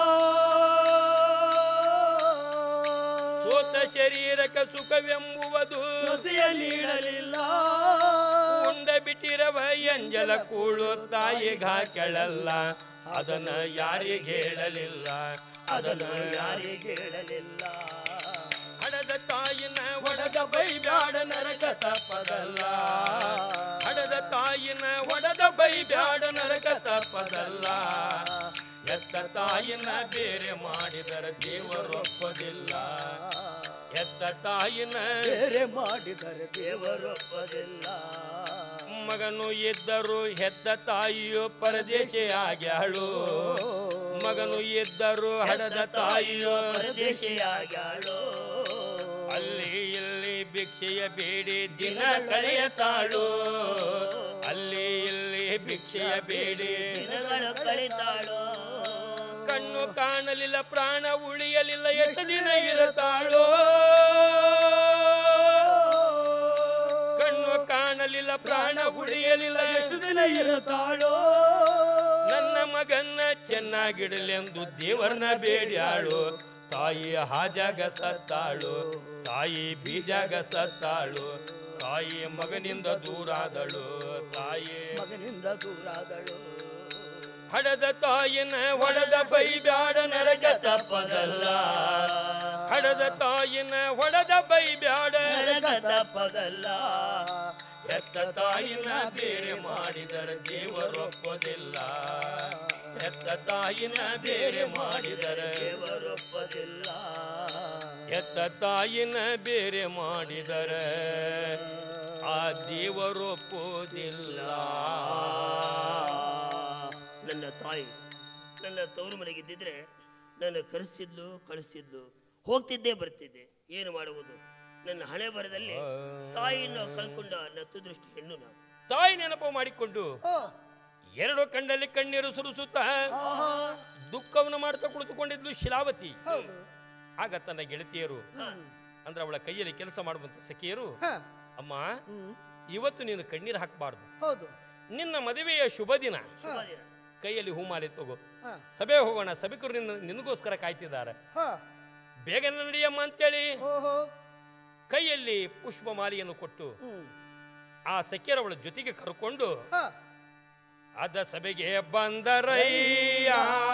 ಸೋತ ಶರೀರಕ ಸುಖವೆಂಬುವುದು ಸೊಸೆಯ ನೀಡಲಿಲ್ಲ ಉಂಡ ಬಿಟ್ಟಿರವ ಎಂಜಲ ಕೂಳು ತಾಯಿಗ ಕೆಳಲ್ಲ ಅದನ್ನ ಯಾರಿಗೆ ಹೇಳಲಿಲ್ಲ ಅದನ್ನು ಯಾರಿಗೆ ಹೇಳಲಿಲ್ಲ ಹಡದ ತಾಯಿನ ಹೊಡೆದ ಬೈಬ್ಯಾಡ ನರಕ ತಪ್ಪದಲ್ಲ ಹಡದ ತಾಯಿನ ಹೊಡೆದ ಬೈಬ್ಯಾಡ ನರಕ ತಪ್ಪದಲ್ಲ ಹೆತ್ತ ತಾಯಿನ ಬೇರೆ ಮಾಡಿದರೆ ದೇವರೊಪ್ಪದಿಲ್ಲ ಹೆತ್ತ ತಾಯಿನ ಬೇರೆ ಮಾಡಿದರೆ ದೇವರೊಪ್ಪದಿಲ್ಲ ಮಗನು ಇದ್ದರು ಹೆತ್ತ ತಾಯಿಯು ಪರದೇಶಿ ಆಗ್ಯಾಳು ಮಗನು ಇದ್ದರು ಹಡದ ತಾಯಿಯು ಪರದೇಶಿಯಾಗ್ಯಾಳು ಅಲ್ಲಿ ಇಲ್ಲಿ ಭಿಕ್ಷೆಯ ಬೇಡಿ ದಿನ ಕಳೆಯತಾಳು ಅಲ್ಲಿ ಇಲ್ಲಿ ಭಿಕ್ಷೆಯ ಬೇಡಿ ದಿನಗಳ ಕಳಿತಾಳು ಕಣ್ಣು ಕಾಣಲಿಲ್ಲ ಪ್ರಾಣ ಉಳಿಯಲಿಲ್ಲ ಎಷ್ಟು ದಿನ ಇರತಾಳು ಕಣ್ಣು ಕಾಣಲಿಲ್ಲ ಪ್ರಾಣ ಉಳಿಯಲಿಲ್ಲ ಎಷ್ಟು ದಿನ ಇರುತ್ತಾಳೋ ನನ್ನ ಮಗನ್ನ ಚೆನ್ನಾಗಿಡಲೆಂದು ದೇವರನ್ನ ಬೇಡ್ಯಾಳು ತಾಯಿ ಹಾಜಾಗ ಸತ್ತಾಳು ತಾಯಿ ಬೀಜಾಗ ಸತ್ತಾಳು ತಾಯಿ ಮಗನಿಂದ ದೂರಾದಳು ತಾಯಿ ಮಗನಿಂದ ದೂರಾದಳು ಹಡದ ತಾಯಿನ ಹೊಡೆದ ಬೈಬ್ಯಾಡ ನರಕ ತಪ್ಪದಲ್ಲ ಹಡದ ತಾಯಿನ ಹೊಡೆದ ಬೈಬ್ಯಾಡ ನರಕ ತಪ್ಪದಲ್ಲ ಹೆತ್ತ ತಾಯಿನ ಬೇರೆ ಮಾಡಿದರೆ ದೇವರೊಪ್ಪದಿಲ್ಲ ಹೆತ್ತ ತಾಯಿನ ಬೇರೆ ಮಾಡಿದರೆ ದೇವರೊಪ್ಪದಿಲ್ಲ ಹೆತ್ತ ತಾಯಿನ ಬೇರೆ ಮಾಡಿದರೆ ಆ ದೇವರೊಪ್ಪುವುದಿಲ್ಲ ನನ್ನ ತಾಯಿ ನನ್ನ ತವರು ಮನೆಗಿದ್ದಿದ್ರೆ ನನ್ನ ಕರೆಸಿದ್ಲು ಕಳಿಸ್ತಿದ್ಲು ಹೋಗ್ತಿದ್ದೆ ಬರ್ತಿದ್ದೆ ಏನು ಮಾಡುವುದು ನನ್ನ ಹಣೆ ಬರದಲ್ಲಿ ತಾಯಿಯನ್ನು ಕಳ್ಕೊಂಡ ನತ್ತು ದೃಷ್ಟಿ ಹೆಣ್ಣು ನಾನು ತಾಯಿ ನೆನಪು ಮಾಡಿಕೊಂಡು ಎರಡು ಕಣ್ಣಲ್ಲಿ ಕಣ್ಣೀರು ಸುರಿಸುತ್ತ ದುಃಖವನ್ನು ಮಾಡ್ತಾ ಕುಳಿತುಕೊಂಡಿದ್ಲು ಶಿಲಾವತಿ ಆಗ ತನ್ನ ಗೆಳತಿಯರು ಅಂದ್ರೆ ಅವಳ ಕೈಯಲ್ಲಿ ಕೆಲಸ ಮಾಡುವಂತ ಸಖಿಯರು ಅಮ್ಮ ಇವತ್ತು ನೀನು ಕಣ್ಣೀರು ಹಾಕಬಾರ್ದು ಹೌದು ನಿನ್ನ ಮದುವೆಯ ಶುಭ ದಿನ ಶುಭ ದಿನ ಕೈಯಲ್ಲಿ ಹೂಮಾಲೆ ತಗೋ ಸಭೆ ಹೋಗೋಣ ಸಭಿಕರು ನಿನಗೋಸ್ಕರ ಕಾಯ್ತಿದ್ದಾರೆ ಬೇಗ ನಡಿಯಮ್ಮ ಅಂತೇಳಿ ಕೈಯಲ್ಲಿ ಪುಷ್ಪ ಮಾಲೆಯನ್ನು ಕೊಟ್ಟು ಆ ಸಖಿಯರವಳ ಜೊತೆಗೆ ಕರ್ಕೊಂಡು ಅದ ಸಭೆಗೆ ಬಂದರಯ್ಯ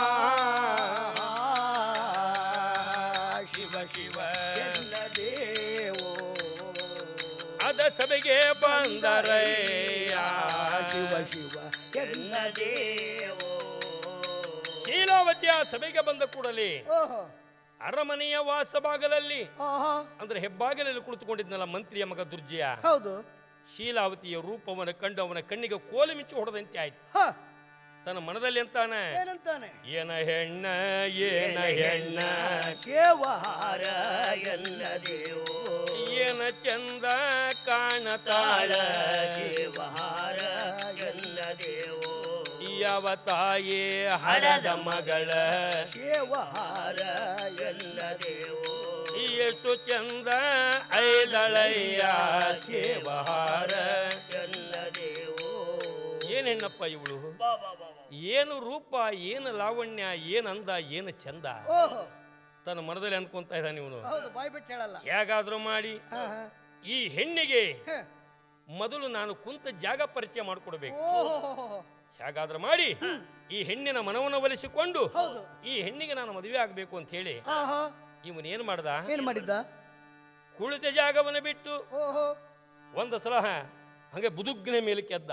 ಶಿವ ಶಿವ ದೇವೋ ಅದ ಸಭೆಗೆ ಬಂದರಯ್ಯ ಶಿವ ಶಿವ ಎನ್ನ ದೇವೋ ಶೀಲಾವತಿಯ ಸಭೆಗೆ ಬಂದ ಕೂಡಲೇ ಓಹೋ ಅರಮನೆಯ ವಾಸಭಾಗದಲ್ಲಿ ಆಹಾ ಅಂದ್ರೆ ಹೆಬ್ಬಾಗಿಲಲ್ಲಿ ಕುಳಿತುಕೊಂಡಿದ್ನಲ್ಲ ಮಂತ್ರಿಯ ಮಗ ದುರ್ಜಯ ಹೌದು ಶೀಲಾವತಿಯ ರೂಪವನ್ನು ಕಂಡು ಅವನ ಕಣ್ಣಿಗೆ ಕೋಲು ಮಿಂಚು ಹೊಡೆದಂತೆ ಆಯ್ತು ತನ್ನ ಮನದಲ್ಲಿ ಅಂತಾನೆ ಏನಂತಾನೆ? ಏನ ಹೆಣ್ಣ ಏನ ಹೆಣ್ಣ ವ್ಯವಹಾರ ಎನ್ನದೇವೋ ಏನ ಚಂದ ಕಾಣತಾಳ ಶಿವಹಾರ ಎನ್ನದೇವೋ ಯಾವ ತಾಯಿ ಹಡದ ಮಗಳ ವ್ಯವಹಾರ ಎನ್ನದೇವೋ ಎಷ್ಟು ಚಂದ ಐದಳಯ್ಯ ಶಿವಹಾರ ಎನ್ನದೇವೋ ಏನೆಣ್ಣಪ್ಪ ಇವಳು, ಬಾ ಬಾ ಬಾ ಬಾ. ಏನು ರೂಪ, ಏನು ಲಾವಣ್ಯ, ಏನು ಅಂದ, ಏನು ಚಂದ. ಓಹೋ, ತನ್ನ ಮನದಲ್ಲಿ ಅನ್ಕೊಂತ ಇದ್ದಾನೆ ಇವನು. ಹೌದು, ಬಾಯ್ ಬಿಟ್ಟು ಹೇಳಲ್ಲ. ಹೇಗಾದ್ರೂ ಮಾಡಿ ಹಾ, ಹಾ. ಈ ಹೆಣ್ಣಿಗೆ ಹೇ. ಮೊದಲು ನಾನು ಕುಂತ ಜಾಗ ಪರಿಚಯ ಮಾಡಿಕೊಡ್ಬೇಕು. ಓಹೋ, ಹೇಗಾದ್ರೂ ಮಾಡಿ ಈ ಹೆಣ್ಣಿನ ಮನವನ್ನು ಒಲಿಸಿಕೊಂಡು ಹೌದು. ಈ ಹೆಣ್ಣಿಗೆ ನಾನು ಮದುವೆ ಆಗ್ಬೇಕು ಅಂತ ಹೇಳಿ ಆಹಾ, ಇವನೇನ್ ಮಾಡ್ದ, ಏನ್ ಮಾಡಿದ್ದ? ಕುಳಿತ ಜಾಗವನ್ನು ಬಿಟ್ಟು ಓಹೋ, ಒಂದು ಸಲ ಹಂಗೆ ಬುದುಗ್ನೆ ಮೇಲೆ ಕೆದ್ದ.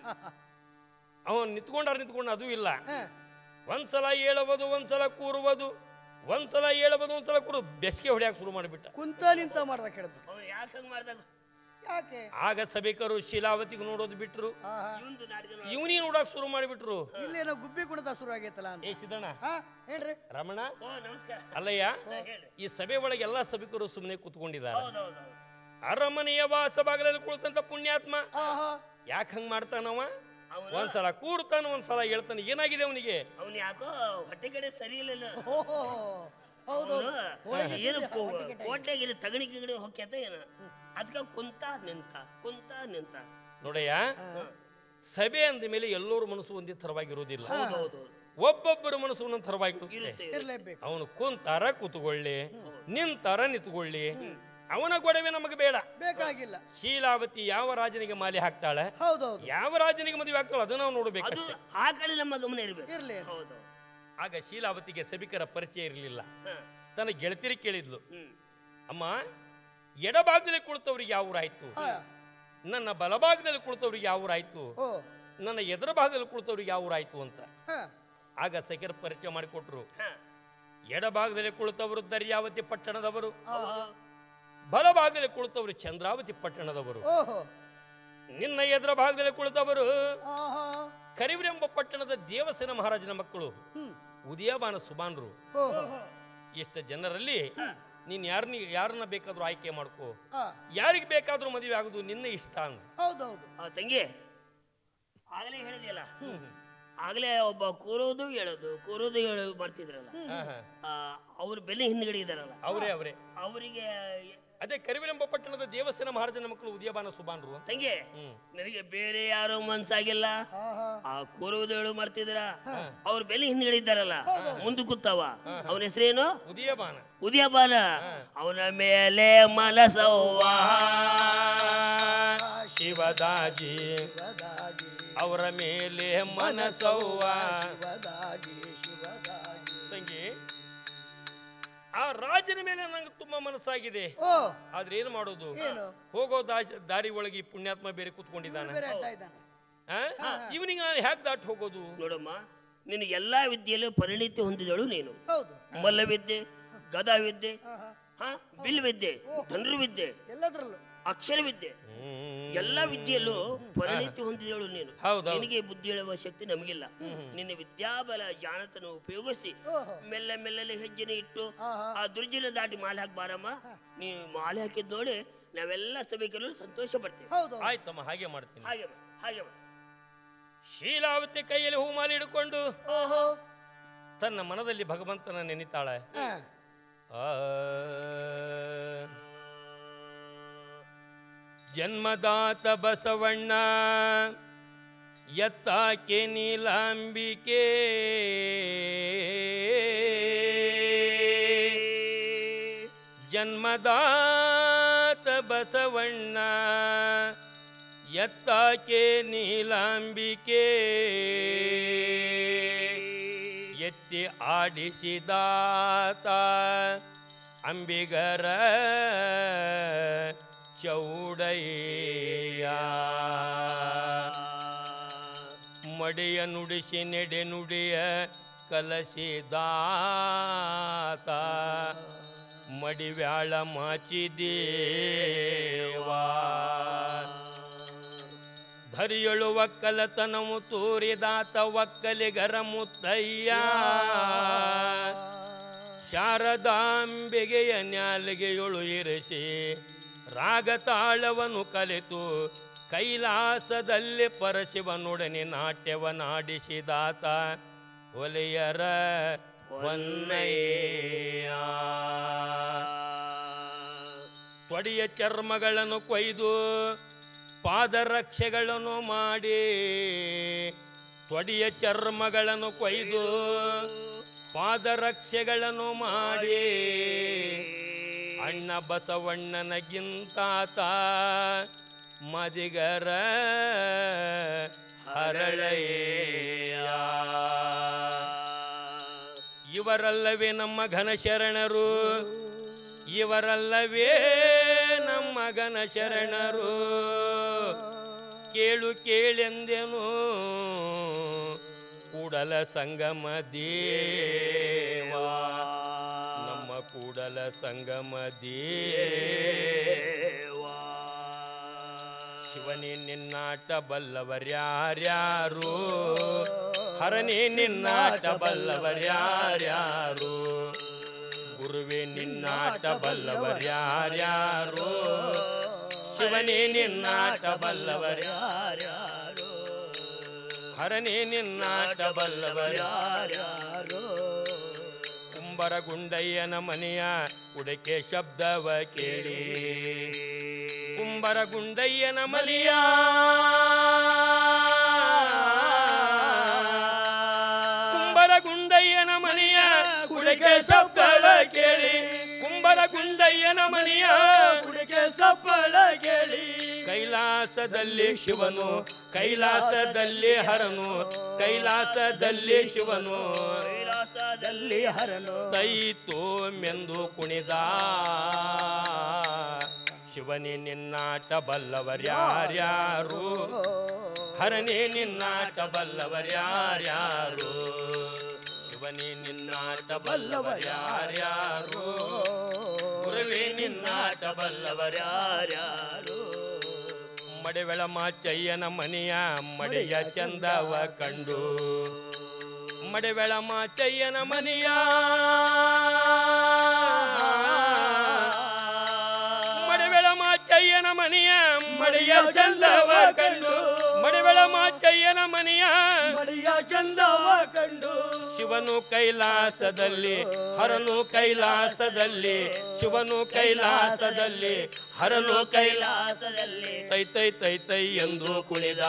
ಅವನು ನಿಂತ್ಕೊಂಡ ಅದು ಇಲ್ಲ. ಹಾ. ಒಂದ್ಸಲ ಏಳುವುದು, ಒಂದ್ಸಲ ಕೂರುವುದು, ಒಂದ್ಸಲ ಏಳುವುದು, ಒಂದ್ಸಲ ಕೂರು ಬೆಸ್ಗೆ ಹೊಡ್ಯಾಕ ಶುರು ಮಾಡಿಬಿಟ್ಟ. ಕುಂತ ನಿಂತ ಮಾಡ್ದ ಕೇಳಿದ್ರು. ಅವ್ನು ಯಾಕೆ ಹಂಗೆ ಮಾಡ್ದಾಗ ಯಾಕೆ? ಆಗ ಸಭಿಕರು ಶೀಲಾವತಿಗೆ ನೋಡೋದು ಬಿಟ್ರು, ಆಹಾ, ಇವಂದು ನಾಟಕ ಇವನಿಗೆ ನೋಡಕ್ ಶುರು ಮಾಡಿಬಿಟ್ರು. ಇಲ್ಲೇನೋ ಗುಬ್ಬಿ ಕುಣಿತ ಶುರು ಆಗೈತಲ್ಲ ಅಂತ. ಏ ಸಿದ್ದಣ್ಣ, ಹಾ, ಹೇಳ್ರಿ. ರಮಣ, ಓ ನಮಸ್ಕಾರ. ಅಲ್ಲಯ್ಯ, ಹೇಳಿ. ಈ ಸಭೆ ಒಳಗೆ ಎಲ್ಲಾ ಸಭಿಕರು ಸುಮ್ಮನೆ ಕೂತ್ಕೊಂಡಿದ್ದಾರೆ. ಹೌದೌದು. ಅರಮನೆಯ ವಾಸ ಬಾಗಿಲಲ್ಲಿ ಕುಳಿತಂತ ಪುಣ್ಯಾತ್ಮ ಆಹಾ, ಯಾಕೆ ಹಂಗ್ ಮಾಡ್ತಾನವ? ಅವನು ಒಂದ್ಸಲ ಕೂಡ್ತಾನ, ಒಂದ್ಸಲ ಹೇಳ್ತಾನೆ. ಏನಾಗಿದೆ ಅವನಿಗೆ? ಅವನು ಯಾಕೋ ಹೊಟ್ಟೆ ಕಡೆ ಸರಿ ಇಲ್ಲ. ಓಹೋ, ಹೌದು. ಏನು ಕೋಟೆಗಿರಿ ತಗಣಿ ಗಿಗಣಿ ಹೊಕ್ಯಾತ ಏನ ಅದಕ್ಕೆ ಕುಂತ ನಿಂತ ನೋಡಯ್ಯ, ಸಭೆ ಅಂದ ಮೇಲೆ ಎಲ್ಲರೂ ಮನಸ್ಸು ಒಂದೇ ಥರವಾಗಿರೋದಿಲ್ಲ. ಹೌದೌದು ಒಬ್ಬೊಬ್ಬರ ಮನಸ್ಸು ಒಂದೊಂದು ಥರವಾಗಿರುತ್ತೆ. ಇರುತ್ತೆ. ಇರ್ಲೇಬೇಕು. ಅವನು ಕುಂತಾರ ಕೂತ್ಕೊಳ್ಳಿ, ನಿಂತಾರ ನಿಂತ್ಕೊಳ್ಳಿ, ಅವನ ಗೊಡವೆ ನಮಗೆ ಬೇಡ. ಬೇಕಾಗಿಲ್ಲ. ಶೀಲಾವತಿ ಯಾವ ರಾಜನಿಗೆ ಮಾಲೆ ಹಾಕ್ತಾಳೆ, ಹೌದೌದು, ಯಾವ ರಾಜನಿಗೆ ಮದುವೆ ಆಗ್ತಾಳೆ, ಅದನ್ನ ನಾವು ಅದು ನೋಡ್ಬೇಕಷ್ಟೇ. ಆ ಕಡೆ ನಮ್ಮ ಗಮನ ಇರಬೇಕು. ಇರ್ಲಿ. ಹೌದು. ಆಗ ಶೀಲಾವತಿಗೆ ಸಭಿಕರ ಪರಿಚಯ ಇರಲಿಲ್ಲ. ಹ. ತನ್ನ ಗೆಳತಿರಿ ಕೇಳಿದ್ಲು, ಹ್ಮ್. ಅಮ್ಮ, ಎಡಭಾಗದಲ್ಲಿ ಕುಳಿತವ್ರಿಗೆ ಯಾವ ಊರಾಯ್ತು, ಹಾ. ನನ್ನ ಬಲಭಾಗದಲ್ಲಿ ಕುಳಿತವ್ರಿಗೆ ಯಾವ ಊರಾಯ್ತು, ಓ, ನನ್ನ ಎದುರ ಭಾಗದಲ್ಲಿ ಕುಳಿತವ್ರಿಗೆ ಯಾವ ಊರಾಯ್ತು ಅಂತ. ಹಾ. ಆಗ ಸಖಿಯರ ಪರಿಚಯ ಮಾಡಿಕೊಟ್ರು. ಹ. ಎಡಭಾಗದಲ್ಲಿ ಕುಳಿತವರು ದರ್ಯಾವತಿ ಪಟ್ಟಣದವರು, ಆಹಾ, ಬಲಭಾಗದಲ್ಲಿ ಕುಳಿತವರು ಚಂದ್ರಾವತಿ ಪಟ್ಟಣದವರು. ಓಹೋ, ನಿನ್ನ ಎದುರ ಭಾಗದಲ್ಲಿ ಕುಳಿತವರು ಆಹಾ, ಕರಿವರೆಂಬ ಪಟ್ಟಣದ ದೇವಸೇನ ಮಹಾರಾಜನ ಮಕ್ಕಳು, ಹ್ಮ್, ಉದಯಬಾನ ಸುಬಾನ್ರು. ಓಹೋ, ಇಷ್ಟ ಜನರಲ್ಲಿ ನೀನ್ ಯಾರನ್ನ ಬೇಕಾದ್ರೂ ಆಯ್ಕೆ ಮಾಡ್ಕೋ, ಆ, ಯಾರಿಗೆ ಬೇಕಾದ್ರೂ ಮದುವೆ ಆಗುದು ನಿನ್ನ ಇಷ್ಟ ಅಂದ. ಹೌದೌದು. ತಂಗಿ ಆಗಲೇ ಹೇಳಿದೆಯಲ್ಲ, ಆಗಲೇ ಒಬ್ಬ ಕೂರೋದು ಹೇಳೋದು ಮಾಡ್ತಿದ್ರಲ್ಲ, ಅವ್ರ ಬೆಲೆ ಹಿಂದ್ಗಡೆ ಇದಾರಲ್ಲ, ಅವರೇ ಅವರಿಗೆ ಅದೇ ಕರಿವರೆಂಬ ಪಟ್ಟಣದ ದೇವಸೇನ ಮಹಾರಾಜನ ಮಕ್ಕಳು ಉದಯಬಾನ ಸುಬಾನ್ರು. ತಂಗಿ ನನಗೆ ಬೇರೆ ಯಾರು ಮನ್ಸಾಗಿಲ್ಲ. ಆಹಾ, ಆ ಕೂರುವುದು ಹೇಳು ಮಾಡ್ತಿದ್ರ, ಅವ್ರ ಬೆಲೆ ಹಿಂದ್ಗಡೆ ಇದ್ದಾರಲ್ಲ, ಮುಂದೆ ಕೂತಾವ. ಅವನ ಹೆಸರೇನು? ಉದಯಬಾನ. ಉದಯಬಾನ. ಅವನ ಮೇಲೆ ಮನಸವ್ವ ಶಿವದಾಗಿ, ಶಿವದಾಗಿ, ಅವರ ಮೇಲೆ ಮನಸವ್ವ. ಶಿವದಾಗಿ, ಶಿವದಾಗಿ. ತಂಗಿ, ಆ ರಾಜನ ಮೇಲೆ ನಂಗೆ ತುಂಬಾ ಮನಸ್ಸಾಗಿದೆ. ಓ, ಆದ್ರೆ ಏನು ಮಾಡೋದು? ಏನು? ಹೋಗೋ ದಾರಿ ಒಳಗೆ ಈ ಪುಣ್ಯಾತ್ಮ ಬೇರೆ ಕೂತ್ಕೊಂಡಿದ್ದಾನೆ. ಬೇರೆ ಅಡ್ಡ ಇದ್ದಾನೆ. ಇವನಿಗೆ ನಾನು ಹ್ಯಾಕ್ ದಾಟ್ ಹೋಗೋದು? ನೋಡಮ್ಮ, ನಿನ್ನ ಎಲ್ಲಾ ವಿದ್ಯೆಯಲ್ಲೂ ಪರಿಣಿತಿ ಹೊಂದಿದಳು ನೀನು. ಹೌದು. ಮಲ್ಲವಿದ್ಯೆ, ಗದಾ ವಿದ್ಯೆ, ಆಹಾ, ಬಿಲ್ ವಿದ್ಯೆ, ಧನುರ್ ವಿದ್ಯೆ, ಎಲ್ಲದರಲ್ಲೂ. ಅಕ್ಷರ ವಿದ್ಯೆ, ಎಲ್ಲ ವಿದ್ಯೆಯಲ್ಲೂ ಪರಿಣಿತಿ ಹೊಂದಿದಳು ನೀನು. ಹೌದು. ನಿನಗೆ ಬುದ್ಧಿ ಹೇಳುವ ಶಕ್ತಿ ನಮಗಿಲ್ಲ. ನಿನ್ನ ವಿದ್ಯಾಬಲ ಜಾಣತನ ಉಪಯೋಗಿಸಿ ಓಹೋ, ಮೆಲ್ಲನೆ ಹೆಜ್ಜೆನೆ ಇಟ್ಟು ಆಹಾ, ಆ ದುರ್ಜನ ದಾಟಿ ಮಾಲೆ ಹಾಕಿ ಬಾರಮ್ಮ. ನೀ ಮಾಲೆ ಹಾಕಿದ್ ನೋಡಿ ನಾವೆಲ್ಲ ಸಭಿಕರು ಸಂತೋಷ ಪಡ್ತೀವಿ. ಹೌದು. ಆಯ್ತಮ್ಮ, ಹಾಗೆ ಮಾಡ್ತೀನಿ. ಹಾಗೆ ಮಾಡು, ಹಾಗೆ ಮಾಡು. ಶೀಲಾವತಿ ಕೈಯಲ್ಲಿ ಹೂಮಾಲೆ ಹಿಡ್ಕೊಂಡು ಓಹೋ, ತನ್ನ ಮನದಲ್ಲಿ ಭಗವಂತನ ನೆನಿತಾಳೆ. ಹಾ, ಆ, ಜನ್ಮದಾತ ಬಸವಣ್ಣ ಎತ್ತಾಕೆ ನೀಲಾಂಬಿಕೆ, ಜನ್ಮದಾತ ಬಸವಣ್ಣ ಎತ್ತಾಕೆ ನೀಲಾಂಬಿಕೆ, ಎತ್ತಿ ಆಡಿಸಿದಾತ ಅಂಬಿಗರ ಚೌಡಯ್ಯ, ಮಡೆಯ ನುಡಿಸಿ ನೆಡೆ ನುಡಿಯ ಕಲಸಿದಾತ ಮಡಿವ್ಯಾಳ ಮಾಚಿದೇವಾ, ಧರಿಯಳು ಒಕ್ಕಲತನವು ತೋರಿದಾತ ಒಕ್ಕಲಿಗರ ಮುತ್ತಯ್ಯ ಶಾರದಾಂಬೆಗೆಯ ನ್ಯಾಲಿಗೆಯೊಳು ಇರಿಸಿ ರಾಗತಾಳವನ್ನು ಕಲಿತು ಕೈಲಾಸದಲ್ಲಿ ಪರಶಿವನೊಡನೆ ನಾಟ್ಯವನ್ನಾಡಿಸಿದಾತ ಒಲೆಯರ ಹೊನ್ನಯ್ಯ ತೊಡೆಯ ಚರ್ಮಗಳನ್ನು ಕೊಯ್ದು ಪಾದರಕ್ಷೆಗಳನ್ನು ಮಾಡಿ ತೊಡೆಯ ಚರ್ಮಗಳನ್ನು ಕೊಯ್ದು ಪಾದರಕ್ಷೆಗಳನ್ನು ಮಾಡಿ ಅಣ್ಣ ಬಸವಣ್ಣನಗಿಂತಾತ ಮದಿಗರ ಹರಳೆಯ ಇವರಲ್ಲವೇ ನಮ್ಮ ಘನಶರಣರು ಇವರಲ್ಲವೇ ನಮ್ಮ ಘನಶರಣರು ಕೇಳು ಕೇಳೆಂದೆನು ಕೂಡಲ ಸಂಗಮ ದೇವಾ ನಮ್ಮ ಕೂಡಲ ಸಂಗಮ ದೇವಾ ಶಿವನೇ ನಿನ್ನಾಟ ಬಲ್ಲವರ್ಯಾರ್ಯಾರು ಹರನೇ ನಿನ್ನಾಟ ಬಲ್ಲವರ್ಯಾರ್ಯಾರು ಗುರುವೇ ನಿನ್ನಾಟ ಬಲ್ಲವರ್ಯಾರ್ಯಾರು ಶಿವನೇ ನಿನ್ನಾಟ ಬಲ್ಲವರ್ಯಾರ್ಯಾರು ಹರನೇ ನಿನ್ನಾಟ ಬಲ್ಲವರ್ಯಾರ್ಯಾರು ಕುಂಬರಗುಂಡಯ್ಯನ ಮನೆಯ ಉಡಕೆ ಶಬ್ದವ ಕೇಳಿ ಕುಂಬರಗುಂಡಯ್ಯನ ಮನೆಯ ಕುಂಬರಗುಂಡಯ್ಯನ ಮನೆಯ ಉಡಕೆ ಶಬ್ದವ ಕೇಳಿ ಕುಂಬರಗುಂಡಯ್ಯನ ಮನೆಯ ಉಡುಗೆ ಸಪ್ಪಳ ಕೇಳಿ ಕೈಲಾಸದಲ್ಲಿ ಶಿವನು ಕೈಲಾಸದಲ್ಲಿ ಹರನು ಕೈಲಾಸದಲ್ಲಿ ಶಿವನು ಕೈಲಾಸದಲ್ಲಿ ಹರನು ತೈತೋ ಮೆಂದು ಕುಣಿದ ಶಿವನೇ ನಿನ್ನಾಟ ಬಲ್ಲವರ್ಯಾರ್ಯಾರು ಹರನೇ ನಿನ್ನಾಟ ಬಲ್ಲವರ್ಯಾರ್ಯಾರು ಶಿವನೇ ನಿನ್ನಾಟ ಬಲ್ಲವರ್ಯಾರ್ಯಾರು ಗುರುವೇ ನಿನ್ನಾಟ ಬಲ್ಲವರ್ಯಾರ್ಯಾರು ಮಡೆವೆಳ ಮಾಚಯ್ಯನ ಮನೆಯ ಮಡೆಯ ಚಂದವ ಕಂಡು ಮಡೆವೆಳ ಮಾಚಯ್ಯನ ಮನೆಯ ಮಡೆವೆಳ ಮಾಚಯ್ಯನ ಮನೆಯ ಮಡೆಯ ಚಂದವ ಕಂಡು ಮಡೆವೆಳ ಮಾಚಯ್ಯನ ಮನೆಯ ಮಡಿಯ ಚಂದವ ಕಂಡು ಶಿವನು ಕೈಲಾಸದಲ್ಲಿ ಹರನು ಕೈಲಾಸದಲ್ಲಿ ಶಿವನು ಕೈಲಾಸದಲ್ಲಿ ಹರನು ಕೈಲಾಸದಲ್ಲಿ ತೈ ತೈ ತೈ ತೈ ಎಂದು ಕುಣಿದ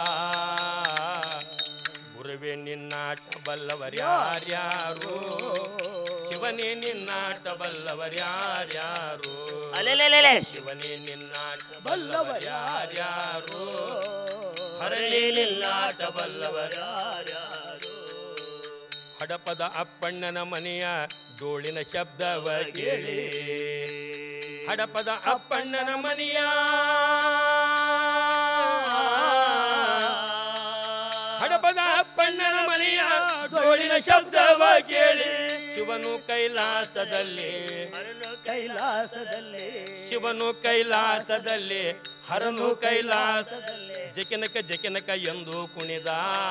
ಗುರುವೇ ನಿನ್ನಾಟ ಬಲ್ಲವರ್ಯಾರ್ಯಾರು ಶಿವನೇ ನಿನ್ನಾಟ ಬಲ್ಲವರ್ಯಾರ್ಯಾರು ಅಲೆಲೆಲೆಲೆ ಶಿವನೇ ನಿನ್ನಾಟ ಬಲ್ಲವರ್ಯಾರ್ಯಾರು ಹರನೇ ನಿನ್ನಾಟ ಬಲ್ಲವರ್ಯಾರ್ಯಾರು ಹಡಪದ ಅಪ್ಪಣ್ಣನ ಮನೆಯ ಡೋಳಿನ ಶಬ್ದವ ಕೇಳಿ ಹಡಪದ ಅಪ್ಪಣ್ಣನ ಮನೆಯ ಹಡಪದ ಅಪ್ಪಣ್ಣನ ಮನೆಯ ಡೋಳಿನ ಶಬ್ದವ ಕೇಳಿ ಶಿವನು ಕೈಲಾಸದಲ್ಲಿ ಹರನು ಕೈಲಾಸದಲ್ಲಿ ಶಿವನು ಕೈಲಾಸದಲ್ಲಿ ಹರನು ಕೈಲಾಸದಲ್ಲಿ ಜಕಿನಕ ಜಕಿನಕ ಎಂದು ಕುಣಿದ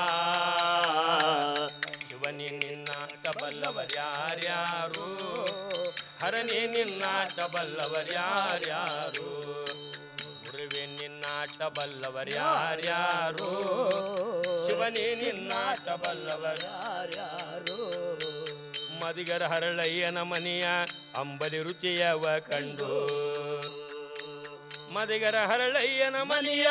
ಶಿವನೇ ನಿನ್ನಾಟ ಬಲ್ಲವರ್ಯಾರ್ಯಾರು ಹರನೇ ನಿನ್ನಾಟ ಬಲ್ಲವರ್ಯಾರ್ಯಾರು ಗುರುವೇ ನಿನ್ನಾಟ ಬಲ್ಲವರ್ಯಾರ್ಯಾರು ಶಿವನೇ ನಿನ್ನಾಟ ಬಲ್ಲವರ್ಯಾರ್ಯಾರು ಮದಿಗರ ಹರಳಯ್ಯನ ಮನೆಯ ಅಂಬಲಿ ರುಚಿಯವ ಕಂಡು ಮದಿಗರ ಹರಳಯ್ಯನ ಮನೆಯ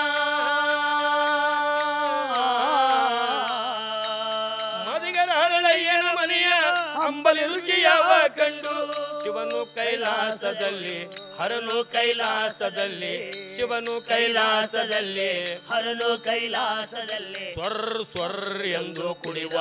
ಮದಿಗರ ಹರಳಯ್ಯನ ಮನೆಯ ಅಂಬಲಿ ರುಚಿಯವ ಕಂಡು ಶಿವನು ಕೈಲಾಸದಲ್ಲಿ ಹರನು ಕೈಲಾಸದಲ್ಲಿ ಶಿವನು ಕೈಲಾಸದಲ್ಲಿ ಹರನು ಕೈಲಾಸದಲ್ಲಿ ಸ್ವರ್ ಸ್ವರ್ ಎಂದು ಕುಡಿವ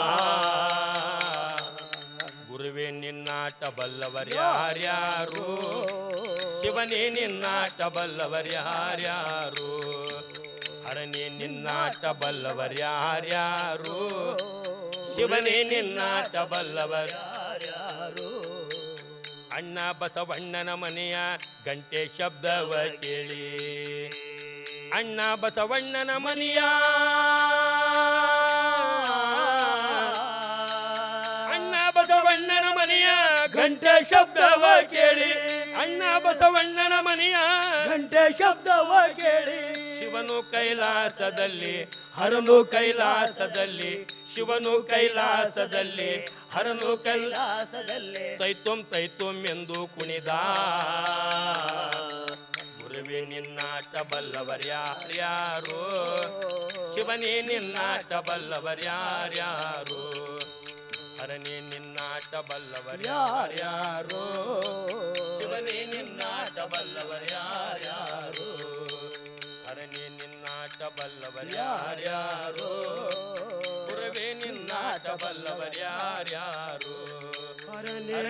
ಗುರುವೇ ನಿನ್ನಾಟ ಬಲ್ಲವರ್ಯಾರ್ಯಾರು ಶಿವನೇ ನಿನ್ನಾಟ ಬಲ್ಲವರ್ಯಾರ್ಯಾರು ಹರನೇ ನಿನ್ನಾಟ ಬಲ್ಲವರ್ಯಾರ್ಯಾರು ಶಿವನೇ ನಿನ್ನಾಟ ಬಲ್ಲವರ್ಯಾರ್ಯಾರು ಅಣ್ಣ ಬಸವಣ್ಣನ ಮನೆಯ ಗಂಟೆ ಶಬ್ದವ ಕೇಳಿ ಅಣ್ಣ ಬಸವಣ್ಣನ ಮನೆಯ ಅಣ್ಣ ಬಸವಣ್ಣನ ಮನೆಯ ಗಂಟೆ ಶಬ್ದವ ಕೇಳಿ ಅಣ್ಣ ಬಸವಣ್ಣನ ಮನೆಯ ಗಂಟೆ ಶಬ್ದವ ಕೇಳಿ ಶಿವನು ಕೈಲಾಸದಲ್ಲಿ ಹರನು ಕೈಲಾಸದಲ್ಲಿ ಶಿವನು ಕೈಲಾಸದಲ್ಲಿ ಹರನು ಕೈಲಾಸದಲ್ಲಿ ತೈತುಂ ಎಂದು ಕುಣಿದ ಗುರುವೆ ನಿನ್ನಾಟ ಬಲ್ಲವರ್ಯಾರ್ಯಾರು ಶಿವನೇ ನಿನ್ನಾಟ ಬಲ್ಲವರ್ಯಾರ್ಯಾರು ಹರನೇ ನಿನ್ನಾಟ ಬಲ್ಲವರ್ಯಾರ್ಯಾರು ಶಿವನೇ ನಿನ್ನಾಟ ಬಲ್ಲವರ್ಯಾರ್ಯಾರು ಹರನೇ ನಿನ್ನಾಟ ಬಲ್ಲವರ್ಯಾರ್ಯಾರು ಗುರುವೆ ನಿನ್ನಾಟ ಬಲ್ಲವರ್ಯಾರ್ಯಾರು ಹರನೇ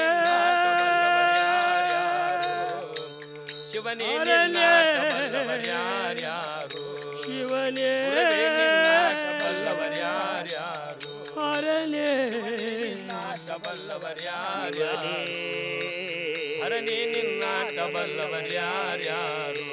ಶಿವನೇ ನಿನ್ನಾಟ ಬಲ್ಲವರ್ಯಾರ್ಯಾರು ಶಿವನೇ ಬಲ್ಲವರ್ಯಾರ್ಯಾರು ಹರನೇ ನಿನ್ನಾಟ ಬಲ್ಲವರ್ಯಾರ್ಯಾರು ಹರನೇ ನಿನ್ನಾಟ ಬಲ್ಲವರ್ಯಾರ್ಯಾರು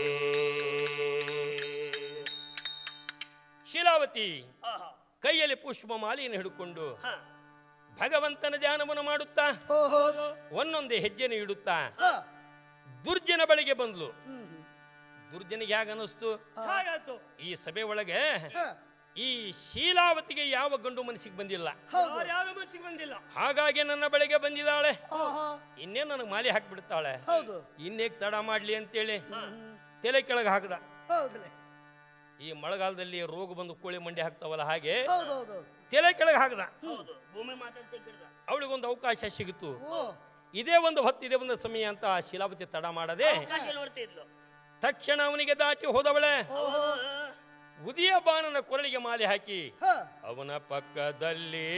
ಶೀಲಾವತಿ ಕೈಯಲ್ಲಿ ಪುಷ್ಪ ಮಾಲೆಯನ್ನು ಹಿಡ್ಕೊಂಡು ಭಗವಂತನ ಧ್ಯಾನವನ್ನು ಮಾಡುತ್ತಾ ಒಂದೊಂದೇ ಹೆಜ್ಜೆನ ಇಡುತ್ತಾ ದುರ್ಜನ ಬಳಿಗೆ ಬಂದ್ಲು. ದುರ್ಜನಿಗೆ ಹೇಗೆ ಅನಿಸ್ತು? ಹಾಗಾಯ್ತು. ಈ ಸಭೆ ಒಳಗೆ ಈ ಶೀಲಾವತಿಗೆ ಯಾವ ಗಂಡು ಮನಸ್ಸಿಗೆ ಬಂದಿಲ್ಲ, ಯಾರು ಮನಸ್ಸಿಗೆ ಬಂದಿಲ್ಲ. ಹಾಗಾಗಿ ನನ್ನ ಬಳಿಗೆ ಬಂದಿದ್ದಾಳೆ. ಇನ್ನೇನು ನನಗೆ ಮಾಲೆ ಹಾಕಿಬಿಡ್ತಾಳೆ, ಇನ್ನೇಕ್ ತಡ ಮಾಡ್ಲಿ ಅಂತೇಳಿ ತಲೆ ಕೆಳಗೆ ಹಾಕದ. ಈ ಮಳೆಗಾಲದಲ್ಲಿ ರೋಗ ಬಂದು ಕೋಳಿ ಮಂಡಿ ಹಾಕ್ತಾವಲ್ಲ ಹಾಗೆ ತಲೆ ಕೆಳಗೆ ಹಾಕದ. ಅವಳಿಗೊಂದು ಅವಕಾಶ ಸಿಗುತ್ತು. ಇದೇ ಒಂದು ಹೊತ್ತು, ಇದೇ ಒಂದು ಸಮಯ ಅಂತ ಶೀಲಾವತಿ ತಡ ಮಾಡದೆ ತಕ್ಷಣ ಅವನಿಗೆ ದಾಟಿ ಹೋದವಳೆ. ಉದಯ ಬಾಣನ ಕೊರಳಿಗೆ ಮಾಲೆ ಹಾಕಿ ಅವನ ಪಕ್ಕದಲ್ಲಿ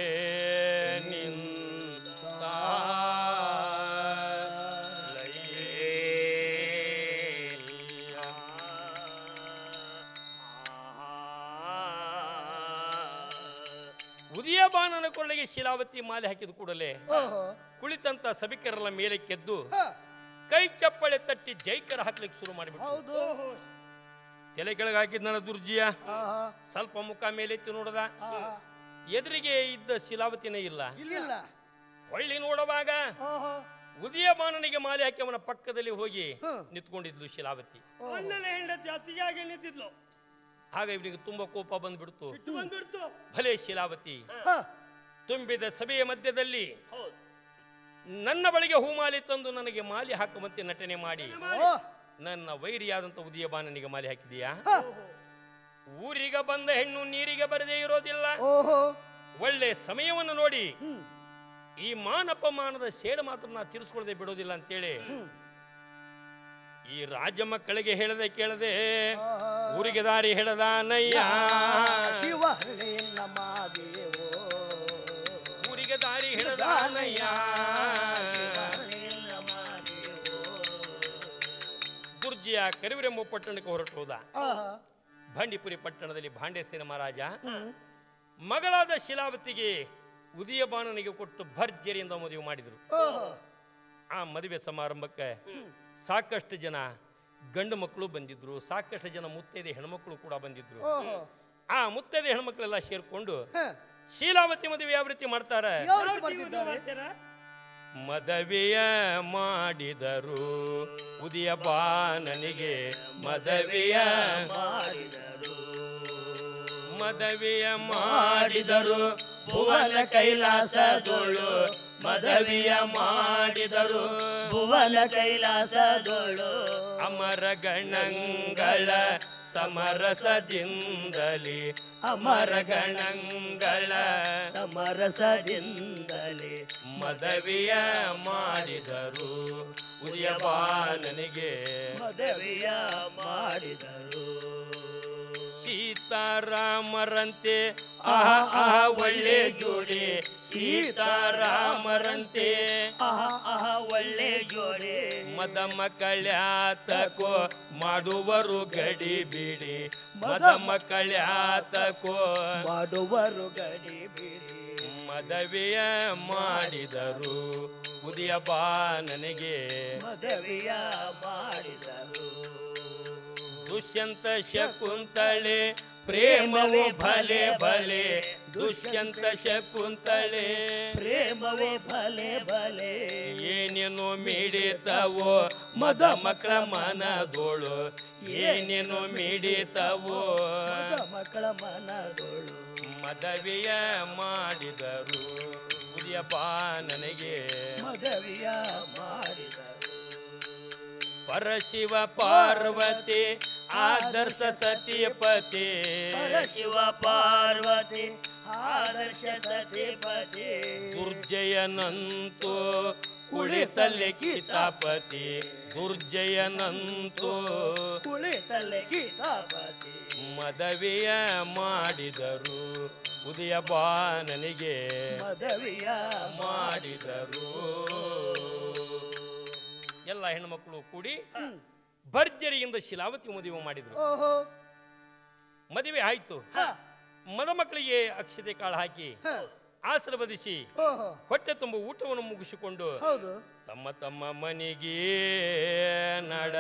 ನಿಂತ ಉದಯ ಬಾಣನ ಕೊರಳಿಗೆ ಶೀಲಾವತಿ ಮಾಲೆ ಹಾಕಿದ ಕೂಡಲೇ ಕುಳಿತಂತ ಸಭಿಕರೆಲ್ಲ ಮೇಲೆ ಕೆದ್ದು ಕೈ ಚಪ್ಪಳೆ ತಟ್ಟಿ ಜೈಕರ ಹಾಕ್ಲಿಕ್ಕೆ ಶುರು ಮಾಡಿಬಿಟ್ಟು ತಲೆ ಕೆಳಗೆ ಹಾಕಿದ್ ನನ್ನ ದುರ್ಜಿಯ ಸ್ವಲ್ಪ ಮುಖ ಮೇಲೆತ್ತಿ ನೋಡದ. ಎದುರಿಗೆ ಇದ್ದ ಶೀಲಾವತಿನೇ ಇಲ್ಲ. ಹೊಳ್ಳಿ ನೋಡುವಾಗ ಉದಯ ಬಾಣನಿಗೆ ಮಾಲೆ ಹಾಕಿ ಅವನ ಪಕ್ಕದಲ್ಲಿ ಹೋಗಿ ನಿಂತ್ಕೊಂಡಿದ್ಲು ಶೀಲಾವತಿ. ಹೆಂಡತಿ ಅತಿಯಾಗಿ ನಿಂತಿದ್ಲು. ಆಗ ಇವನಿಗೆ ತುಂಬಾ ಕೋಪ ಬಂದ್ಬಿಡ್ತು. ಬಂದ್ಬಿಡ್ತು. ಭಲೆ ಶೀಲಾವತಿ, ತುಂಬಿದ ಸಭೆಯ ಮಧ್ಯದಲ್ಲಿ ನನ್ನ ಬಳಿಗೆ ಹೂಮಾಲೆ ತಂದು ನನಗೆ ಮಾಲೆ ಹಾಕುವಂತೆ ನಟನೆ ಮಾಡಿ ನನ್ನ ವೈರಿಯಾದಂತ ಉದಯ ಬಾಣನಿಗೆ ಮಾಲೆ ಹಾಕಿದೀಯಾ? ಊರಿಗೆ ಬಂದ ಹೆಣ್ಣು ನೀರಿಗೆ ಬರದೇ ಇರೋದಿಲ್ಲ. ಒಳ್ಳೆ ಸಮಯವನ್ನು ನೋಡಿ ಈ ಮಾನಪಮಾನದ ಸೇಡು ಮಾತ್ರ ನಾ ತೀರಿಸ್ಕೊಳ್ಳದೆ ಬಿಡೋದಿಲ್ಲ ಅಂತೇಳಿ ಈ ರಾಜ ಮಕ್ಕಳಿಗೆ ಹೇಳದೆ ಕೇಳದೆ ಊರಿಗೆ ದಾರಿ ಹೇಳದ ನಯ್ಯ. ಊರಿಗೆ ದಾರಿ ಹೇಳದ ನಯ್ಯ. ದುರ್ಜಿಯ ಕರಿವಿರೆಂಬ ಪಟ್ಟಣಕ್ಕೆ ಹೊರಟು ಹೋದ. ಬಂಡೀಪುರಿ ಪಟ್ಟಣದಲ್ಲಿ ಭಾಂಡೇಸೇನ ಮಹಾರಾಜ ಮಗಳಾದ ಶೀಲಾವತಿಗೆ ಉದಯ ಬಾಣನಿಗೆ ಕೊಟ್ಟು ಭರ್ಜರಿಯಿಂದ ಮದುವೆ ಮಾಡಿದರು. ಆ ಮದುವೆ ಸಮಾರಂಭಕ್ಕೆ ಸಾಕಷ್ಟು ಜನ ಗಂಡು ಮಕ್ಕಳು ಬಂದಿದ್ರು, ಸಾಕಷ್ಟು ಜನ ಮುತ್ತೈದೆ ಹೆಣ್ಮಕ್ಳು ಕೂಡ ಬಂದಿದ್ರು. ಆ ಮುತ್ತೈದೆ ಹೆಣ್ಮಕ್ಳೆಲ್ಲ ಸೇರ್ಕೊಂಡು ಶೀಲಾವತಿ ಮದುವೆ ಯಾವ ರೀತಿ ಮಾಡ್ತಾರೆ? ಮದುವೆಯ ಮಾಡಿದರು ಉದಯ ಬಾಣನಿಗೆ, ಮದುವೆಯ ಮಾಡಿದರು, ಮದುವೆಯ ಮಾಡಿದರು ಭುವನ ಕೈಲಾಸದೋಳು, ಮದುವೆಯ ಮಾಡಿದರು ಭುವನ ಕೈಲಾಸದೋಳು. ಅಮರ ಗಣಗಳ ಸಮರಸದಿಂದಲಿ, ಅಮರ ಗಣಗಳ ಸಮರಸದಿಂದಲೇ ಮದುವೆಯ ಮಾಡಿದರು ಉದಯ ಬಾಣನಿಗೆ, ಮದುವೆಯ ಮಾಡಿದರು. ಸೀತಾರಾಮರಂತೆ ಆಹಾ ಆಹಾ ಒಳ್ಳೆ ಜೋಡಿ, ಸೀತಾರಾಮರಂತೆ ಆಹಾ ಆಹಾ ಒಳ್ಳೆ ಜೋಡಿ. ಮದ ಮಕ್ಕಳ್ಯಾತಕೋ ಮಾಡುವರು ಗಡಿ ಬಿಡಿ, ಮದ ಮಕ್ಕಳ್ಯಾತಕೋ ಮಾಡುವರು ಗಡಿ ಬಿಡಿ. ಮದುವೆಯ ಮಾಡಿದರು ಉದಯ ಬಾಣನಿಗೆ, ಮದುವೆಯ ಮಾಡಿದರು. ದುಷ್ಯಂತ ಶಕುಂತಳೆ ಪ್ರೇಮವೋ ಭಲೆ ಭಲೆ ದುಷ್ಯಂತ ಶಕುಂತಳೆ ಪ್ರೇಮವೇ ಭಲೆ ಭಲೆ ಏನೇನು ಮಿಡಿತವೋ ಮದ ಮಕ್ಕಳ ಮನದೋಳು ಏನೇನು ಮಿಡಿತವೋ ಮಕ್ಕಳ ಮನದೋಳು ಮದವಿಯ ಮಾಡಿದರು ಉದಯಪ್ಪ ನನಗೆ ಮದವಿಯ ಮಾಡಿದರು ಪರಶಿವ ಪಾರ್ವತಿ ಆದರ್ಶ ಸತಿಪತಿ ಪರಶಿವ ಪಾರ್ವತಿ ಆದರ್ಶ ಸತಿಪತಿ ದುರ್ಜಯನಂತೂ ಕುಳಿತಲ್ಲಿ ಕಿತಾಪತಿ ದುರ್ಜಯನಂತೂ ಕುಳಿತಲ್ಲಿ ಕಿತಾಪತಿ ಮದವಿಯ ಮಾಡಿದರು ಉದಯಪ್ಪ ನನಗೆ ಮದವಿಯ ಮಾಡಿದರು ಎಲ್ಲ ಹೆಣ್ಮಕ್ಳು ಕೂಡಿ ಭರ್ಜರಿಯಿಂದ ಶಿಲಾವತಿ ಮದುವೆ ಮಾಡಿದ್ರು. ಓಹೋ ಮದುವೆ ಆಯ್ತು. ಮಕ್ಕಳಿಗೆ ಅಕ್ಷತೆ ಕಾಳು ಹಾಕಿ ಆಶೀರ್ವದಿಸಿ ಓಹೋ ಹೊಟ್ಟೆ ತುಂಬ ಊಟವನ್ನು ಮುಗಿಸಿಕೊಂಡು ಹೌದು ತಮ್ಮ ತಮ್ಮ ಮನೆಗೆ ನಡ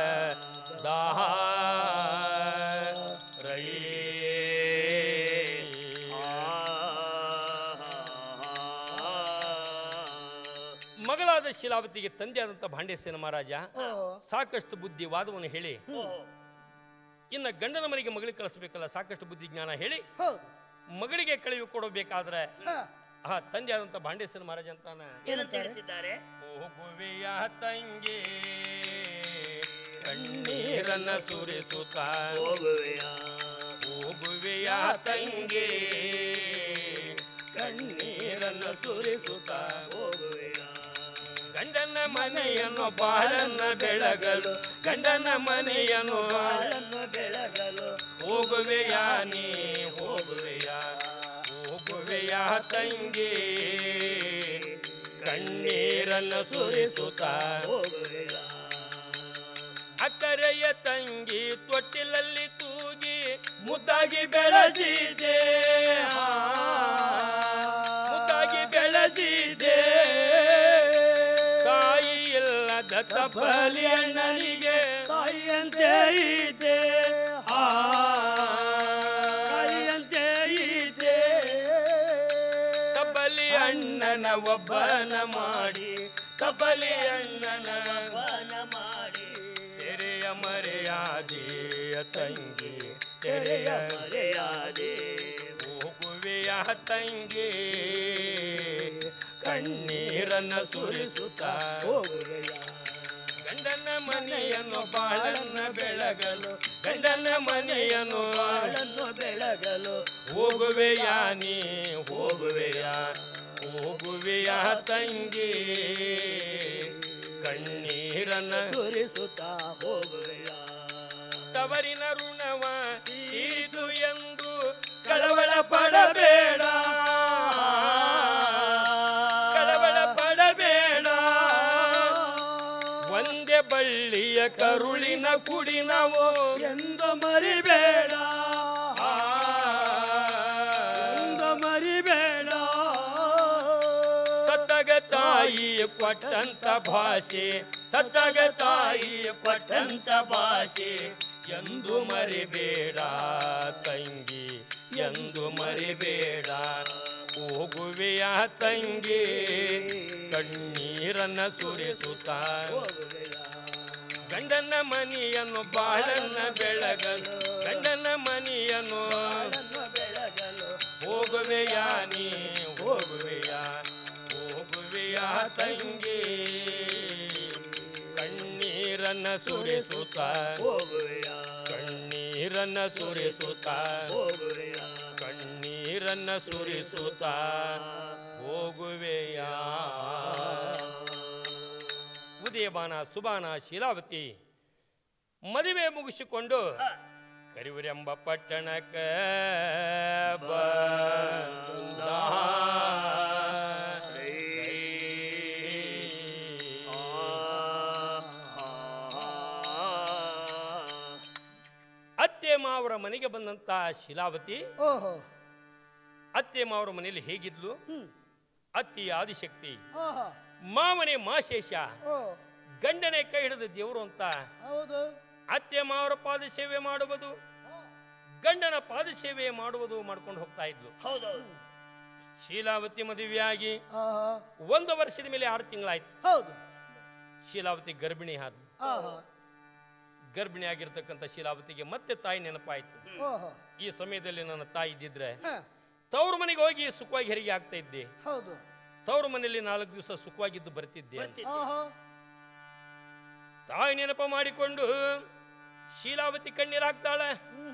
ಮಗಳಾದ ಶಿಲಾವತಿಗೆ ತಂದೆಯಾದಂಥ ಭಾಂಡೇಶ್ವರ ಮಹಾರಾಜ ಸಾಕಷ್ಟು ಬುದ್ಧಿ ವಾದವನ್ನು ಹೇಳಿ ಇನ್ನು ಗಂಡನ ಮನೆಗೆ ಮಗಳಿಗೆ ಕಳಿಸ್ಬೇಕಲ್ಲ ಸಾಕಷ್ಟು ಬುದ್ಧಿ ಜ್ಞಾನ ಹೇಳಿ ಹೌದು ಮಗಳಿಗೆ ಕಳುವಿ ಕೊಡಬೇಕಾದ್ರೆ ಆ ತಂದೆಯಾದಂಥ ಭಾಂಡೇಶ್ವರ ಮಹಾರಾಜ ಅಂತಾನ ಏನಂತ ಹೇಳ್ತಿದ್ದಾರೆ ಹೋಗುವೆಯ ತಂಗಿ ಕಣ್ಣೀರನ್ನ ಸುರಿಸುತ್ತ ಹೋಗುವೆಯ ತಂಗಿ ಕಣ್ಣೀರನ್ನ ಸುರಿಸುತ್ತ ಗಂಡನ ಮನೆಯನ್ನು ಬಾಳನ್ನ ಬೆಳಗಲು ಗಂಡನ ಮನೆಯನ್ನು ಬೆಳಗಲು ಹೋಗುವೆಯ ನೀ ಹೋಗುವೆಯ ಹೋಗುವೆಯ ತಂಗಿ ಕಣ್ಣೀರನ್ನು ಸುರಿಸುತ್ತ ಅಕ್ಕರೆಯ ತಂಗಿ ತೊಟ್ಟಿಲಲ್ಲಿ ತೂಗಿ ಮುದ್ದಾಗಿ ಬೆಳೆಸಿದೆ ಮುದ್ದಾಗಿ ಬೆಳೆಸಿದೆ ತಾಯಿ ಇಲ್ಲದ ತಪ್ಪಲಿ ಅಣ್ಣನಿಗೆ ತಾಯಿಯಂತೆ ಇದೆ ತಾಯಿಯಂತೆ ಇದೆ ತಬ್ಬಲಿ ಅಣ್ಣನ ಒಬ್ಬನ ಮಾಡಿ ತಬ್ಬಲಿ ಅಣ್ಣನ ಮಾಡಿ ತೆರೆಯ ಮರೆಯಾದೆಯ ತಂಗಿ ತೆರೆಯ ಮರೆಯಾದೆ ಹೋಗುವೆಯ ತಂಗಿ ಕಣ್ಣೀರನ್ನ ಸುರಿಸುತ್ತ ಗಂಡನ ಮನೆಯನ್ನು ಬಾಳನ್ನ ಬೆಳಗಲು ಗಂಡನ ಮನೆಯನ್ನು ಬಾಳನ್ನು ಬೆಳಗಲು ಹೋಗುವೆಯ ನೀ ಹೋಗುವೆಯ ಹೋಗುವೆಯ ತಂಗಿ ಕಣ್ಣೀರನ್ನ ಸುರಿಸುತ್ತಾ ಹೋಗುವೆಯ ತವರಿನ ಋಣವ ತೀರಿತು ಎಂದು ಕಳವಳ ಪಡಬೇಡ ಕಳವಳ ಪಡಬೇಡ ಒಂದೇ ಬಳ್ಳಿಯ ಕರುಳಿನ ಕುಡಿನವೋ ಎಂದು ಮರಿಬೇಡ ಎಂದು ಮರಿಬೇಡ ಸತ್ತಗ ತಾಯಿ ಕೊಟ್ಟಂತ ಭಾಷೆ ಸತ್ತಗ ತಾಯಿ ಕೊಟ್ಟಂತ ಭಾಷೆ ಎಂದು ಮರಿಬೇಡ ತಂಗಿ ಎಂದು ಮರಿಬೇಡ ಹೋಗುವೆಯ ತಂಗಿ ಕಣ್ಣೀರನ್ನ ಸುರಿಸುತ್ತ ಗಂಡನ ಮನೆಯನ್ನು ಬಾಳನ್ನ ಬೆಳಗಲು ಗಂಡನ ಮನೆಯನ್ನು ಬೆಳಗಲು ಹೋಗುವೆಯ ನೀ ಹೋಗುವೆಯ ಹೋಗುವೆಯ ತಂಗಿ ಕಣ್ಣೀರನ್ನ ಸುರಿಸುತ್ತ ಹೋಗುವೆಯ ಕಣ್ಣೀರನ್ನ ಸುರಿಸುತ್ತ ಹೋಗುವೆಯ ಕಣ್ಣೀರನ್ನ ಸುರಿಸುತ್ತ ಹೋಗುವೆಯ ಉದಯಬಾನ ಸುಬಾನ ಶೀಲಾವತಿ ಮದುವೆ ಮುಗಿಸಿಕೊಂಡು ಕರಿವರೆಂಬ ಪಟ್ಟಣಕ್ಕ ಬಂದ ಅತ್ತೆ ಮಾವರ ಮನೆಗೆ ಬಂದಂತ ಶೀಲಾವತಿ ಓಹೋ ಅತ್ತೆ ಮಾವರ ಮನೆಯಲ್ಲಿ ಹೇಗಿದ್ಲು ಅತ್ತಿ ಆದಿಶಕ್ತಿ ಆಹಾ ಮಾವನೇ ಮಾಶೇಷ ಓ ಗಂಡನೇ ಕೈ ಹಿಡಿದ ದೇವರು ಅಂತ ಹೌದು ಅತ್ತೆ ಮಾವರ ಪಾದ ಸೇವೆ ಮಾಡುವುದು, ಗಂಡನ ಪಾದ ಸೇವೆ ಮಾಡುವುದು ಮಾಡ್ಕೊಂಡು ಹೋಗ್ತಾ ಇದ್ಲು. ಹೌದೌದು. ಶೀಲಾವತಿ ಮದುವೆಯಾಗಿ 1 ವರ್ಷದ ಮೇಲೆ 6 ತಿಂಗಳಾಯ್ತು. ಹೌದು. ಶೀಲಾವತಿ ಗರ್ಭಿಣಿ ಆದ್ಲು. ಗರ್ಭಿಣಿ ಆಗಿರ್ತಕ್ಕಂಥ ಶೀಲಾವತಿಗೆ ಮತ್ತೆ ತಾಯಿ ನೆನಪಾಯ್ತು. ಈ ಸಮಯದಲ್ಲಿ ನನ್ನ ತಾಯಿ ಇದ್ದಿದ್ರೆ ತವ್ರ ಮನೆಗೆ ಹೋಗಿ ಸುಖವಾಗಿ ಹೆರಿಗೆ ಆಗ್ತಾ ಇದ್ದೆ. ಹೌದು. ತವ್ರ ಮನೆಯಲ್ಲಿ 4 ದಿವಸ ಸುಖವಾಗಿದ್ದು ಬರ್ತಿದ್ದೆ. ತಾಯಿ ನೆನಪ ಮಾಡಿಕೊಂಡು ಶೀಲಾವತಿ ಕಣ್ಣೀರಾಗ್ತಾಳೆ.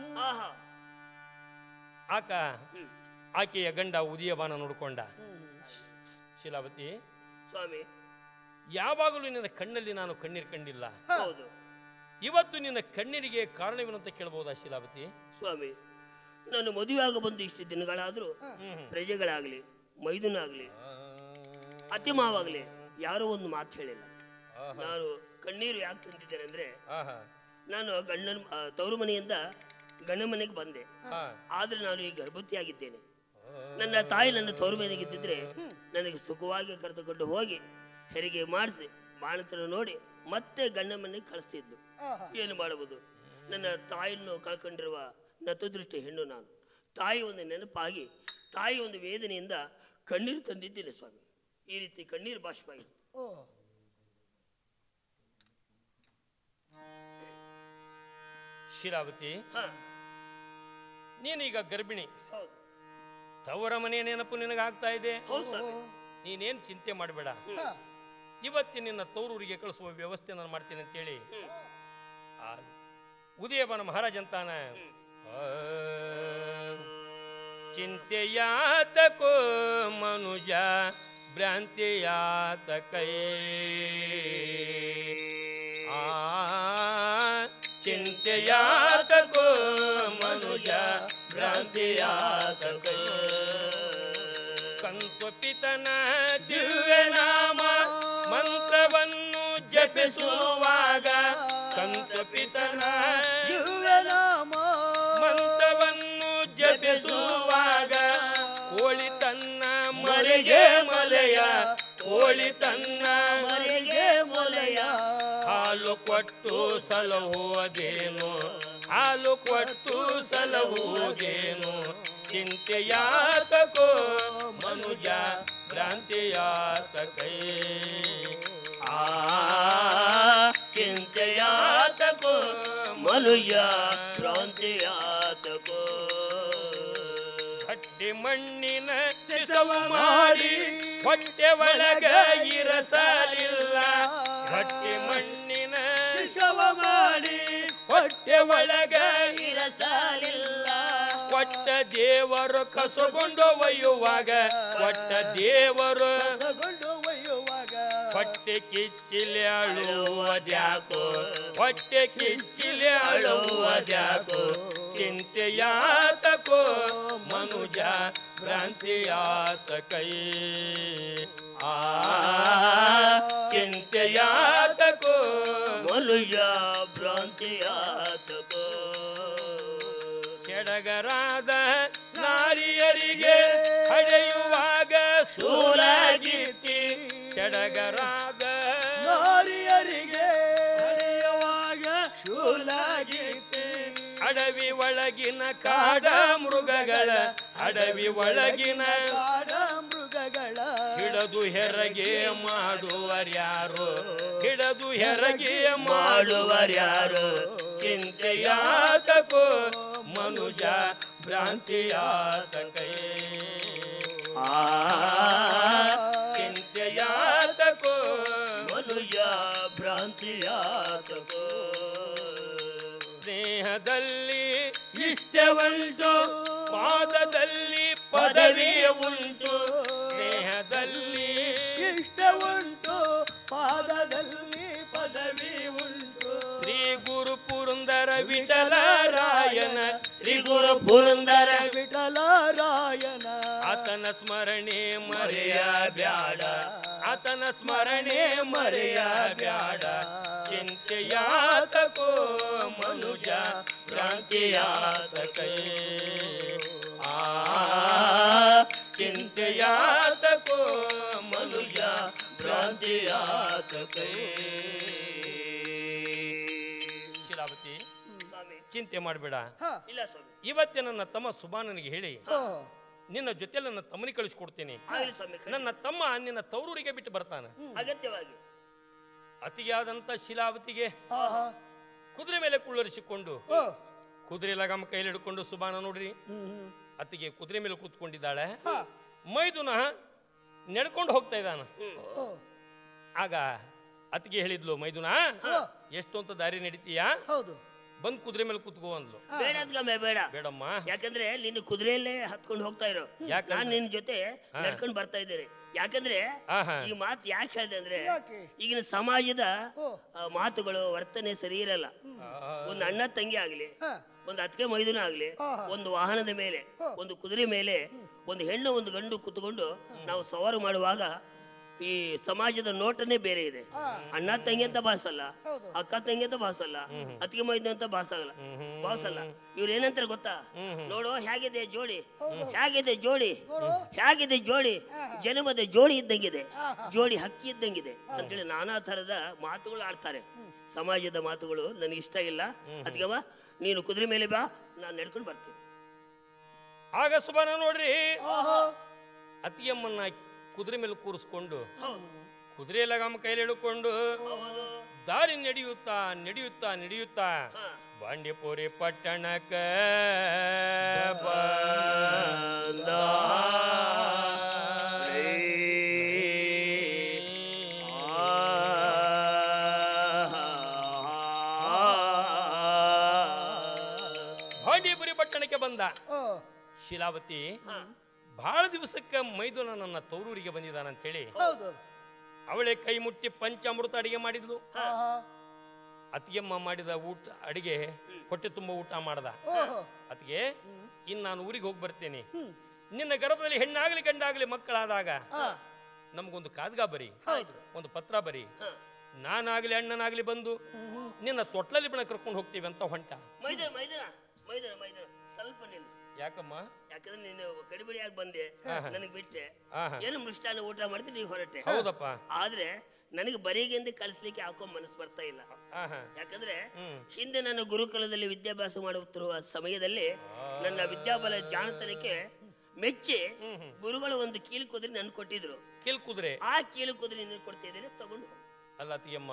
ಆಕೆಯ ಗಂಡ ಉದಯಬಾನ ನೋಡ್ಕೊಂಡ. ಶೀಲಾವತಿ ಸ್ವಾಮಿ, ಯಾವಾಗಲೂ ನಿನ್ನ ಕಣ್ಣಲ್ಲಿ ನಾನು ಕಣ್ಣೀರು ಕಂಡಿಲ್ಲ. ಹೌದು. ಇವತ್ತು ನಿನ್ನ ಕಣ್ಣೀರಿಗೆ ಕಾರಣವೇನು ಅಂತ ಕೇಳಬಹುದಾ ಶೀಲಾವತಿ? ಸ್ವಾಮಿ, ನಾನು ಮದುವೆ ಆಗ ಬಂದು ಇಷ್ಟು ದಿನಗಳಾದ್ರೂ ಪ್ರಜೆಗಳಾಗ್ಲಿ, ಮೈದುನಾಗ್ಲಿ, ಅತಿ ಮಾವಾಗ್ಲಿ ಯಾರೋ ಒಂದು ಮಾತು ಹೇಳಿಲ್ಲ. ನಾನು ಕಣ್ಣೀರು ಯಾಕೆ ತಂದಿದ್ದೇನೆ ಅಂದ್ರೆ, ನಾನು ತವರು ಮನೆಯಿಂದ ಗಂಡ ಮನೆಗೆ ಬಂದೆ. ಆದ್ರೆ ನಾನು ಈ ಗರ್ಭವತಿಯಾಗಿದ್ದೇನೆ. ನನ್ನ ತಾಯಿ ನನ್ನ ತವರು ಮನೆಗೆ ಇದ್ದಿದ್ರೆ ನನಗೆ ಸುಖವಾಗಿ ಕರೆದುಕೊಂಡು ಹೋಗಿ ಹೆರಿಗೆ ಮಾಡಿಸಿ ಬಾಣತನ ನೋಡಿ ಮತ್ತೆ ಗಂಡ ಮನೆಗೆ ಕಳಿಸ್ತಿದ್ಲು. ಏನು ಮಾಡಬಹುದು? ನನ್ನ ತಾಯಿಯನ್ನು ಕಳ್ಕೊಂಡಿರುವ ನತದೃಷ್ಟಿ ಹೆಣ್ಣು ನಾನು. ತಾಯಿ ಒಂದು ನೆನಪಾಗಿ, ತಾಯಿ ಒಂದು ವೇದನೆಯಿಂದ ಕಣ್ಣೀರು ತಂದಿದ್ದೇನೆ ಸ್ವಾಮಿ. ಈ ರೀತಿ ಕಣ್ಣೀರು ಬಾಷ್ಪಾಗಿದೆ. ಶೀಲಾವತಿ, ನೀನೀಗ ಗರ್ಭಿಣಿ. ತವರ ಮನೆ ನೆನಪು ನಿನಗಾಗ್ತಾ ಇದೆ. ನೀನೇನು ಚಿಂತೆ ಮಾಡಬೇಡ. ಇವತ್ತಿನ ನಿನ್ನ ತವರೂರಿಗೆ ಕಳಿಸುವ ವ್ಯವಸ್ಥೆ ನಾನು ಮಾಡ್ತೀನಿ ಅಂತೇಳಿ ಉದಯಬನ ಮಹಾರಾಜ ಅಂತಾನ. ಚಿಂತೆಯಾತಕೋ ಮನುಜ ಭ್ರಾಂತಿಯಾತಕೈ, ಚಿಂತೆಯಾತಕೋ ಮನುಜ ಭ್ರಾಂತಿಯಾತಕೈ. ಕಂತ್ವಪಿತನ ದಿವ್ಯನಾಮ ಮಂತ್ರವನ್ನು ಜಪಿಸುವಾಗ, ಕಂತ್ವಪಿತನ ದಿವ್ಯನಾಮ ಮಂತ್ರವನ್ನು ಜಪಿಸುವಾಗ, ಕೋಳಿ ತನ್ನ ಮರೆಗೆ ಮಲೆಯ, ಕೋಳಿ ತನ್ನ ಮರೆಗೆ ಮೊಲೆಯ, ಹಾಲು ಕೊಟ್ಟು ಸಲಹುವುದೇನು, ಹಾಲು ಕೊಟ್ಟು ಸಲಹುವುದೇನು. ಚಿಂತೆಯಾತಕೋ ಮನುಜ ಭ್ರಾಂತಿಯಾತಕೈ, ಚಿಂತೆಯಾತಕೋ ಮನುಜ ಭ್ರಾಂತಿಯಾತಕೋ. ಹಟ್ಟಿ ಮಣ್ಣಿನ ಸಿಸವು ಮಾಡಿ ಹೊಟ್ಟೆ ಒಳಗ ಇರಸಲಿಲ್ಲ, ಗಟ್ಟಿ ಮಣ್ಣಿನ ಶಿಶವ ಮಾಡಿ ಹೊಟ್ಟೆ ಒಳಗ ಇರಸಲಿಲ್ಲ. ಕೊಟ್ಟ ದೇವರು ಕಸಗೊಂಡು ಒಯ್ಯುವಾಗ, ಕೊಟ್ಟ ದೇವರು ಕಸಗೊಂಡು ಒಯ್ಯುವಾಗ, ಹೊಟ್ಟೆ ಕಿಚ್ಚಿಲೆ ಅಳುವುದ್ಯಾಕೋ, ಹೊಟ್ಟೆ ಕಿಚ್ಚಿಲೆ ಅಳುವುದ್ಯಾಕೋ. ಚಿಂತೆಯಾತಕೋ ಮನುಜ ಭ್ರಾಂತಿಯಾತಕೈ, ಚಿಂತೆಯಾತಕೋ ಮನುಜ ಭ್ರಾಂತಿಯಾತಕೋ. ಸಡಗರಾದ ನಾರಿಯರಿಗೆ ಹಡೆಯುವಾಗ ಸೂಲಾಗಿತ್ತಿ, ಸಡಗರಾದ ನಾರಿಯರಿಗೆ ಹಡೆಯುವಾಗ ಶೂಲಾಗೀತಿ. ಅಡವಿ ಒಳಗಿನ ಕಾಡ ಮೃಗಗಳ, ಅಡವಿ ಒಳಗಿನ ಕಾಡ ಮೃಗಗಳ ಹಿಡದು ಹೆರಗೆ ಮಾಡುವರ್ಯಾರು, ಹಿಡದು ಹೆರಗೆ ಮಾಡುವರ್ಯಾರು. ಚಿಂತೆಯಾತಕೋ ಮನುಜ ಭ್ರಾಂತಿಯಾತಕೈ, ಚಿಂತೆಯಾತಕೋ ಮನುಜ ಭ್ರಾಂತಿಯಾತಕೋ. ಸ್ನೇಹದಲ್ಲಿ ಇಷ್ಟವುಂಟು, ಪಾದದಲ್ಲಿ ಪದವಿ ಉಂಟು. ಸ್ನೇಹದಲ್ಲಿ ಇಷ್ಟವುಂಟು, ಪಾದದಲ್ಲಿ ಪದವಿ ಉಂಟು. ಶ್ರೀ ಗುರು ಪುರಂದರ ವಿಠಲರಾಯನ, ಶ್ರೀ ಗುರು ಪುರಂದರ ವಿಠಲರಾಯನ ಆತನ ಸ್ಮರಣೆ ಮರೆಯ ಬ್ಯಾಡ, ಆತನ ಸ್ಮರಣೆ ಮರೆಯ ಬ್ಯಾಡ. ಚಿಂತೆಯಾತಕೋ ಮನುಜ ಭ್ರಾಂತಿಯಾತಕೈ, ಚಿಂತೆಯಾತಕೋ ಮನುಜ ಭ್ರಾಂತಿಯಾತಕೈ. ಶೀಲಾವತಿ, ಚಿಂತೆ ಮಾಡಬೇಡ. ಇಲ್ಲ ಸ್ವಾಮಿ. ಇವತ್ತೇ ನನ್ನ ತಮ್ಮ ಸುಬಾನನಿಗೆ ಹೇಳಿ ಓ, ನಿನ್ನ ಜೊತೆಲಿ ನನ್ನ ತಮ್ಮನಿಗೆ ಕಳಿಸ್ಕೊಡ್ತೀನಿ. ಆಗಲಿ ಸ್ವಾಮಿ. ನನ್ನ ತಮ್ಮ ನಿನ್ನ ತವರೂರಿಗೆ ಬಿಟ್ಟು ಬರ್ತಾನೆ. ಅಗತ್ಯವಾಗಿ ಅತಿಗೆ ಆದಂತ ಶಿಲಾವತಿಗೆ ಆಹಾ, ಕುದುರೆ ಮೇಲೆ ಕುಳ್ಳರಿಸಿಕೊಂಡು ಓ, ಕುದುರೆ ಲಗಾಮ ಕೈಯಲ್ಲಿ ಹಿಡ್ಕೊಂಡು ಸುಬಾನ ನೋಡ್ರಿ ಅತ್ತಿಗೆ ಕುದುರೆ ಮೇಲೆ ಕೂತ್ಕೊಂಡಿದ್ದಾಳೆ. ಮೈದುನ ನಡ್ಕೊಂಡು ಹೋಗ್ತಾ ಇದ್ದಾನ. ಓ, ಆಗ ಅತ್ತಿಗೆ ಹೇಳಿದ್ಲು, ಮೈದುನ ಎಷ್ಟು ಅಂತ ದಾರಿ ನಡೀತೀಯಾ, ಹೌದು, ಬಂದ್ ಕುದುರೆ ಮೇಲೆ ಕೂತ್ಕೋ ಅಂದ್ಲು. ಬೇಡ ಅದ್ಗಮ್ಮೆ ಬೇಡ. ಬೇಡಮ್ಮ, ಯಾಕಂದ್ರೆ ನಿನ್ನ ಕುದುರೆಯಲ್ಲೇ ಹತ್ಕೊಂಡು ಹೋಗ್ತಾ ಇರೋ, ಯಾಕಂದ್ರೆ? ನಾನು ನಿನ್ನ ಜೊತೆ ನಡ್ಕೊಂಡು ಬರ್ತಾ ಇದ್ದೇನೆ. ಯಾಕಂದ್ರೆ ಆಹಾ. ಈ ಮಾತು ಯಾಕೆ ಹೇಳಿದೆ ಅಂದ್ರೆ ಯಾಕೆ? ಈಗಿನ ಸಮಾಜದ ಓ, ಮಾತುಗಳು ವರ್ತನೆ ಸರಿ ಇರಲ್ಲ. ಒಂದು ಅಣ್ಣ ತಂಗಿ ಆಗ್ಲಿ, ಹಾ, ಒಂದು ಅತ್ತಿಗೆ ಮೈದುನ ಆಗ್ಲಿ, ಆಹಾ. ಒಂದು ವಾಹನದ ಮೇಲೆ, ಒಂದು ಕುದುರೆ ಮೇಲೆ ಒಂದು ಹೆಣ್ಣು ಒಂದು ಗಂಡು ಕುತ್ಕೊಂಡು ನಾವು ಸವಾರು ಮಾಡುವಾಗ ಈ ಸಮಾಜದ ನೋಟನೇ ಬೇರೆ ಇದೆ. ಅಣ್ಣ ತಂಗಿ ಅಂತ ಭಾಸಲ್ಲ, ಹೌದು. ಅಕ್ಕ ತಂಗಿ ಅಂತ ಭಾಸಲ್ಲ, ಅತ್ತಿಗೆ ಮೈದುನ ಅಂತ ಭಾಸಲ್ಲ. ಇವ್ರು ಏನಂತಾರೆ ಗೊತ್ತಾ? ನೋಡು ಹೇಗಿದೆ ಜೋಡಿ, ಹೇಗಿದೆ ಜೋಡಿ, ಹೇಗಿದೆ ಜೋಡಿ, ಜನ್ಮದ ಜೋಡಿ ಇದ್ದಂಗಿದೆ, ಜೋಡಿ ಹಕ್ಕಿ ಇದ್ದಂಗಿದೆ ಅಂತೇಳಿ ನಾನಾ ತರದ ಮಾತುಗಳು ಆಡ್ತಾರೆ. ಸಮಾಜದ ಮಾತುಗಳು ನನಗೆ ಇಷ್ಟ ಇಲ್ಲ. ಅದಕ್ಕೆ ನೀನು ಕುದುರೆ ಮೇಲೆ ಬಾ, ನಾನು ನಡ್ಕೊಂಡು ಬರ್ತೀನಿ. ಆಗ ಸುಬಾನ ನೋಡ್ರಿ ಅತ್ತಿಗೆಮ್ಮನ್ನ ಕುದುರೆ ಮೇಲೆ ಕೂರಿಸ್ಕೊಂಡು ಕುದುರೆ ಲಗಾಮ ಕೈಲಿ ಹಿಡ್ಕೊಂಡು ದಾರಿ ನಡೆಯುತ್ತಾ ನಡೆಯುತ್ತಾ ನಡೆಯುತ್ತಾ ಬಾಂಡ್ಯಪುರಿ ಪಟ್ಟಣಕ್ಕ ಬಂದ. ಬಾಂಡ್ಯಪುರಿ ಪಟ್ಟಣಕ್ಕೆ ಬಂದ ಓ, ಶಿಲಾವತಿ ಬಹಳ ದಿವಸಕ್ಕೆ ಮೈದುನ ನನ್ನ ತವರೂರಿಗೆ ಬಂದಿದ್ದಾನಂತ ಹೇಳಿ ಹೌದು, ಅವಳೆ ಕೈ ಮುಟ್ಟಿ ಪಂಚಾಮೃತ ಅಡಿಗೆ ಮಾಡಿದ್ಲು. ಆಹಾ, ಅತ್ತಿಗೆಮ್ಮ ಮಾಡಿದ ಊಟ ಅಡಿಗೆ ಹೊಟ್ಟೆ ತುಂಬ ಊಟ ಮಾಡ್ದ. ಓಹೋ, ಅತ್ತಿಗೆ ಇನ್ನು ನಾನು ಊರಿಗೆ ಹೋಗಿ ಬರ್ತೇನೆ. ನಿನ್ನ ಗರ್ಭದಲ್ಲಿ ಹೆಣ್ಣಾಗ್ಲಿ ಗಂಡಾಗ್ಲಿ ಮಕ್ಕಳಾದಾಗ ನಮಗೊಂದು ಕಾದ್ಗ ಬರಿ, ಒಂದು ಪತ್ರ ಬರಿ, ನಾನಾಗ್ಲಿ ಅಣ್ಣನಾಗ್ಲಿ ಬಂದು ನಿನ್ನ ತೊಟ್ಲಲ್ಲಿ ಬಣ ಕರ್ಕೊಂಡು ಹೋಗ್ತೀವಿ ಅಂತ ಹೊಂಟ. ಮೈದನ ಮೈದನ ಮೈದನ ಮೈದನ ಸ್ವಲ್ಪ ನಿಲ್ಲು. ಯಾಕಮ್ಮ? ಯಾಕಂದ್ರೆ ನೀನು ಕಡಿಬಡಿಯಾಗಿ ಬಂದೆ, ನನಗೆ ಬಿಟ್ಟೆ, ಆಹಾ. ಏನು ಮೃಷ್ಟಾನ ಊಟ ಮಾಡ್ತೀನಿ, ನೀವು ಹೊರಟೆ. ಹೌದಪ್ಪ. ಆದ್ರೆ ನನಗೆ ಬರೀಗೆಂದು ಕಳಿಸ್ಲಿಕ್ಕೆ ಯಾಕೋ ಮನಸ್ಸು ಬರ್ತಾ ಇಲ್ಲ. ಆಹಾ. ಯಾಕಂದ್ರೆ ಹಿಂದೆ ನಾನು ಗುರುಕುಲದಲ್ಲಿ ವಿದ್ಯಾಭ್ಯಾಸ ಮಾಡುತ್ತಿರುವ ಸಮಯದಲ್ಲಿ ನನ್ನ ವಿದ್ಯಾಬಲ ಜಾಣತನಕ್ಕೆ ಮೆಚ್ಚಿ ಗುರುಗಳು ಒಂದು ಕೀಲು ಕುದುರೆ ನನ್ಗೆ ಕೊಟ್ಟಿದ್ರು. ಕೀಲ್ ಕುದುರೆ? ಆ ಕೀಲು ಕುದುರೆ ನಿನಗೆ ಕೊಡ್ತಿದ್ದೇನೆ, ತಗೊಂಡು ಹೋಗು. ಅಲ್ಲ ಅತ್ತಿಗೆಮ್ಮ,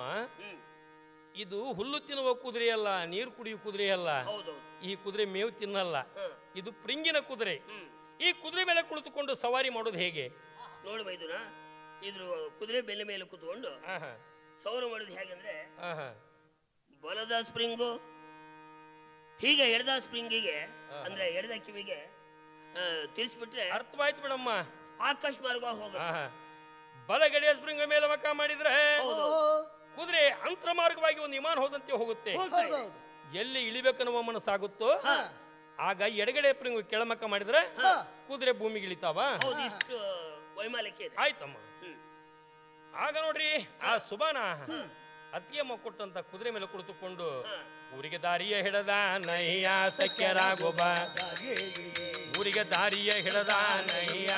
ಇದು ಹುಲ್ಲು ತಿನ್ನುವ ಕುದುರೆ ಅಲ್ಲ, ನೀರು ಕುಡಿಯುವ ಕುದುರೆ ಅಲ್ಲ. ಹೌದೌದು. ಈ ಕುದುರೆ ಮೇವು ತಿನ್ನಲ್ಲ, ಇದು ಪ್ರಿಂಗಿನ ಕುದುರೆ. ಈ ಕುದುರೆ ಮೇಲೆ ಕುಳಿತುಕೊಂಡು ಸವಾರಿ ಮಾಡೋದು ಹೇಗೆ? ನೋಡು ಮೈದುನ, ಇದ್ರ ಕುದುರೆ ಬೆಲೆ ಮೇಲೆ ಕೂತ್ಕೊಂಡು ಸೌರ ಮಾಡೋದು ಹೇಗಂದ್ರೆ ಬಲದ ಸ್ಪ್ರಿಂಗು ಹೀಗೆ ಎಡದ ಸ್ಪ್ರಿಂಗಿಗೆ ಅಂದ್ರೆ ಎಡದ ಕಿವಿಗೆ ತಿರ್ಸ್ಬಿಟ್ರೆ ಅರ್ಥವಾಯ್ತು ಬಿಡಮ್ಮ. ಆಕಾಶ ಮಾರ್ಗ ಹೋಗ. ಬಲಗಡೆಯ ಸ್ಪ್ರಿಂಗ್ ಮೇಲೆ ಮಕ್ಕ ಮಾಡಿದ್ರೆ ಕುದುರೆ ಅಂತರ ಮಾರ್ಗವಾಗಿ ಒಂದು ವಿಮಾನ ಹೋದಂತೆ ಹೋಗುತ್ತೆ. ಎಲ್ಲಿ ಇಳಿಬೇಕನ್ನುವ ಮನಸ್ಸಾಗುತ್ತೋ ಆಗ ಎಡಗಡೆ ಸ್ಪ್ರಿಂಗ್ ಕೆಳಮಕ್ಕ ಮಾಡಿದ್ರೆ ಕುದುರೆ ಭೂಮಿಗೆ ಇಳಿತಾವ. ಇಷ್ಟು ವೈಮಾಲಿಕೆ ಇದೆ. ಆಯ್ತಮ್ಮ. ಆಗ ನೋಡ್ರಿ ಆ ಸುಬಾನ ಅತ್ತಿಗೆಮ್ಮ ಕೊಟ್ಟಂತ ಕುದುರೆ ಮೇಲೆ ಕುಳಿತುಕೊಂಡು ಊರಿಗೆ ದಾರಿಯ ಹಿಡದ ನಯ್ಯ ಸಖ್ಯರಾಗೋಬ, ಊರಿಗೆ ದಾರಿಯ ಹಿಡದ ನಯ್ಯ,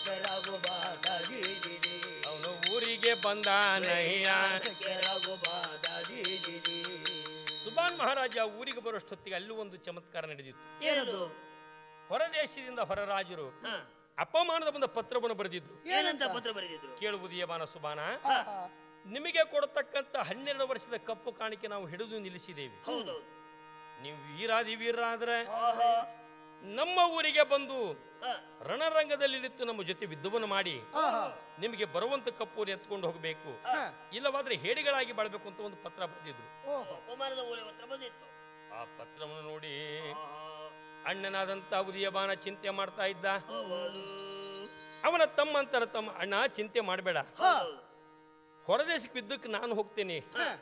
ಅವನು ಊರಿಗೆ ಬಂದ ನಯ್ಯ. ಸುಬಾನ್ ಮಹಾರಾಜ ಊರಿಗೆ ಬರೋಷ್ಟೊತ್ತಿಗೆ ಅಲ್ಲೂ ಒಂದು ಚಮತ್ಕಾರ ನಡೆದಿತ್ತು. ಏನದು? ಹೊರದೇಶದಿಂದ ಹೊರರಾಜರು ಅಪಮಾನದ ಬಂದ ಪತ್ರವನ್ನು ಬರೆದಿದ್ರು. ಏನಂತ ಪತ್ರ ಬರೆದಿದ್ರು? ಕೇಳುವುದಿಯಮಾನ ಸುಬಾನ, ನಿಮಗೆ ಕೊಡತಕ್ಕಂತ 12 ವರ್ಷದ ಕಪ್ಪು ಕಾಣಿಕೆ ನಾವು ಹಿಡಿದು ನಿಲ್ಲಿಸಿದ್ದೇವೆ. ನೀವು ವೀರಾದಿ ವೀರರಾದ್ರೆ ನಮ್ಮ ಊರಿಗೆ ಬಂದು ರಣರಂಗದಲ್ಲಿ ನಿಂತು ನಮ್ಮ ಜೊತೆ ಯುದ್ಧವನ್ನು ಮಾಡಿ ನಿಮಗೆ ಬರುವಂತ ಕಪ್ಪು ಎತ್ಕೊಂಡು ಹೋಗಬೇಕು, ಇಲ್ಲವಾದ್ರೆ ಹೇಡಿಗಳಾಗಿ ಬಾಳ್ಬೇಕು ಅಂತ ಒಂದು ಪತ್ರ ಬರೆದಿದ್ರು. ಆ ಪತ್ರವನ್ನು ನೋಡಿ ಅಣ್ಣನಾದಂತ ಉದಯಬಾನ ಚಿಂತೆ ಮಾಡ್ತಾ ಇದ್ದ. ಅವನ ತಮ್ಮಂತರ ತಮ್ಮ ಅಣ್ಣ ಚಿಂತೆ ಮಾಡಬೇಡ, ಹೊರದೇಶಕ್ಕೆ ಬಿದ್ದಕ್ಕೆ ನಾನು ಹೋಗ್ತೇನೆ.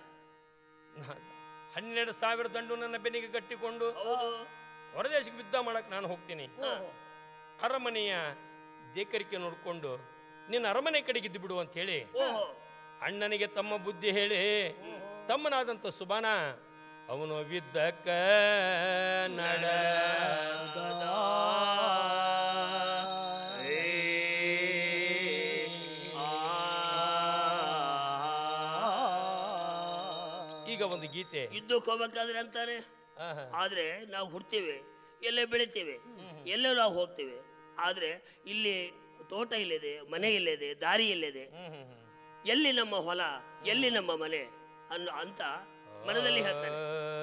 12,000 ದಂಡು ನನ್ನ ಬೆನ್ನಿಗೆ ಕಟ್ಟಿಕೊಂಡು ಹೊರದೇಶಕ್ಕೆ ಯುದ್ಧ ಮಾಡಕ್ ನಾನು ಹೋಗ್ತೀನಿ. ಅರಮನೆಯ ದೇಕರಿಕೆ ನೋಡ್ಕೊಂಡು ನಿನ್ನ ಅರಮನೆ ಕಡೆಗೆ ಇದ್ದು ಬಿಡು ಅಂತ ಹೇಳಿ ಅಣ್ಣನಿಗೆ ತಮ್ಮ ಬುದ್ಧಿ ಹೇಳಿ ತಮ್ಮನಾದಂತ ಸುಬಾನ ಅವನು ಬಿದ್ದಕ್ಕ ನಡ. ಈಗ ಒಂದು ಗೀತೆ. ಯುದ್ಧಕ್ಕೆ ಹೋಗ್ಬೇಕಾದ್ರೆ ಅಂತಾನೆ ಆದ್ರೆ ನಾವು ಹುಡ್ತೇವೆ, ಎಲ್ಲೇ ಬೆಳಿತೇವೆ, ಎಲ್ಲೇ ನಾವು ಹೋಗ್ತೇವೆ. ಆದ್ರೆ ಇಲ್ಲಿ ತೋಟ ಇಲ್ಲಿದೆ, ಮನೆ ಇಲ್ಲಿದೆ, ದಾರಿ ಇಲ್ಲಿದೆ, ಎಲ್ಲಿ ನಮ್ಮ ಹೊಲ, ಎಲ್ಲಿ ನಮ್ಮ ಮನೆ ಅಂತ ಮನದಲ್ಲಿ ಹೇಳ್ತಾನೆ.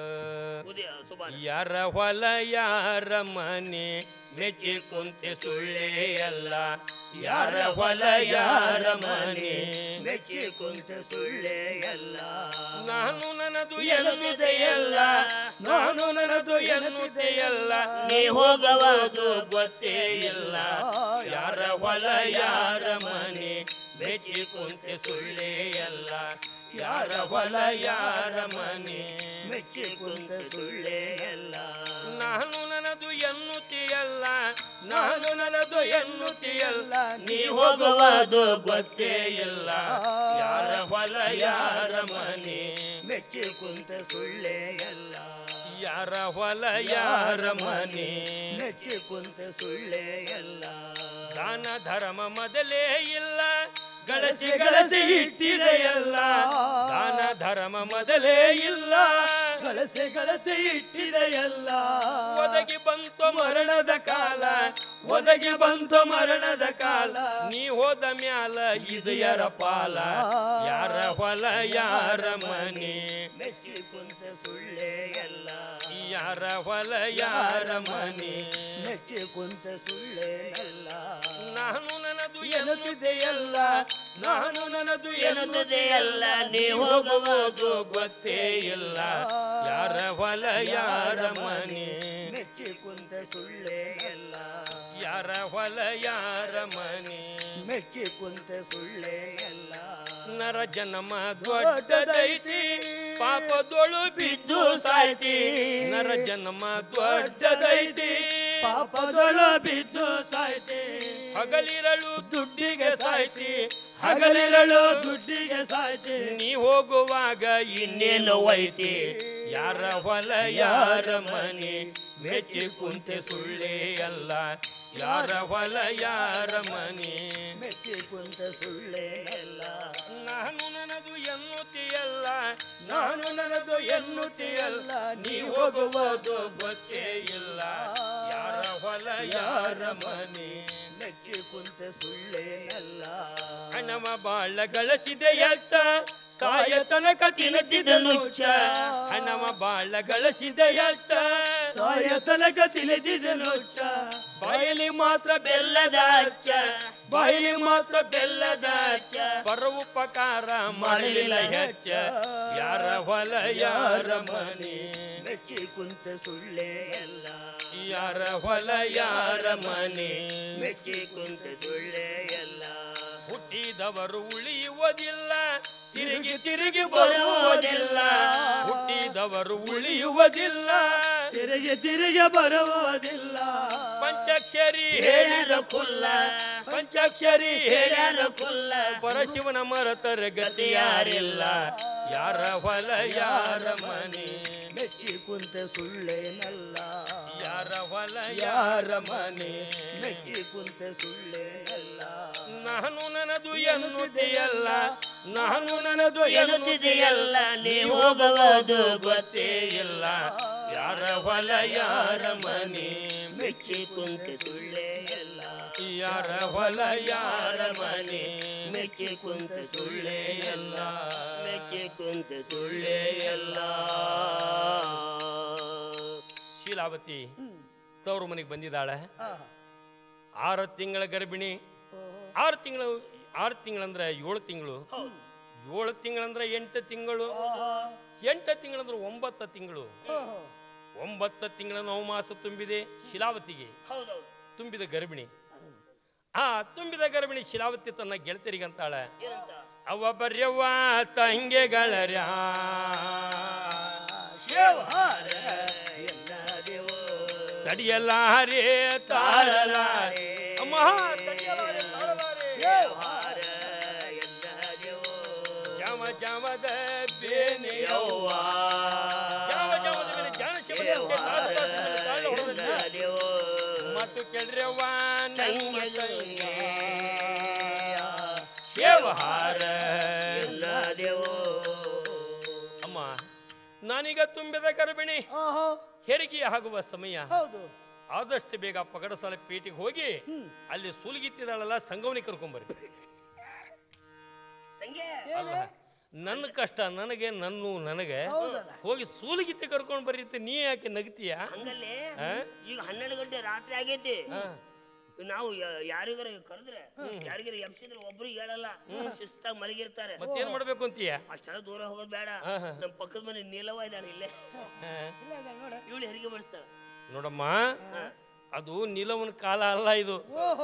ಯಾರ ಹೊಲ ಯಾರ ಮನೆ ಮೆಚ್ಚಿ ಕುಂತೆ ಸುಳ್ಳೇ ಅಲ್ಲ, ಯಾರ ಹೊಲ ಯಾರ ಮನೆ ಮೆಚ್ಚಿ ಕುಂತೆ ಸುಳ್ಳೇ ಅಲ್ಲ. ನಾನು ನನ್ನದು ಎನ್ನುವುದೆಯಲ್ಲ, ನಾನು ನನ್ನದು ಎನ್ನುವುದೆಯಲ್ಲ, ನೀ ಹೋಗಬಹುದು ಗೊತ್ತೇ ಇಲ್ಲ. ಯಾರ ಹೊಲ ಯಾರ ಮನೆ ಮೆಚ್ಚಿ ಕುಂತೆ ಸುಳ್ಳೇ ಅಲ್ಲ, ಯಾರ ಹೊಲ ಯಾರ ಮನೆ ಮೆಚ್ಚಿ ಕುಂತೆ ಸುಳ್ಳೇ ಅಲ್ಲ. ನಾನು ನನ್ನದು ಎನ್ನುತ್ತೀಯಲ್ಲ, ನಾನು ನನ್ನದು ಎನ್ನುತ್ತೀಯಲ್ಲ, ನೀ ಹೋಗುವುದು ಗೊತ್ತೇ ಇಲ್ಲ. ಯಾರ ಹೊಲ ಯಾರ ಮನೆ ಮೆಚ್ಚಿ ಕುಂತೆ ಸುಳ್ಳೇ ಅಲ್ಲ, ಯಾರ ಹೊಲ ಯಾರ ಮನೆ ಮೆಚ್ಚಿ ಕುಂತೆ ಸುಳ್ಳೇ ಅಲ್ಲ. ದಾನ ಧರ್ಮ ಮೊದಲೇ ಇಲ್ಲ, ಗಳಸಿ ಗಳಸಿ ಇಟ್ಟಿದೆಯಲ್ಲ. ದಾನ ಧರ್ಮ ಮೊದಲೇ ಇಲ್ಲ, ಗಳಸೆ ಗಳಸೆ ಇಟ್ಟಿದೆಯಲ್ಲ. ಒದಗಿ ಬಂತು ಮರಣದ ಕಾಲ, ಒದಗಿ ಬಂತು ಮರಣದ ಕಾಲ, ನೀ ಹೋದ ಮ್ಯಾಲ ಇದು ಯಾರ ಪಾಲ. ಯಾರ ಹೊಲ ಯಾರ ಮನೆ ಮೆಚ್ಚಿ ಕುಂತೆ ಸುಳ್ಳೇ ಅಲ್ಲ, ಯಾರ ಹೊಲ ಯಾರ ಮನೆ ಮೆಚ್ಚಿ ಕುಂತೆ ಸುಳ್ಳೇ ಅಲ್ಲ. ನಾನು ನನ್ನದು ಎನ್ನುವುದೆಯಲ್ಲ, ನಾನು ನನ್ನದು ಎನ್ನುವುದೆಯಲ್ಲ, ನೀ ಹೋಗುವುದು ಗೊತ್ತೇ ಇಲ್ಲ. ಯಾರ ಹೊಲ ಯಾರ ಮನೆ ಮೆಚ್ಚಿ ಕುಂತೆ ಸುಳ್ಳೇ ಅಲ್ಲ, ಯಾರ ಹೊಲ ಯಾರ ಮನೆ ಮೆಚ್ಚಿ ಕುಂತೆ ಸುಳ್ಳೇ ಅಲ್ಲ. ನರ ಜನ್ಮ ದೊಡ್ಡದೈತಿ, ಪಾಪದೊಳು ಬಿದ್ದು ಸಾಯ್ತಿ. ನರ ಜನ್ಮ ದೊಡ್ಡದೈತಿ, ಪಾಪದೊಳು ಬಿದ್ದು ಸಾಯ್ತಿ. ಹಗಲಿರಳು ದುಡ್ಡಿಗೆ ಸಾಯ್ತಿ, ಹಗಲಿರಳು ದುಡ್ಡಿಗೆ ಸಾಯ್ತಿ. ನೀ ಹೋಗುವಾಗ ಇನ್ನೇನು ಒಯ್ತಿ. ಯಾರ ಹೊಲ ಯಾರ ಮನೆ ಮೆಚ್ಚಿ ಕುಂತೆ ಸುಳ್ಳೇ ಅಲ್ಲ, ಯಾರ ಹೊಲ ಯಾರ ಮನೆ ಮೆಚ್ಚಿ ಕುಂತೆ ಸುಳ್ಳೇ ಅಲ್ಲ. ನಾನು ನನ್ನದು ಎನ್ನುತ್ತೀಯಲ್ಲ, ನಾನು ನನ್ನದು ಎನ್ನುತ್ತೀಯಲ್ಲ, ನೀ ಹೋಗುವುದು ಗೊತ್ತೇ ಇಲ್ಲ. ಯಾರ ಹೊಲ ಯಾರ ಮನೆ ಮೆಚ್ಚಿ ಕುಂತೆ ಸುಳ್ಳೇ ಅಲ್ಲ. ಹಣವ ಬಾಳ ಗಳಿಸಿದೆ ಎಚ್ಚ, ಸಾಯ ತನಕ ತಿನ್ನುತ್ತಿದೆ ನುಚ್ಚ. ಹಣವ ಬಾಳ ಗಳಿಸಿದೆ ಎಚ್ಚ, ಸಾಯ ತನಕ ತಿಳಿದಿದೆ ನುಚ್ಚ. ಬಾಯಲ್ಲಿ ಮಾತ್ರ ಬೆಲ್ಲದ ಅಚ್ಚ, ಬಾಯಲ್ಲಿ ಮಾತ್ರ ಬೆಲ್ಲದ ಅಚ್ಚ. ಪರ ಉಪಕಾರ ಮಾಡಲಿಲ್ಲ ಹೆಚ್ಚ. ಯಾರ ಹೊಲ ಯಾರ ಮನೆ ಮೆಚ್ಚಿ ಕುಂತೆ ಸುಳ್ಳೇ ಅಲ್ಲ, ಯಾರ ಹೊಲ ಯಾರ ಮನೆ ಮೆಚ್ಚಿ ಕುಂತೆ ಸುಳ್ಳೇ ಅಲ್ಲ. ಹುಟ್ಟಿದವರು ಉಳಿಯುವುದಿಲ್ಲ, ತಿರುಗಿ ತಿರುಗಿ ಬರುವುದಿಲ್ಲ. ಹುಟ್ಟಿದವರು ಉಳಿಯುವುದಿಲ್ಲ, ತಿರುಗಿ ತಿರುಗಿ ಬರುವುದಿಲ್ಲ. ಪಂಚಾಕ್ಷರಿ ಹೇಳಿದ ಕುಲ್ಲ, ಪಂಚಾಕ್ಷರಿ ಹೇಳ್ಯಾರ ಕುಲ್ಲ. ಪರಶಿವನ ಮರತರ ಗತಿ ಯಾರಿಲ್ಲ. ಯಾರ ಹೊಲ ಯಾರ ಮನೆ ಮೆಚ್ಚಿ ಕುಂತೆ ಸುಳ್ಳೇನಲ್ಲ, ಯಾರ ಹೊಲ ಯಾರ ಮನೆ ಮೆಚ್ಚಿ ಕುಂತೆ ಸುಳ್ಳೇನಲ್ಲ. ನಾನು ನನ್ನದು ಎನ್ನುವುದೆಯಲ್ಲ, ನಾನು ನನ್ನದು ಎನ್ನುವುದೆಯಲ್ಲ, ನೀ ಹೋಗುವುದು ಗೊತ್ತೇ ಇಲ್ಲ. ಯಾರ ಹೊಲ ಯಾರ ಮನೆ ಮೆಚ್ಚಿ ಕುಂತೆ ಸುಳ್ಳೇನಲ್ಲ, ಯಾರ ಹೊಲ ಯಾರ ಮನೆ ಮೆಚ್ಚಿ ಕುಂತೆ ಸುಳ್ಳೇನಲ್ಲ, ಮೆಚ್ಚಿ ಕುಂತೆ ಸುಳ್ಳೇನಲ್ಲ. ಶೀಲಾವತಿ ತವರು ಮನೆಗೆ ಬಂದಿದ್ದಾಳೆ. 6 ತಿಂಗಳ ಗರ್ಭಿಣಿ. 6 ತಿಂಗಳಂದ್ರೆ 7 ತಿಂಗಳು, 7 ತಿಂಗಳಂದ್ರೆ 8 ತಿಂಗಳು, 8 ತಿಂಗಳಂದ್ರೆ 9 ತಿಂಗಳು. 9 ತಿಂಗಳ ನವಮಾಸ ತುಂಬಿದೆ ಶೀಲಾವತಿಗೆ. ತುಂಬಿದ ಗರ್ಭಿಣಿ. ಆ ತುಂಬಿದ ಗರ್ಭಿಣಿ ಶೀಲಾವತಿ ತನ್ನ ಗೆಳತಿಯರಿಗಂತಾಳೆ, ಅವ ಬರ್ಯವ್ವ ತಂಗೆಗಳರ್ಯಾ ತಡಿಯಲಾರೆ ತಾಳಲಾರೆ ಅಮ್ಮ ತಡಿಯಲಾರೆ ತಾಳಲಾರೆ ಜಮ ಜಮದ ಬೇನೆಯವ್ವ ಜಮ ಜಮದ ಬೇನೆ ಜಾನ ಶಿವನಂತೆ ತಾಳ ಹೊಡೆದ ಮತ್ತು ಕೆಡ್ರವ್ವ ನಂಗೆ ತಂಗೆ ವ್ಯವಹಾರ. ಅಮ್ಮ ನಾನು ನಾನೀಗ ತುಂಬಿದ ಗರ್ಭಿಣಿ, ಆಹಾ ಹೆರಿಗೆ ಆಗುವ ಸಮಯ. ಹೌದು. ಆದಷ್ಟು ಬೇಗ ಪಗಡಸಾಲ ಪೇಟೆಗೆ ಹೋಗಿ ಅಲ್ಲಿ ಸೂಲಿಗಿತ್ತಿದಾಳಲ್ಲ ಸಂಗವನಿ ಕರ್ಕೊಂಬರ್ರಿ. ತಂಗಿ ಅಲ್ಲ, ನನ್ನ ಕಷ್ಟ ನನಗೆ ನನಗೆ ಹೋಗಿ ಸೂಲಿಗಿತ್ತಿ ಕರ್ಕೊಂಡ್ ಬರ್ರಿ ಅಂತ ನೀ ಯಾಕೆ ನಗ್ತೀಯ? ಹಂಗಲ್ಲೇ ಈಗ 12 ಗಂಟೆ ರಾತ್ರಿ ಆಗೈತಿ. ನಾವು ಯಾರಿಗಾರ ಕರೆದ್ರೆ ಯಾರಿಗಾರ ಎಬ್ಸಿದ್ರೆ ಒಬ್ರು ಹೇಳಲ್ಲ, ಶಿಸ್ತಾಗಿ ಮಲಗಿರ್ತಾರೆ. ಮತ್ತೇನ್ ಮಾಡ್ಬೇಕು ಅಂತೀಯ? ಅಷ್ಟೆಲ್ಲ ದೂರ ಹೋಗೋದು ಬೇಡ. ನಮ್ಮ ಪಕ್ಕದ ಮನೆ ನೀಲವ ಇದ್ದಾಳೆ ಇಲ್ಲೇ, ಇವಳು ಹೆರಿಗೆ ಮಾಡಿಸ್ತಾಳೆ ನೋಡಮ್ಮ. ಅದು ನೀಲವನ ಕಾಲ ಅಲ್ಲ, ಇದು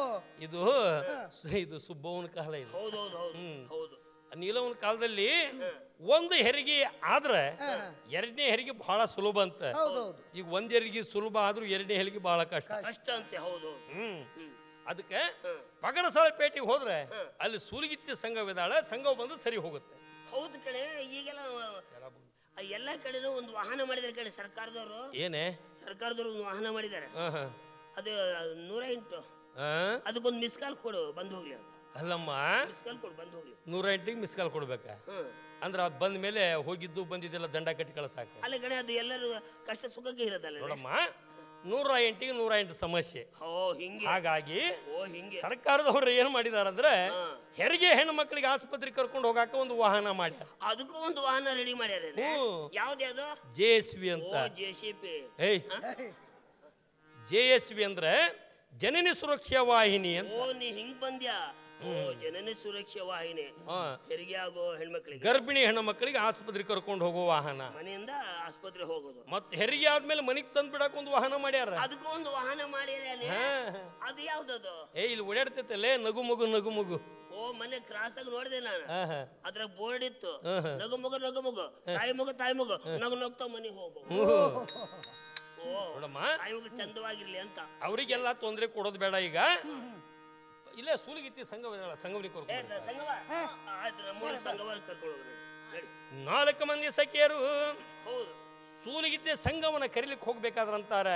ಇದು ಸುಬ್ಬವನ ಕಾಲ. ಇದು ಹೌದು. ನೀಲವನ ಕಾಲದಲ್ಲಿ ಒಂದು ಹೆರಿಗೆ ಆದ್ರೆ ಎರಡನೇ ಹೆರಿಗೆ ಬಹಳ ಸುಲಭ ಅಂತ. ಈಗ ಒಂದ್ ಹೆರಿಗೆ ಸುಲಭ ಆದ್ರೂ ಎರಡನೇ ಹೆರಿಗೆ ಬಹಳ ಕಷ್ಟ ಅಂತೆ. ಹೌದು. ಅದಕ್ಕೆ ಪಗಡಸಾಲ ಪೇಟೆಗೆ ಹೋದ್ರೆ ಅಲ್ಲಿ ಸೂಲಿಗಿತ್ತಿ ಸಂಘವಿದಾಳೆ, ಸಂಘ ಬಂದು ಸರಿ ಹೋಗುತ್ತೆ. ಹೌದು ಕಡೆ. ಈಗೆಲ್ಲ ಎಲ್ಲ ಕಡೆನೂ ಒಂದು ವಾಹನ ಮಾಡಿದಾರೆ ಕಡೆ ಸರ್ಕಾರದವರು. ಏನೇ ಸರ್ಕಾರದವರು ಒಂದು ವಾಹನ ಮಾಡಿದ್ದಾರೆ. ಅದು 108. ಅದಕ್ಕೊಂದು ಮಿಸ್ ಕಾಲ್ ಕೊಡು, ಬಂದು ಹೋಗ್ಲಿ. ಅಲ್ಲಮ್ಮ, ಮಿಸ್ ಕಾಲ್ ಕೊಡು, ಬಂದು ಹೋಗ್ಲಿ. 108ಗೆ ಮಿಸ್ ಕಾಲ್ ಕೊಡ್ಬೇಕಾ? ಅಂದ್ರೆ ಅದು ಬಂದ ಮೇಲೆ ಹೋಗಿದ್ದು ಬಂದಿದ್ದೆಲ್ಲ ದಂಡ ಕಟ್ಟಿ ಕಳ್ಸಾಕ. ಅಲ್ಲ ಕಡೆ, ಅದು ಎಲ್ಲರೂ ಕಷ್ಟ ಸುಖಕ್ಕೆ ಇರೋದಲ್ಲ ನೋಡಮ್ಮ. 108ಗೆ 108 ಸಮಸ್ಯೆ. ಹಾಗಾಗಿ ಸರ್ಕಾರದವ್ರು ಏನ್ ಮಾಡಿದಾರಂದ್ರೆ ಹೆರಿಗೆ ಹೆಣ್ಣು ಮಕ್ಕಳಿಗೆ ಆಸ್ಪತ್ರೆಗೆ ಕರ್ಕೊಂಡು ಹೋಗಾಕ ಒಂದು ವಾಹನ ಮಾಡ್ಯಾರ. ಅದಕ್ಕೂ ಒಂದು ವಾಹನ ರೆಡಿ ಮಾಡ್ಯಾರ. ಯಾವ್ದು? JSV ಅಂತ. JSV ಅಂದ್ರೆ ಜನನಿ ಸುರಕ್ಷಾ ವಾಹಿನಿ ಅಂತ. ನೀ ಹಿಂಗ್ ಬಂದ್ಯಾ? ಜನನಿ ಸುರಕ್ಷಾ ವಾಹಿನಿ ಹೆರಿಗೆ ಆಗೋ ಹೆಣ್ಮಕ್ಳಿಗೆ, ಗರ್ಭಿಣಿ ಹೆಣ್ಣು ಮಕ್ಕಳಿಗೆ ಆಸ್ಪತ್ರೆಗೆ ಕರ್ಕೊಂಡು ಹೋಗೋ ವಾಹನ. ಮನೆಯಿಂದ ಆಸ್ಪತ್ರೆ ಹೋಗೋದು. ಮತ್ತೆ ಹೆರಿಗೆ ಆದ್ಮೇಲೆ ಮನಿಗ್ ತಂದ್ ಬಿಡಕ್ ಒಂದು ವಾಹನ ಮಾಡ್ಯಾರ. ಅದಕ್ಕೂ ಒಂದು ವಾಹನ ಮಾಡ್ಯಾರ. ಅದು ಯಾವ್ದದು? ಇಲ್ಲಿ ಓಡಾಡ್ತೈತಲ್ಲೇ ನಗು ಮಗು. ಮನೆ ಕ್ರಾಸ್ ಆಗಿ ನೋಡಿದೆ ನಾನು. ಅದ್ರ ಬೋರ್ಡ್ ಇತ್ತು, ನಗು ಮಗು, ತಾಯಿ ಮಗು ನಗು ನಗ್ತಾ ಮನೆಗೆ ಹೋಗು. ನೋಡಮ್ಮ, ಚಂದವಾಗಿರ್ಲಿ ಅಂತ ಅವರಿಗೆಲ್ಲ ತೊಂದರೆ ಕೊಡೋದು ಬೇಡ. ಈಗ ಇಲ್ಲೇ ಸೂಲಿಗಿತ್ತಿ ಸಂಘವನಿ ಕರ್ಕೊಂಡು 4 ಮಂದಿ ಸಖಿಯರು ಸೂಲಿಗಿತ್ತಿ ಸಂಘವನ್ನ ಕರೀಲಿಕ್ಕೆ ಹೋಗ್ಬೇಕಾದ್ರಂತಾರೆ.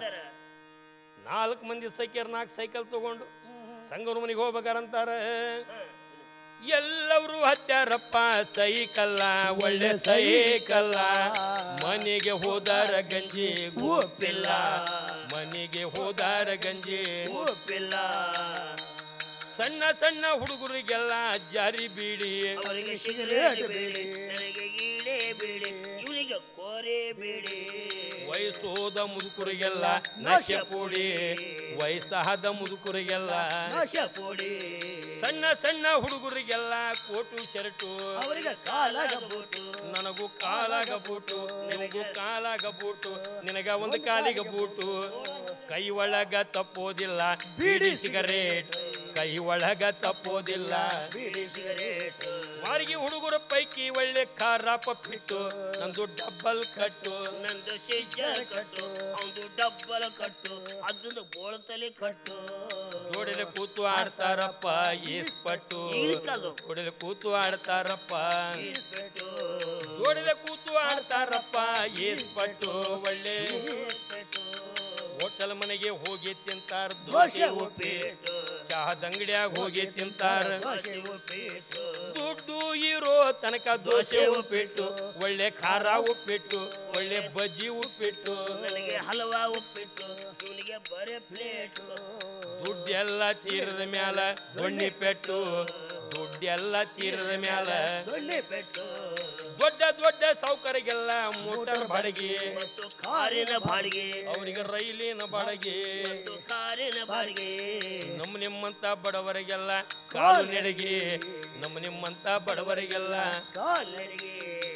4 ಮಂದಿ ಸಖಿಯರು 4 ಸೈಕಲ್ ತಗೊಂಡು ಸಂಘವನ ಮನೆಗೆ ಹೋಗ್ಬೇಕಾರಂತಾರೆ. ಎಲ್ಲರೂ ಹತ್ಯಾರಪ್ಪ ಸೈಕಲ್ಲ, ಒಳ್ಳೆ ಸೈಕಲ್ಲ. ಮನೆಗೆ ಹೋದಾರ ಗಂಜಿ ಗೊಪ್ಪಿಲ್ಲ, ಮನೆಗೆ ಹೋದಾರ ಗಂಜಿ ಗೊಪ್ಪಿಲ್ಲ. ಸಣ್ಣ ಸಣ್ಣ ಹುಡುಗರಿಗೆಲ್ಲ ಜಾರಿ ಬೀಡಿ, ಅವರಿಗೆ ಸಿಗರೇಟ್ ಬೀಡಿ, ನನಗೆ ಗೀಡೆ ಬೀಡಿ, ಇವನಿಗೆ ಕೋರೆ ಬೀಡಿ. ವಯಸ್ಸೋದ ಮುದುಕರಿಗೆಲ್ಲ ನಶೆ ಪೋಡಿ, ವಯಸ್ಸಾದ ಮುದುಕರಿಗೆಲ್ಲ ನಶೆ ಪೋಡಿ. ಸಣ್ಣ ಸಣ್ಣ ಹುಡುಗರಿಗೆಲ್ಲ ಕೋಟು ಶರ್ಟು, ಅವರಿಗೆ ಕಾಲಾಗ ಬೂಟು, ನನಗೂ ಕಾಲಾಗ ಬೂಟು, ನಿನಗೂ ಕಾಲಾಗ ಬೂಟು, ನಿನಗ ಒಂದು ಕಾಲಿಗೆ ಬೂಟು. ಕೈ ಒಳಗ ತಪ್ಪೋದಿಲ್ಲ ಬೀಡಿ ಸಿಗರೇಟ್, ಕೈ ಒಳಗ ತಪ್ಪೋದಿಲ್ಲ ಬೀಡಿ ಸಿಗರೇಟ್. ವಾರಿಗೆ ಹುಡುಗರ ಪೈಕಿ ಒಳ್ಳೆ ಖಾರ ಪಪ್ಪಿಟ್ಟು, ನಂದು ಡಬ್ಬಲ್ ಕಟ್ಟು, ನಂದು ಸಿಜ್ಜರ್ ಕಟ್ಟು, ಅವನು ಡಬ್ಬಲ್ ಕಟ್ಟು, ಅದನ್ನು ಬೋಳ್ತಲೆ ಕಟ್ಟು. ಜೋಡಿಲೆ ಕೂತು ಆಡ್ತಾರಪ್ಪ ಈಸ್ಪಟ್ಟು, ಜೋಡಿಲೆ ಕೂತು ಆಡ್ತಾರಪ್ಪ ಈಸ್ಪಟ್ಟು, ಜೋಡಿಲೆ ಕೂತು ಆಡ್ತಾರಪ್ಪ ಈಸ್ಪಟ್ಟು. ಒಳ್ಳೆ ಹೋಟೆಲ್ ಮನೆಗೆ ಹೋಗಿ ತಿಂತಾರ ದೋಸೆ ಉಪ್ಪಿಟ್ಟು, ಚಹಾದ ಅಂಗಡಿಯಾಗ ಹೋಗಿ ತಿಂತಾರ ದುಡ್ಡು ಇರೋ ತನಕ ದೋಸೆ ಉಪ್ಪಿಟ್ಟು, ಒಳ್ಳೆ ಖಾರ ಉಪ್ಪಿಟ್ಟು, ಒಳ್ಳೆ ಬಜ್ಜಿ ಉಪ್ಪಿಟ್ಟು. ನನಗೆ ಹಲವಾ ಉಪ್ಪಿಟ್ಟು, ಇವನಿಗೆ ಬರೇ ಪ್ಲೇಟು. ದುಡ್ಡೆಲ್ಲ ತೀರದ ಮ್ಯಾಲ ದೊಣ್ಣಿ ಪೆಟ್ಟು, ದುಡ್ಡೆಲ್ಲ ತೀರದ ಮ್ಯಾಲ ದೊಣ್ಣೆ ಪೆಟ್ಟು. ದೊಡ್ಡ ದೊಡ್ಡ ಸಾವುಕಾರಿಗೆಲ್ಲ ಮೋಟಾರ್ ಬಾಡಿಗೆ ಮತ್ತು ಕಾರಿನ ಬಾಡಿಗೆ, ಅವರಿಗೆ ರೈಲಿನ ಬಾಡಿಗೆ, ಕಾರಿನ ಬಾಡಿಗೆ. ನಿಮ್ಮಂತ ಬಡವರಿಗೆಲ್ಲ ಕಾಲು ನೆಡಗಿ, ನಿಮ್ಮಂತ ಬಡವರಿಗೆಲ್ಲ ಕಾಲು ನೆಡಗಿ.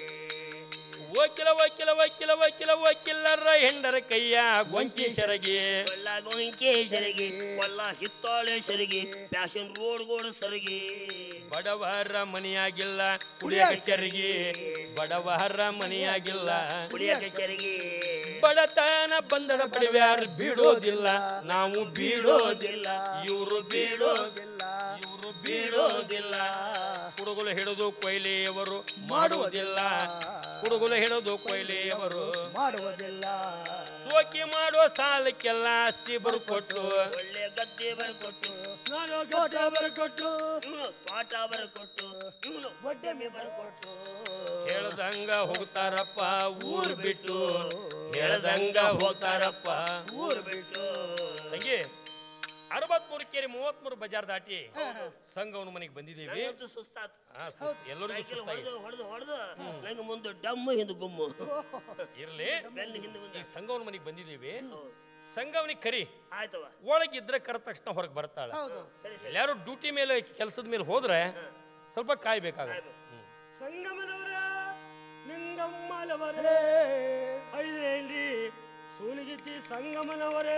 ವಕೀಲರ ಹೆಂಡರ ಕೈಯ ಗೊಂಕಿ ಸೆರಗಿ, ಗೊಂಕಿ ಸೆರಗಿ, ಕೊಲ್ಲ ಹಿತ್ತಾಳೆ ಸೆರಗಿ, ಪ್ಯಾಷನ್ ರೋಡ್ ಗೋಡ ಸೆರಗಿ. ಬಡವರ ಮನೆಯಾಗಿಲ್ಲ ಕುಡಿಯಕ ಚರಗಿ, ಬಡವರ ಮನೆಯಾಗಿಲ್ಲ ಕುಡಿಯಕ ಚರಗಿ. ಬಡತನ ಬಂದಡ ಬಡವ್ಯಾರು ಬೀಡೋದಿಲ್ಲ, ನಾವು ಬೀಡೋದಿಲ್ಲ, ಇವರು ಬೀಡೋದಿಲ್ಲ, ಇವರು ಬಿಡೋದಿಲ್ಲ. ಕುಡುಗುಲು ಹಿಡಿದು ಕೊಯ್ಲಿಯವರು ಮಾಡುವುದಿಲ್ಲ. ಕುಡುಗುಲು ಹಿಡಿದು ಕೊಯ್ಲಿಯವರು ಮಾಡುವುದಿಲ್ಲ. ಸೋಕಿ ಮಾಡೋ ಸಾಲಕ್ಕೆಲ್ಲ ಆಸ್ತಿ ಬರ್ಕೊಟ್ಟು ಒಳ್ಳೆ ಗದ್ದೆ ಬರ್ಕೊಟ್ಟು ನಾನು ಗದ್ದೆ ಬರ್ಕೊಟ್ಟು ಇವನು ತೋಟ ಬರ್ಕೊಟ್ಟು ಇವನು ಒಡ್ಡೆಮ್ಮೆ ಬರ್ಕೊಟ್ಟು ಹೇಳ್ದಂಗ ಹೋಗ್ತಾರಪ್ಪ ಊರ್ ಬಿಟ್ಟು. ಹೇಳ್ದಂಗ ಹೋಗ್ತಾರಪ್ಪ ಊರು ಬಿಟ್ಟು. ತಂಗಿ 63 ಕೇರಿ 33 ಬಜಾರ್ ದಾಟಿ ಸಂಘವನ ಮನೆಗೆ ಬಂದಿದ್ದೀವಿ. ನಂಗಂತೂ ಸುಸ್ತಾತು. ಎಲ್ಲರಿಗೂ ಸೈಕಲ್ ಸುಸ್ತಾಗಿದೆ. ಹೊಡೆದು ನಂಗೆ ಮುಂದೆ ಡಮ್ಮ ಹಿಂದೆ ಗುಮ್ಮು ಇರ್ಲಿ, ಬೆನ್ನು ಹಿಂದೆ ಮುಂದೆ. ಈಗ ಸಂಘವನ ಮನೆಗೆ ಬಂದಿದ್ದೀವಿ. ಸಂಘವನಿಗೆ ಕರಿ, ಆಯ್ತವ ಒಳಗಿದ್ರೆ ಕರೆದ ತಕ್ಷಣ ಹೊರಗೆ ಬರ್ತಾಳ. ಸರಿ ಸರಿ. ಎಲ್ಲಾರು ಡ್ಯೂಟಿ ಮೇಲೆ ಕೆಲಸದ ಮೇಲೆ ಹೋದ್ರೆ ಸ್ವಲ್ಪ ಕಾಯ್ಬೇಕಾಗುತ್ತೆ. ಸಂಗಮನವರ ನಿಂಗಮ್ಮಲವರೇ ಐದ್ರೇನ್ರಿ ಸೂಲಿಗಿತ್ತಿ ಸಂಗಮನವರೇ.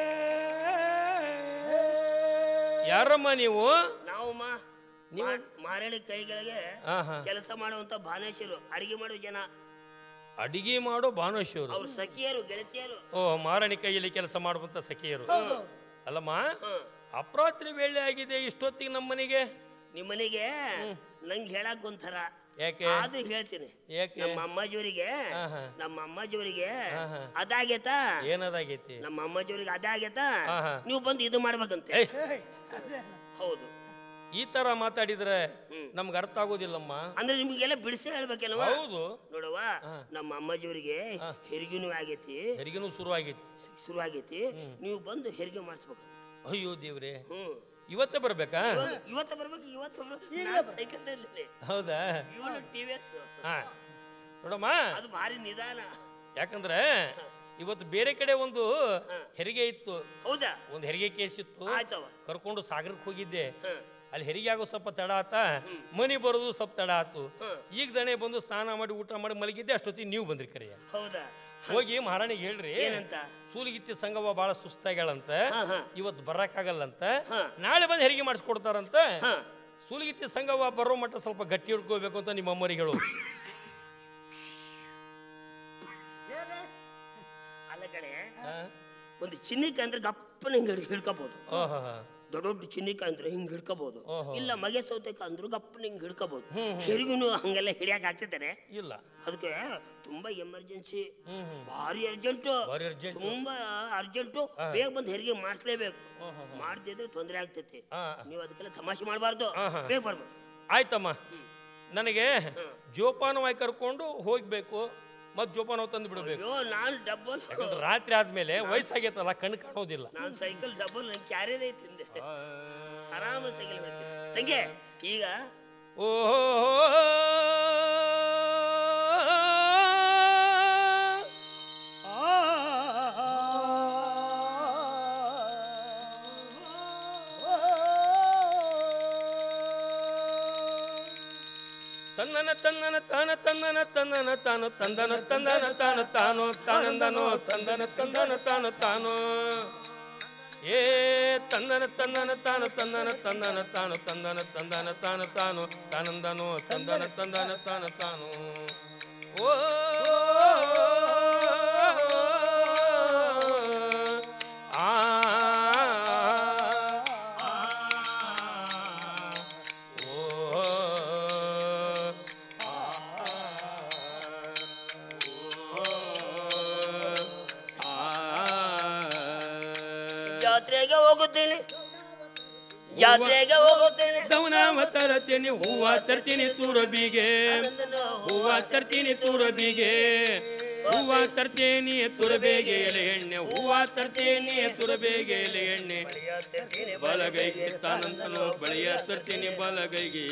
ಯಾರಮ್ಮ ನೀವು? ನಾವು ಮಾರೇಳಿ ಕೈಗಳಿಗೆ ಕೆಲಸ ಮಾಡುವಂತ ಭಾನೇಶ್ವರು, ಅಡಿಗೆ ಮಾಡುವ ಜನ, ಅಡಿಗೆ ಮಾಡೋ ಭಾನುಶ್ವರು, ಅವ್ರ ಸಖಿಯರು, ಗೆಳತಿಯರು. ಓ ಮಾರಣಿ ಕೈಯಲ್ಲಿ ಕೆಲಸ ಮಾಡುವಂತ ಸಖಿಯರು. ಅಲ್ಲಮ್ಮ, ಅಪರಾತ್ರಿ ವೇಳೆ ಆಗಿದೆ, ಇಷ್ಟೊತ್ತಿಗೆ ನಮ್ಮ ಮನೆಗೆ ನಿಮ್ಮನೆಗೆ ನಂಗೆ ಹೇಳಕ್ ಒಂಥರ, ಯಾಕೆ? ಆದ್ರೂ ಹೇಳ್ತೀನಿ. ಯಾಕೆ? ನಮ್ಮ ಅಮ್ಮಾಜಿಯವರಿಗೆ ಅದಾಗೇತಾ? ಏನದಾಗೈತಿ? ನಮ್ಮ ಅಮ್ಮಾಜಿಯವರಿಗೆ ಅದಾಗೇತಾ? ನೀವು ಬಂದು ಇದು ಮಾಡ್ಬೇಕಂತೆ. ಹೌದು, ಈ ತರ ಮಾತಾಡಿದ್ರೆ ನಮ್ಗೆ ಅರ್ಥ ಆಗೋದಿಲ್ಲಮ್ಮ. ಅಂದ್ರೆ ನಿಮ್ಗೆಲ್ಲ ಬಿಡಿಸಿ ಹೇಳ್ಬೇಕೇನವ? ಹೌದು ನೋಡವ, ನಮ್ಮ ಅಮ್ಮಾಜಿಯವರಿಗೆ ಹೆರಿಗೆನೂ ಆಗೈತಿ, ಹೆರಿಗೆನೂ ಶುರುವಾಗೈತಿ. ನೀವು ಬಂದು ಹೆರಿಗೆ ಮಾಡಿಸ್ಬೇಕು. ಅಯ್ಯೋ ದೇವ್ರೆ, ಇವತ್ತೇ ಬರ್ಬೇಕಾ? ಇವತ್ತು ಬರ್ಬೇಕು. ಸೈಕಲ್ ಹೌದಾ? TVS ನೋಡಮ್ಮ, ಅದು ಭಾರಿ ನಿಧಾನ. ಯಾಕಂದ್ರೆ ಇವತ್ತು ಬೇರೆ ಕಡೆ ಒಂದು ಹೆರಿಗೆ ಇತ್ತು. ಹೌದಾ? ಒಂದು ಹೆರಿಗೆ ಕೇಸ್ ಇತ್ತು. ಆಯ್ತವ. ಕರ್ಕೊಂಡು ಸಾಗರಕ್ಕೆ ಹೋಗಿದ್ದೆ. ಅಲ್ಲಿ ಹೆರಿಗೆ ಆಗೋ ಸ್ವಲ್ಪ ತಡ ಆತ, ಮನಿ ಬರೋದು ಸ್ವಲ್ಪ ತಡ ಆತು. ಈಗ ದಣೆ ಬಂದು ಸ್ನಾನ ಮಾಡಿ ಊಟ ಮಾಡಿ ಮಲಗಿದ್ದೆ, ಅಷ್ಟೊತ್ತಿಗೆ ನೀವು ಬಂದ್ರಿ ಕರೆಯ. ಹೌದಾ? ಹೋಗಿ ಮಹಾರಾಣಿಗೆ ಹೇಳ್ರಿ, ಏನಂತ? ಸೂಲಿಗಿತ್ತಿ ಸಂಗವ ಬಹಳ ಸುಸ್ತಾಗ್ಯಾಳಂತ, ಇವತ್ತು ಬರಕ್ಕಾಗಲ್ಲಂತ, ನಾಳೆ ಬಂದು ಹೆರಿಗೆ ಮಾಡಿಸ್ಕೊಡ್ತಾರಂತ. ಸೂಲಿಗಿತ್ತಿ ಸಂಗವ ಬರೋ ಮಟ್ಟ ಸ್ವಲ್ಪ ಗಟ್ಟಿ ಹಿಡ್ಕೋಬೇಕು ಅಂತ ನಿಮ್ಮ ಅಮ್ಮರಿಗೆ ಹೇಳು. ಅಲ್ಲ ಕಡೆ, ಒಂದು ಚಿನ್ನಿಕಾಯಿ ಅಂದ್ರೆ ಗಪ್ಪನ ಹಿಂಗೆ ಹಿಡ್ಕೋಬಹುದು. ದೊಡ್ಡ ದೊಡ್ಡ ಚಿನ್ನಿಕಾಯಿ ಅಂದ್ರೆ ಹಿಂಗ್ ಹಿಡ್ಕೋಬಹುದು. ಇಲ್ಲ ಮಗೆ ಸೌತೆಕಾಯಿ ಅಂದ್ರು ಗಪ್ಪನ ಹಿಂಗ್ ಹಿಡ್ಕೋಬಹುದು. ಹೆರಿಗೂ ಹಂಗೆಲ್ಲ ಹಿಡಿಯಕ್ ಆಗ್ತಿದ್ದಾರೆ ಇಲ್ಲ. ಅದಕ್ಕೆ ತುಂಬಾ ಎಮರ್ಜೆನ್ಸಿ, ಭಾರಿ ಅರ್ಜೆಂಟು, ತುಂಬಾ ಅರ್ಜೆಂಟು, ಬೇಗ ಬಂದು ಹೆರಿಗೆ ಮಾಡಿಸ್ಲೇಬೇಕು. ಮಾಡ್ದಿದ್ರೆ ತೊಂದರೆ ಆಗ್ತೈತಿ. ನೀವು ಅದಕ್ಕೆಲ್ಲ ತಮಾಷೆ ಮಾಡಬಾರ್ದು, ಬೇಗ ಬರ್ಬೇಕು. ಆಯ್ತಮ್ಮ, ನನಗೆ ಜೋಪಾನವಾಗಿ ಕರ್ಕೊಂಡು ಹೋಗ್ಬೇಕು, ಮತ್ ಜೋಪಾನ ತಂದು ಬಿಡಬೇಕು. ನಾನು ಡಬ್ಬಲ್, ರಾತ್ರಿ ಆದ್ಮೇಲೆ ವಯಸ್ಸಾಗೈತಲ್ಲ, ಕಣ್ಣು ಕಾಣೋದಿಲ್ಲ. ನಾನು ಸೈಕಲ್ ಡಬ್ಬಲ್, ನನ್ ಕ್ಯಾರಿಯರ್ ಐತಿಂದೆ, ಆರಾಮ ಸೈಕಲ್ ಹೇಳ್ತೀನಿ. ತಂಗೆ ಈಗ ಓಹೋ ತನ್ನನ ತನ್ನನ ತಾನ ತನ್ನನ ತನ್ನನ ತಾನು ತಂದನ ತಂದನ ತಾನು ತಾನು ತಾನಂದನೋ ತಂದನ ತಂದನ ತಾನು ತಾನು ಏ ತಂದನ ತನ್ನನ ತಾನು ತಂದನ ತಂದನ ತಾನು ತಂದನ ತಂದನ ತಾನು ತಾನು ತಾನಂದನೋ ತಂದನ ತಂದನ ತಾನು ತಾನು ಓ ಜಾತ್ರೆಗೆ ಹೋಗುತ್ತೇನೆ, ದವನಾವ ತರ್ತೀನಿ, ಹೂವ ತರ್ತೀನಿ ತುರಬಿಗೆ, ಹೂವ ತರ್ತೀನಿ ತುರಬಿಗೆ, ಹೂವ ತರ್ತೀನಿ ತುರಬೇಗೆ ಎಲೆ ಎಣ್ಣೆ, ಹೂವ ತರ್ತೀನಿ ತುರಬೇಗೆ ಎಲೆ ಎಣ್ಣೆ, ಬಲಗೈಗೆ ತಾನಂತನೋ ಬಳಿಯ ತರ್ತೀನಿ ಬಲಗೈಗೆ.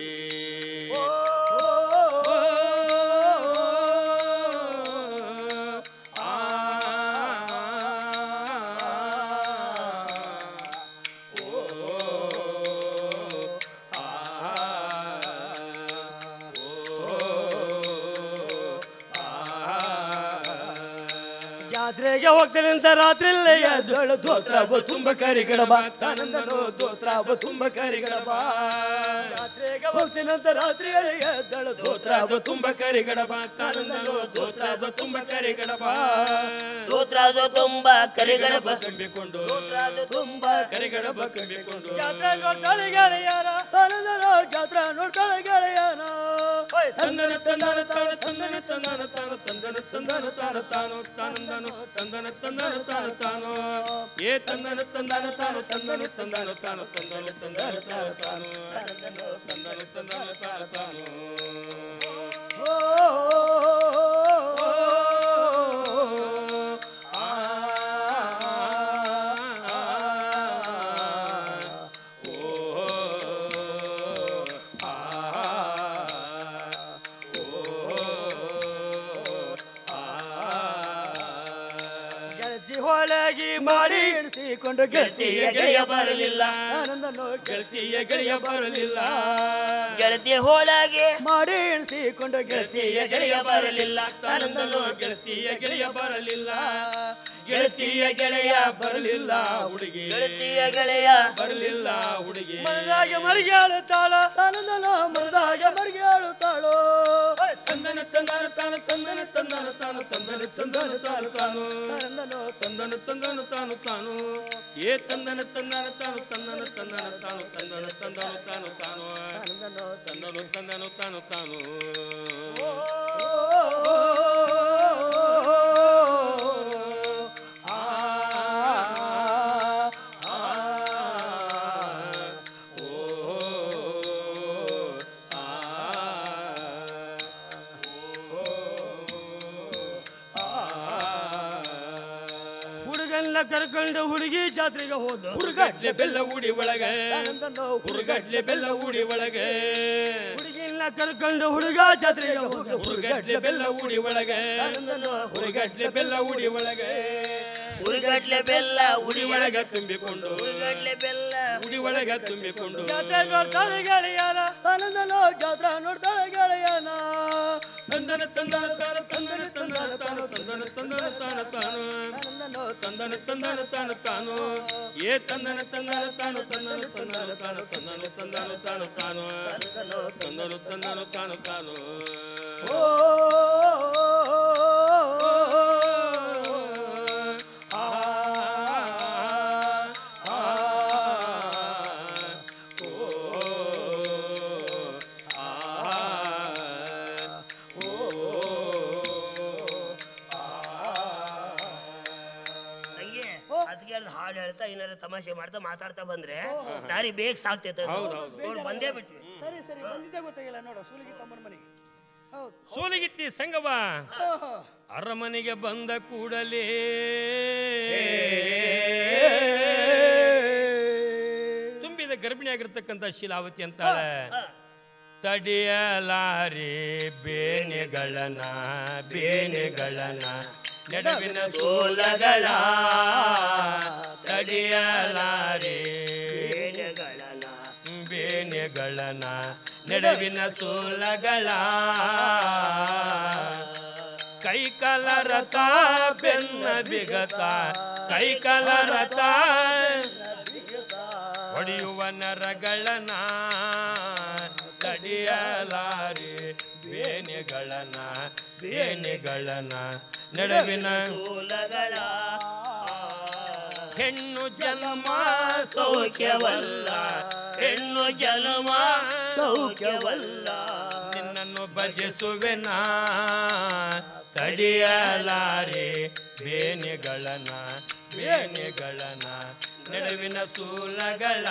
ಜಾತ್ರೆಗೆ ಜಾತ್ರೆಗೆ ಹೋಗ್ತೇನೆ ಅಂತ ರಾತ್ರಿಯಲ್ಲೇ ಎದ್ದಳು ದೋತ್ರ ತುಂಬ ಕರಿಗಡಬ ತಾನಂದನು ದೋತ್ರ ತುಂಬ ಕರಿಗಡಬ ಜಾತ್ರೆಗೆ ಹೋಗ್ತೇನೆ ಅಂತ ರಾತ್ರಿಯಲ್ಲಿ ಎದ್ದಳು ದೋತ್ರ ತುಂಬ ಕರಿಗಡಬ ತಾನಂದನು ದೋತ್ರ ತುಂಬ ಕರಿಗಡಬ ದೋತ್ರಾದ ತುಂಬ ಕರಿಗಡಬ ತುಂಬಿಕೊಂಡು ತುಂಬ ಕರಿಗಡಬ ತುಂಬಿಕೊಂಡು ಜಾತ್ರೆ ನೋಡ್ತಾಳೆ ಗೆಳೆಯರ ತಾನಂದನು ಜಾತ್ರಾ ನೋಡ್ತಾಳೆ ಗೆಳೆಯನ ತಂದನ ತಂದನ ತಾನ ತಂದನ ತಂದನ ತಾನು ತಂದನ ತಂದನ ತಾನ ತಾನು ತಾನಂದನು ತಂದನ ತಂದನ ತಾನ ತಾನು ಏ ತಂದನ ತಂದನ ತಾನು ತಂದನ ತಂದನ ತಾನು ತಂದನ ತಂದನ ತಾನ ತಾನು ತಂದನ ತಂದನ ತಾನ ತಾನು ಹೊಳಗಿ ಮಾಡಿ ಎಣಿಸಿಕೊಂಡು ಗೆಳತಿಯ ಗೆಳೆಯ ಬರಲಿಲ್ಲ ಆನಂದನು ಗೆಳತಿಯ ಗೆಳೆಯ ಬರಲಿಲ್ಲ ಗೆಳತಿ ಹೋಳಾಗೆ ಮಾಡಿ ಎಣಿಸಿಕೊಂಡು ಗೆಳತಿಯ ಗೆಳೆಯ ಬರಲಿಲ್ಲ ತಾನಂದನು ಗೆಳತಿಯ ಗೆಳೆಯ ಬರಲಿಲ್ಲ ಗೆಳತಿಯ ಗೆಳೆಯ ಬರಲಿಲ್ಲ ಹುಡುಗಿ ಗೆಳತಿಯ ಗೆಳೆಯ ಬರಲಿಲ್ಲ ಹುಡುಗಿ ಮನದಾಗ ಮರಿಗಾಳುತ್ತಾಳ ಆನಂದನು ಮನದಾಗ ಮರಿಗಾಳುತ್ತಾಳೋ ತಂದನ ತಂದನ ತಾನು ತಂದನ ತಂದನ ತಾನು ತಂದನ ತಂದನ ತಾನು ತಾನು ಆನಂದನು ತಂದನ ತಂದನ ತಾನು ತಾನು ಏ ತಂದನ ತಂದನ ತಾನು ತಂದನ ತಂದನ ತಾನು ತಂದನ ತಂದನು ತಾನು ತಾನು ಆನಂದನು ತಂದನು ತಂದನು ತಾನು ತಾನು ಹುಡುಗನ್ನ ಕರ್ಕೊಂಡು ಹುಡುಗಿ ಜಾತ್ರೆಗೆ ಹೋದ ಹುರುಗಡ್ಲೆ ಬೆಲ್ಲ ಉಡಿ ಒಳಗೆ ಆನಂದನು ಹುರುಗಡ್ಲೆ ಬೆಲ್ಲ ಉಡಿ ಒಳಗೆ ಹುಡುಗಿನ ಕರ್ಕೊಂಡು ಹುಡುಗ ಜಾತ್ರೆಗೆ ಹೋದ ಹುರುಗಡ್ಲೆ ಬೆಲ್ಲ ಉಡಿ ಒಳಗೆ ಆನಂದನು ಹುರುಗಡ್ಲೆ ಬೆಲ್ಲ ಉಡಿ ಒಳಗೆ ಉರಿಗಡ್ಲೆ ಬೆಲ್ಲ ಉಡಿ ಒಳಗೆ ತುಂಬಿಕೊಂಡು ಉರಿಗಡ್ಲೆ ಬೆಲ್ಲ ಉಡಿ ಒಳಗೆ ತುಂಬಿಕೊಂಡು ಜಾತ್ರೆ ನೋಡ್ತಾಳೆ ಗೆಳೆಯರ ಆನಂದನು ಜಾತ್ರಾ ನೋಡ್ತಾಳೆ ಗೆಳೆಯನ ತಂದನ ತಂದನ ತಾನು ತಂದನ ತಂದನ ತಾನು ತಂದನ ತಂದನ ತಾನು ತಾನು ಆನಂದನು ತಂದನ ತಂದನ ತಾನು ತಾನು ಏ ತಂದನ ತಂದನ ತಾನು ತಂದನ ತಂದನ ತಾನು ತಂದನ ತಂದನ ತಾನು ತಾನು ತಂದನು ತಂದನು ತಾನು ತಾನು ಹಂಗೆ ಅದಕ್ಕೆ ಹಾಡು ಹೇಳ್ತಾ ಏನಾರ ತಮಾಷೆ ಮಾಡ್ತಾ ಮಾತಾಡ್ತಾ ಬಂದ್ರೆ ದಾರಿ ಬೇಗ ಸಾಕ್ತೈತೆ ನೋಡು ಬಂದೇ ಬಿಟ್ವಿ ಸರಿ ಸರಿ ಬಂದಿದ್ದೆ ಗೊತ್ತಾಗಿಲ್ಲ ನೋಡು ಸೂಲಿಗಿ ತಮ್ಮನ ಮನೆಗೆ ಹೌದು ಸೂಲಿಗಿತ್ತಿ ಸಂಗವ ಓಹೋ ಅರಮನೆಗೆ ಬಂದ ಕೂಡಲೇ ತುಂಬಿದ ಗರ್ಭಿಣಿಯಾಗಿರ್ತಕ್ಕಂಥ ಶೀಲಾವತಿ ಅಂತಾಳೆ ತಡೆಯಲಾರಿ ಬೇನೆಗಳನ ನಡುವಿನ ಸೋಲಗಳ ತಡೆಯಲಾರಿ ಬೇನೆಗಳನ ನಡುವಿನ ಸೋಲಗಳ ಕೈಕಲ ರಥ ಬೆನ್ನ ಬಿಗತ ಕೈಕಲ ರಥ ಹೊಡೆಯುವ ನರಗಳನ ತಡೆಯಲಾರಿ ಬೇನೆಗಳನ ನಡುವಿನ ಸೋಲಗಳ ಹೆಣ್ಣು ಜನ್ಮ ಸೌಖ್ಯವಲ್ಲ ಹೆಣ್ಣು ಜನ್ಮ ಸೌಖ್ಯವಲ್ಲ ನಿನ್ನನ್ನು ಭಜಿಸುವೆನ ತಡೆಯಲಾರೆ ಬೇನೆಗಳನ ನಡುವಿನ ಸೂಲಗಳ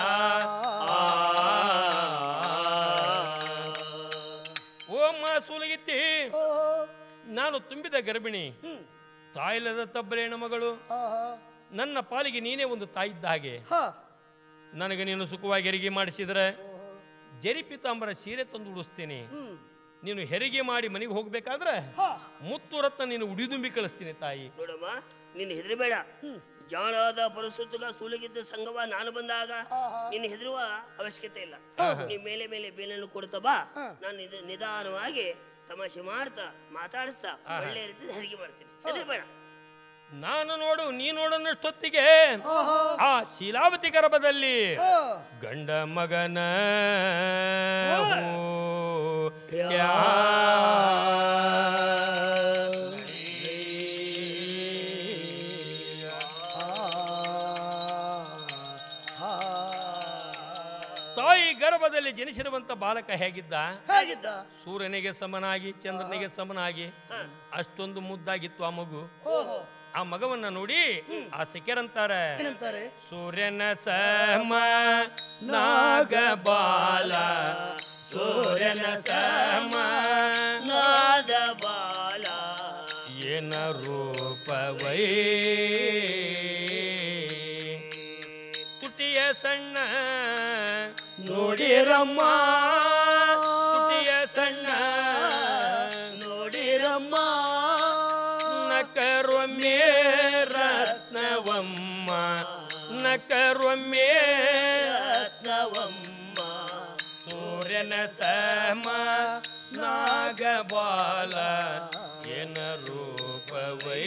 ಓಮ್ಮ ಸೂಲಗಿತ್ತಿ ನಾನು ತುಂಬಿದ ಗರ್ಭಿಣಿ ತಾಯಿಲ್ಲದ ತಬ್ಬರೇಣ ಮಗಳು ನನ್ನ ಪಾಲಿಗೆ ನೀನೇ ಒಂದು ತಾಯಿ ಇದ್ದ ಹಾಗೆ ನನಗೆ ನೀನು ಸುಖವಾಗಿ ಹೆರಿಗೆ ಮಾಡಿಸಿದ್ರೆ ಜರಿ ಪಿತಾಂಬರ ಸೀರೆ ತಂದು ಉಡಿಸ್ತೇನೆ. ನೀನು ಹೆರಿಗೆ ಮಾಡಿ ಮನೆಗೆ ಹೋಗ್ಬೇಕಾದ್ರೆ ಮುತ್ತು ರತ್ನ ನೀನು ಉಡಿದುಂಬಿ ಕಳಿಸ್ತೀನಿ ತಾಯಿ. ನೋಡಮ್ಮ, ನೀನು ಹೆದರಬೇಡ. ಜಾಣಾದ ಪರಿಸುತ್ತಗ ಸೂಲಗಿದ್ದ ಸಂಗವ ನಾನು ಬಂದಾಗ ನೀನು ಹೆದರುವ ಅವಶ್ಯಕತೆ ಇಲ್ಲ. ನೀ ಮೇಲೆ ಮೇಲೆ ಬೇಲನ್ನು ಕೊಡ್ತಾ ಬಾ, ನಾನು ನಿಧಾನವಾಗಿ ತಮಾಷೆ ಮಾಡ್ತಾ ಮಾತಾಡಿಸ್ತಾ ಒಳ್ಳೆ ರೀತಿ ಹೆರಿಗೆ ಮಾಡ್ತೀನಿ. ಹೆದರಬೇಡ. ನಾನು ನೋಡು ನೀ ನೋಡನಷ್ಟೊತ್ತಿಗೆ ಆ ಶೀಲಾವತಿ ಗರ್ಭದಲ್ಲಿ ಗಂಡ ಮಗನ ತಾಯಿ ಗರ್ಭದಲ್ಲಿ ಜನಿಸಿರುವಂತ ಬಾಲಕ ಹೇಗಿದ್ದ? ಸೂರ್ಯನಿಗೆ ಸಮನಾಗಿ ಚಂದ್ರನಿಗೆ ಸಮನಾಗಿ ಅಷ್ಟೊಂದು ಮುದ್ದಾಗಿತ್ತು ಆ ಮಗು. ಆ ಮಗವನ್ನ ನೋಡಿ ಆ ಸಿಕ್ಕರಂತಾರೆ, ಸೂರ್ಯನ ಸಮ ನಾಗ ಬಾಲ, ಸೂರ್ಯನ ಸಮ ನಾದ ಬಾಲ, ಏನ ರೂಪವೈ ತುಟಿಯ ಸಣ್ಣ ನೋಡಿರಮ್ಮ, ತುಟಿಯ ಸಣ್ಣ ನೋಡಿರಮ್ಮ, ನಕರೊಮ್ಮೆ ರತ್ನವಮ್ಮ, ನಕರೊಮ್ಮೆ ರತ್ನವಮ್ಮ, ಸೂರ್ಯನ ಸಮ ನಾಗಬಾಲ, ಏನ ರೂಪವೈ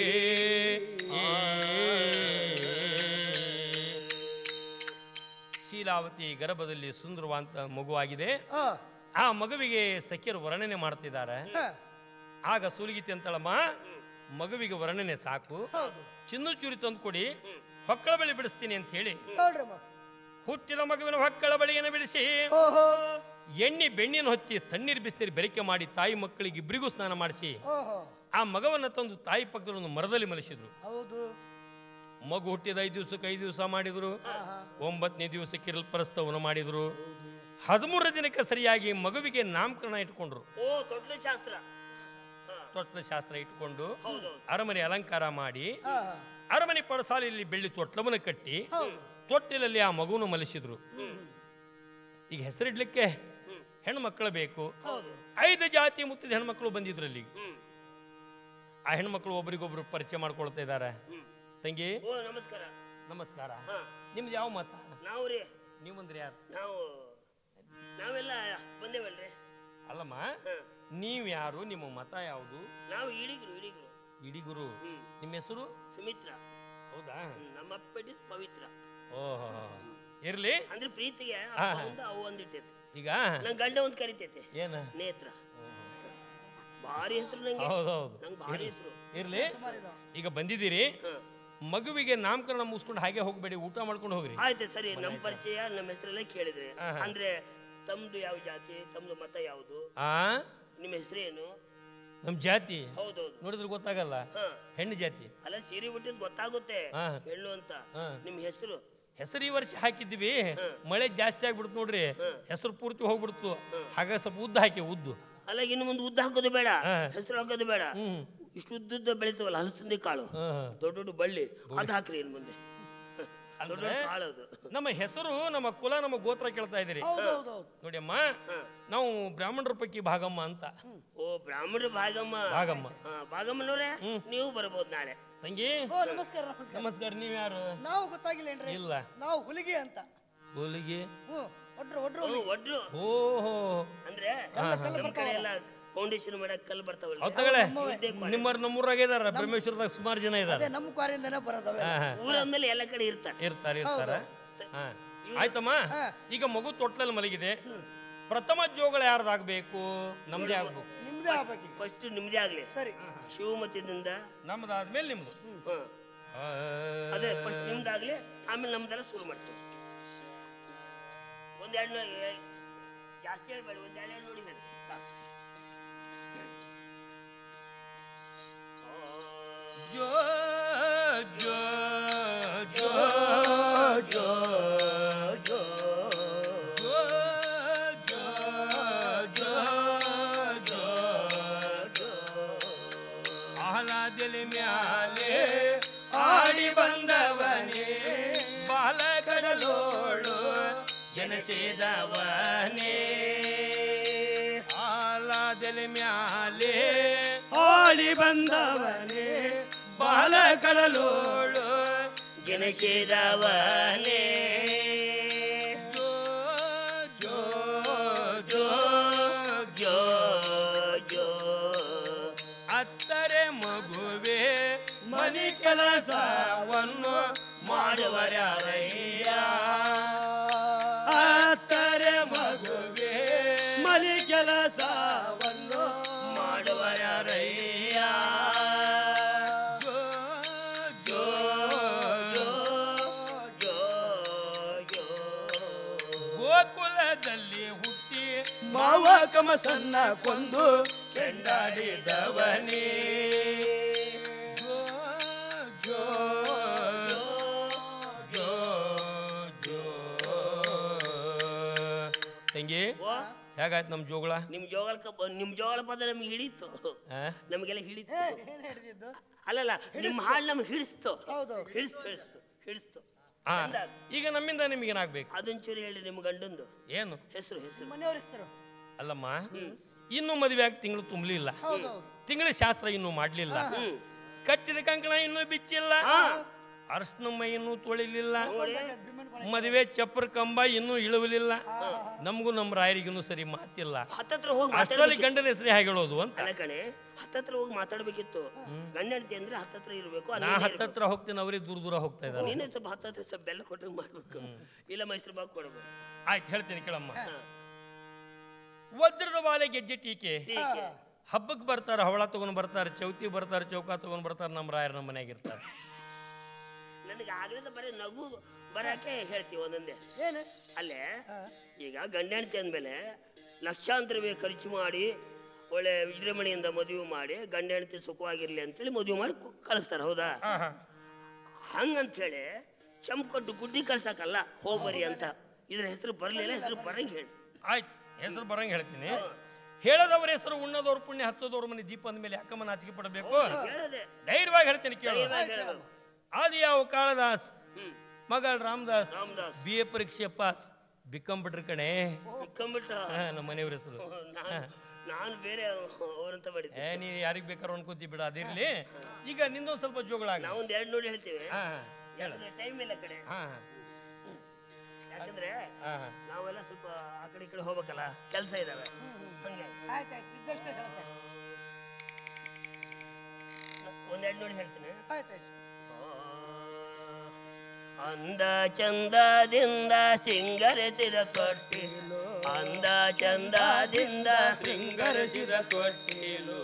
ಶೀಲಾವತಿ ಗರ್ಭದಲ್ಲಿ ಸುಂದರವಾದ ಮಗುವಾಗಿದೆ. ಆ ಮಗುವಿಗೆ ಸಖಿಯರು ವರ್ಣನೆ ಮಾಡ್ತಿದ್ದಾರೆ. ಆಗ ಸೂಲಿಗಿತಿ ಅಂತಳಮ್ಮ, ಮಗುವಿಗೆ ವರ್ಣನೆ ಸಾಕು, ಚಿನ್ನು ಚೂರಿ ತಂದು ಕೊಡಿ, ಹೊಕ್ಕಳ ಬಳಿ ಬಿಡಿಸ್ತೀನಿ ಅಂತ ಹೇಳಿ ಹುಟ್ಟಿದ ಮಗುವಿನ ಹೊಕ್ಕಳ ಬಳಿಯನ್ನು ಬಿಡಿಸಿ ಎಣ್ಣೆ ಬೆಣ್ಣಿನ ಹಚ್ಚಿ ತಣ್ಣೀರು ಬಿಸಿನೀರು ಬೆರಕೆ ಮಾಡಿ ತಾಯಿ ಮಕ್ಕಳಿಗೆ ಇಬ್ಬರಿಗೂ ಸ್ನಾನ ಮಾಡಿಸಿ ಆ ಮಗವನ್ನ ತಂದು ತಾಯಿ ಪಕ್ಕದಲ್ಲಿ ಒಂದು ಮರದಲ್ಲಿ ಮಲಸಿದ್ರು. ಮಗು ಹುಟ್ಟಿದ 5 ದಿವಸಕ್ಕೆ 5 ದಿವಸ ಮಾಡಿದ್ರು. 9ನೇ ದಿವಸಕ್ಕೆ ಕಿರಲ್ಪರಸ್ತವನ ಮಾಡಿದ್ರು. 13 ದಿನಕ್ಕೆ ಸರಿಯಾಗಿ ಮಗುವಿಗೆ ನಾಮಕರಣ ಇಟ್ಕೊಂಡ್ರು. ತೊಟ್ಲ ಶಾಸ್ತ್ರ ಇಟ್ಕೊಂಡು ಅರಮನೆ ಅಲಂಕಾರ ಮಾಡಿ ಅರಮನೆ ಪಡಸಾಲೆಯಲ್ಲಿ ಬೆಳ್ಳಿ ತೊಟ್ಲವನ್ನು ಕಟ್ಟಿ ತೊಟ್ಟಿಲಲ್ಲಿ ಆ ಮಗುವನ್ನು ಮಲಸಿದ್ರು. ಈಗ ಹೆಸರಿಡ್ಲಿಕ್ಕೆ ಹೆಣ್ಮಕ್ಳು ಬೇಕು. 5 ಜಾತಿ ಮುತ್ತಿದ ಹೆಣ್ಮಕ್ಳು ಬಂದಿದ್ರು ಅಲ್ಲಿ. ಆ ಹೆಣ್ಮಕ್ಳು ಒಬ್ರಿಗೊಬ್ರು ಪರಿಚಯ ಮಾಡ್ಕೊಳ್ತಾ ಇದ್ದಾರೆ. ತಂಗಿ ನಮಸ್ಕಾರ. ನಮಸ್ಕಾರ. ನಿಮ್ದು ಯಾವ ಮತ? ನಾವು ರೀ. ನೀವಂದ್ರೆ ಯಾರು? ನಾವೆಲ್ಲ ಬಂದೇವಲ್ರಿ. ಅಲ್ಲಮ್ಮ, ನೀವ್ ಯಾರು? ನಿಮ್ಮ ಮತ ಯಾವುದು? ನಾವು ಇಡಿಗರು. ಇಡಿಗುರು. ನಿಮ್ಮ ಹೆಸರು? ಸುಮಿತ್ರ. ಹೌದಾ? ನಮ್ಮ ಅಪ್ಪಡಿ ಪವಿತ್ರ. ಓಹೋ, ಇರ್ಲಿ. ಅಂದ್ರೆ ಪ್ರೀತಿಗೆ ಅವು ಒಂದಿಟ್ಟೈತಿ. ಈಗ ನಂಗೆ ಗಂಡ ಒಂದು ಕರಿತೈತಿ. ಏನ? ನೇತ್ರ. ಭಾರಿ ಹೆಸರು ನಂಗೆ. ಹೌದೌದು, ನಂಗೆ ಭಾರಿ ಹೆಸರು. ಇರ್ಲಿ. ಈಗ ಬಂದಿದ್ದೀರಿ, ಮಗುವಿಗೆ ನಾಮಕರಣ ಮುಗಿಸ್ಕೊಂಡು ಹಾಗೆ ಹೋಗ್ಬೇಡಿ, ಊಟ ಮಾಡ್ಕೊಂಡು ಹೋಗ್ರಿ. ಆಯ್ತು, ಸರಿ. ನಮ್ಮ ಪರಿಚಯ ನಮ್ಮ ಹೆಸರೆಲ್ಲ ಕೇಳಿದ್ರಿ. ಅಂದ್ರೆ ತಮ್ದು ಯಾವ ಜಾತಿ, ತಮ್ದು ಮತ ಯಾವುದು, ನಿಮ್ಮ ಹೆಸರು ಏನು? ನಮ್ ಜಾತಿ ಹೌದೌದು, ನೋಡಿದ್ರೆ ಗೊತ್ತಾಗಲ್ಲ. ಹೆಣ್ಣು ಜಾತಿ ಅಲ್ಲ, ಸೀರೆ ಬಿಟ್ಟಿದ್ ಗೊತ್ತಾಗುತ್ತೆ ಹೆಣ್ಣು ಅಂತ. ನಿಮ್ ಹೆಸರು? ಹೆಸರು ಈ ವರ್ಷ ಹಾಕಿದ್ವಿ, ಮಳೆ ಜಾಸ್ತಿ ಆಗ್ಬಿಡ್ತು ನೋಡ್ರಿ, ಹೆಸರು ಪೂರ್ತಿ ಹೋಗ್ಬಿಡ್ತು. ಹಾಗ ಸ್ವಲ್ಪ ಉದ್ದ ಹಾಕಿ, ಉದ್ದು. ಅಲ್ಲ, ಇನ್ನು ಮುಂದೆ ಉದ್ದ ಹಾಕೋದು ಬೇಡ, ಹೆಸರು ಹಾಕೋದು ಬೇಡ. ಇಷ್ಟು ಉದ್ದುದ್ದ ಬೆಳಿತಾವಲ್ಲ ಹಲಸಂದಿ ಕಾಳು, ದೊಡ್ಡ ದೊಡ್ಡ ಬಳ್ಳಿ, ಅದು ಹಾಕ್ರಿ ಇನ್ ಮುಂದೆ. ನಮ್ಮ ಹೆಸರು, ನಮ್ಮ ಕುಲ, ನಮ್ಮ ಗೋತ್ರ ಕೇಳ್ತಾ ಇದ್ದೀರಿ ನೋಡಿ ಅಮ್ಮ. ನಾವು ಬ್ರಾಹ್ಮಣರ ಪೈಕಿ ಭಾಗಮ್ಮ ಅಂತ. ಓ, ಬ್ರಾಹ್ಮಣರ ಭಾಗಮ್ಮ. ಭಾಗಮ್ಮನವ್ರೆ, ನೀವು ಬರ್ಬೋದು ನಾಳೆ. ತಂಗಿ ನಮಸ್ಕಾರ. ನಮಸ್ಕಾರ. ನೀವ್ ಯಾರು? ನಾವು ಗೊತ್ತಾಗಿಲ್ಲ. ಇಲ್ಲ, ನಾವು ಹುಲಿಗೆ ಅಂತ. ಹುಲಿಗೆ? ಒಡ್ರು. ಓಹೋ, ಅಂದ್ರೆ ನಮ್ಮ ಕಡೆ ಎಲ್ಲ ಫೌಂಡೇಶನ್ ಮಾಡಕ್ ಕಲ್ಲು ಬರ್ತಾವಲ್ಲ. ನಮ್ಮೂರಾಗ ಇದಾರ, ಬ್ರಹ್ಮೇಶ್ವರದಾಗ ಸುಮಾರು ಜನ ಇದಾರೆ. ನಮ್ಮ ಕ್ವಾರಿಂದನೇ ಬರೋದವೆ. ಊರಂದ್ಮೇಲೆ ಎಲ್ಲ ಕಡೆ ಇರ್ತಾರೆ. ಆಯ್ತಮ್ಮ, ಈಗ ಮಗು ತೊಟ್ಲಲ್ಲಿ ಮಲಗಿದೆ. ಪ್ರಥಮ ಜೋಗಳ ಯಾರ್ದಾಗಬೇಕು? ನಮ್ದೇ ಆಗ್ಬೇಕು. ನಿಮ್ದೇ ಆಗ್ಬೇಕು. ಫಸ್ಟ್ ನಿಮ್ದೇ ಆಗ್ಲಿ. ಸರಿ. ಶಿವಮತಿದಿಂದ ನಮ್ದಾದ್ಮೇಲೆ ನಿಮ್ದು. ಅದೇ ಫಸ್ಟ್ ನಿಮ್ದಾಗ್ಲಿ, ಆಮೇಲೆ ನಮ್ದೆಲ್ಲ ಶುರು ಮಾಡ್ತೀವಿ. ಒಂದೆರಡು ಜಾಸ್ತಿ ಹೇಳ್ಬೇಡಿ, ಒಂದೆರಡು ನೋಡಿ ಹೇಳಿ ಸಾಕು. ಜೋ ಜೋ ಜೋ ಜೋ ಜೋ ಆಹ್ಲಾದಲಿ ಮ್ಯಾಲೆ ಆಡಿ ಬಂದವನೇ, ಬಾಲಕಡಲೋಳು ಜನಸಿದವನೇ. ಆಹ್ಲಾದಲಿ ಮ್ಯಾಲೆ ಆಡಿ ಬಂದವನೇ, ಬಾಲಕಡಲೋಳು ಜನಸಿದವನೇ. ಜೋ ಜೋ ಜೋ ಜೋ ಜೋ ಅತ್ತರೆ ಮಗುವೆ ಮನೆ ಕೆಲಸ ಕೆಲಸವನ್ನು ಮಾಡುವರಯ್ಯ ಜೋ ಗೋಕುಲದಲ್ಲಿ ಹುಟ್ಟಿ ಮಾವ ಕಮಸನ್ನ ಕೊಂದು ಕೆಂಡಾಡಿದವನೇ ಜೋ ಜೋ ಜೋ ಜೋ ತಂಗಿ ಹೇಗಾಯ್ತು ನಮ್ಮ ಜೋಗಳ ನಿಮ್ ಜೋಗಳ ಪದ ನಮ್ಗೆ ಹಿಡಿತು, ನಮಗೆಲ್ಲ ಹಿಡಿತು. ಏನ್ ಹಿಡಿದಿದ್ದು? ಅಲ್ಲಲ್ಲ ನಿಮ್ಮ ಹಾಡು ನಮ್ಗೆ ಹಿಡಿಸ್ತು, ಹೌದು. ಹಿಡಿಸ್ತು. ಈಗ ನಮ್ಮಿಂದ ನಿಮಗೇನಾಗ್ಬೇಕು? ಅದೊಂಚೂರು ಹೇಳಿ ನಿಮ್ಮ ಗಂಡಂದು ಏನು ಹೆಸರು? ಮನೆಯವ್ರ ಹೆಸರು? ಅಲ್ಲಮ್ಮ, ಇನ್ನೂ ಮದುವೆ ಆಗಿ ತಿಂಗಳು ತುಂಬಲಿಲ್ಲ, ತಿಂಗಳ ಶಾಸ್ತ್ರ ಇನ್ನೂ ಮಾಡ್ಲಿಲ್ಲ, ಕಟ್ಟಿದ ಕಂಕಣ ಇನ್ನೂ ಬಿಚ್ಚಿಲ್ಲ, ಅರ್ಶನ ಮೈ ಇನ್ನೂ ತೊಳಿಲಿಲ್ಲ, ಮದುವೆ ಚಪ್ಪರ ಕಂಬ ಇನ್ನೂ ಇಳುವಲಿಲ್ಲ, ನಮಗೂ ನಮ್ಮ ರಾಯರಿಗಿನ್ನೂ ಸರಿ ಮಾತಿಲ್ಲ. ಹತ್ತತ್ರ ಹೋಗಿ ಅಷ್ಟರಲ್ಲಿ ಗಂಡನ ಹೆಸರು ಹೇಗೆ ಹೇಳೋದು ಅಂತ. ಅಲ್ಲ ಕಣೆ, ಹತ್ತತ್ರ ಹೋಗಿ ಮಾತಾಡ್ಬೇಕಿತ್ತು. ಗಂಡ ಹೆಂಡತಿ ಅಂದ್ರೆ ಹತ್ತತ್ರ ಇರ್ಬೇಕು. ನಾ ಹತ್ತತ್ರ ಹೋಗ್ತೇನೆ, ಅವರೇ ದೂರ ದೂರ ಹೋಗ್ತಾ ಇದ್ದಾರೆ. ನೀನು ಸ್ವಲ್ಪ ಹತ್ತತ್ರ ಸ್ವಲ್ಪ ಬೆಲ್ಲ ಕೊಟ್ಟು ಮಾಡ್ಬೇಕು, ಇಲ್ಲ ಮೈಸೂರು ಬಾಗ್ ಕೊಡ್ಬೇಕು. ಆಯ್ತು ಹೇಳ್ತೀನಿ ಕೇಳಮ್ಮ. ವಜ್ರದ ಬಾಲೆ ಗೆಜ್ಜೆ ಟೀಕೆ, ಹಬ್ಬಕ್ಕೆ ಬರ್ತಾರೆ, ಹವಳ ತಗೊಂಡ್ ಬರ್ತಾರೆ, ಚೌತಿ ಬರ್ತಾರೆ, ಚೌಕ ತಗೊಂಡ್ ಬರ್ತಾರೆ, ನಮ್ಮ ರಾಯರ ನಮ್ಮ ಮನೆಯಾಗಿರ್ತಾರೆ. ನನಗೆ ಆಗ್ಲಿಂದ ಬರೀ ನಗು ಬರಕ್ಕೆ ಹೇಳ್ತೀವಿ ಒಂದೊಂದೇ. ಏನು? ಅಲ್ಲೇ ಈಗ ಗಂಡ ಹೆಂಡತಿ ಅಂದಮೇಲೆ ಲಕ್ಷಾಂತರ ರೂಪಾಯಿ ಖರ್ಚು ಮಾಡಿ ಒಳ್ಳೆ ವಿಜೃಂಭಣೆಯಿಂದ ಮದುವೆ ಮಾಡಿ ಗಂಡ ಹೆಂಡತಿ ಸುಖವಾಗಿರ್ಲಿ ಅಂತೇಳಿ ಮದುವೆ ಮಾಡಿ ಕಳಿಸ್ತಾರೆ, ಹೌದಾ? ಹಂಗಂತೇಳಿ ಚಂಪು ಗುಡ್ಡಿ ಕಳ್ಸಕ್ಕಲ್ಲ, ಹೋಗ್ಬರಿ ಅಂತ. ಇದ್ರ ಹೆಸರು ಬರಲಿಲ್ಲ, ಹೆಸರು ಬರಂಗೆ ಹೇಳಿ. ಆಯ್ತು, ಹೆಸರು ಬರಂಗೆ ಹೇಳ್ತೀನಿ. ಹೇಳದವ್ರ ಹೆಸರು ಉಣ್ಣದವ್ರ ಪುಣ್ಯ, ಹಚ್ಚದವ್ರ ಮನೆ ದೀಪ ಅಂದ್ಮೇಲೆ ಯಾಕಮ್ಮ ನಾಚಿಕೆ ಪಡಬೇಕು? ಹೇಳದೆ ಧೈರ್ಯವಾಗಿ ಹೇಳ್ತೀನಿ ಕೇಳ. ಹೇಳೋದು. ಆದಿಯಾವ ಕಾಳದಾಸ್ ಮಗಳ ರಾಮದಾಸ್ ರಾಮದಾಸ್ BA ಪರೀಕ್ಷೆ ಪಾಸ್, ಬಿಕ್ಕಂಬಿಟ್ರಿ ಕಣೆ. ಬಿಕ್ಕಂಬಿಟ್ರ ನಮ್ಮ ಮನೆಯವ್ರ ಹೆಸರು. ನಾನು ಬೇರೆ ಅವರಂತ ಮಾಡಿದ್ದೆ. ನೀ ಯಾರಿಗ್ ಬೇಕಾರು ಅನ್ಕೋತಿ ಬಿಡ, ಅದಿರ್ಲಿ. ಈಗ ನಿಂದೊಂದು ಸ್ವಲ್ಪ ಜೋಗಳ. ನಾವೊಂದು 2 ನೋಡಿ ಹೇಳ್ತೇವೆ, ಹೇಳ. ಟೈಮ್ ಇಲ್ಲ ಕಡೆ. ಯಾಕಂದ್ರೆ ನಾವೆಲ್ಲ ಸ್ವಲ್ಪ ಆ ಕಡೆ ಈ ಕಡೆ ಹೋಗ್ಬೇಕಲ್ಲ, ಕೆಲಸ ಇದಾವೆ. ಹಂಗೆ ಆಯ್ತಾಯ್ತು, ಇದ್ದಷ್ಟೇ ಕೆಲಸ. ಒಂದ್ 2 ನೋಡಿ ಹೇಳ್ತೀನಿ. ಆಯ್ತಾಯ್ತು. ಅಂದ ಚಂದದಿಂದ ಸಿಂಗರಿಸಿದ ಕೊಟ್ಟಿಲು, ಅಂದ ಚಂದದಿಂದ ಸಿಂಗರಿಸಿದ ಕೊಟ್ಟಿಲು,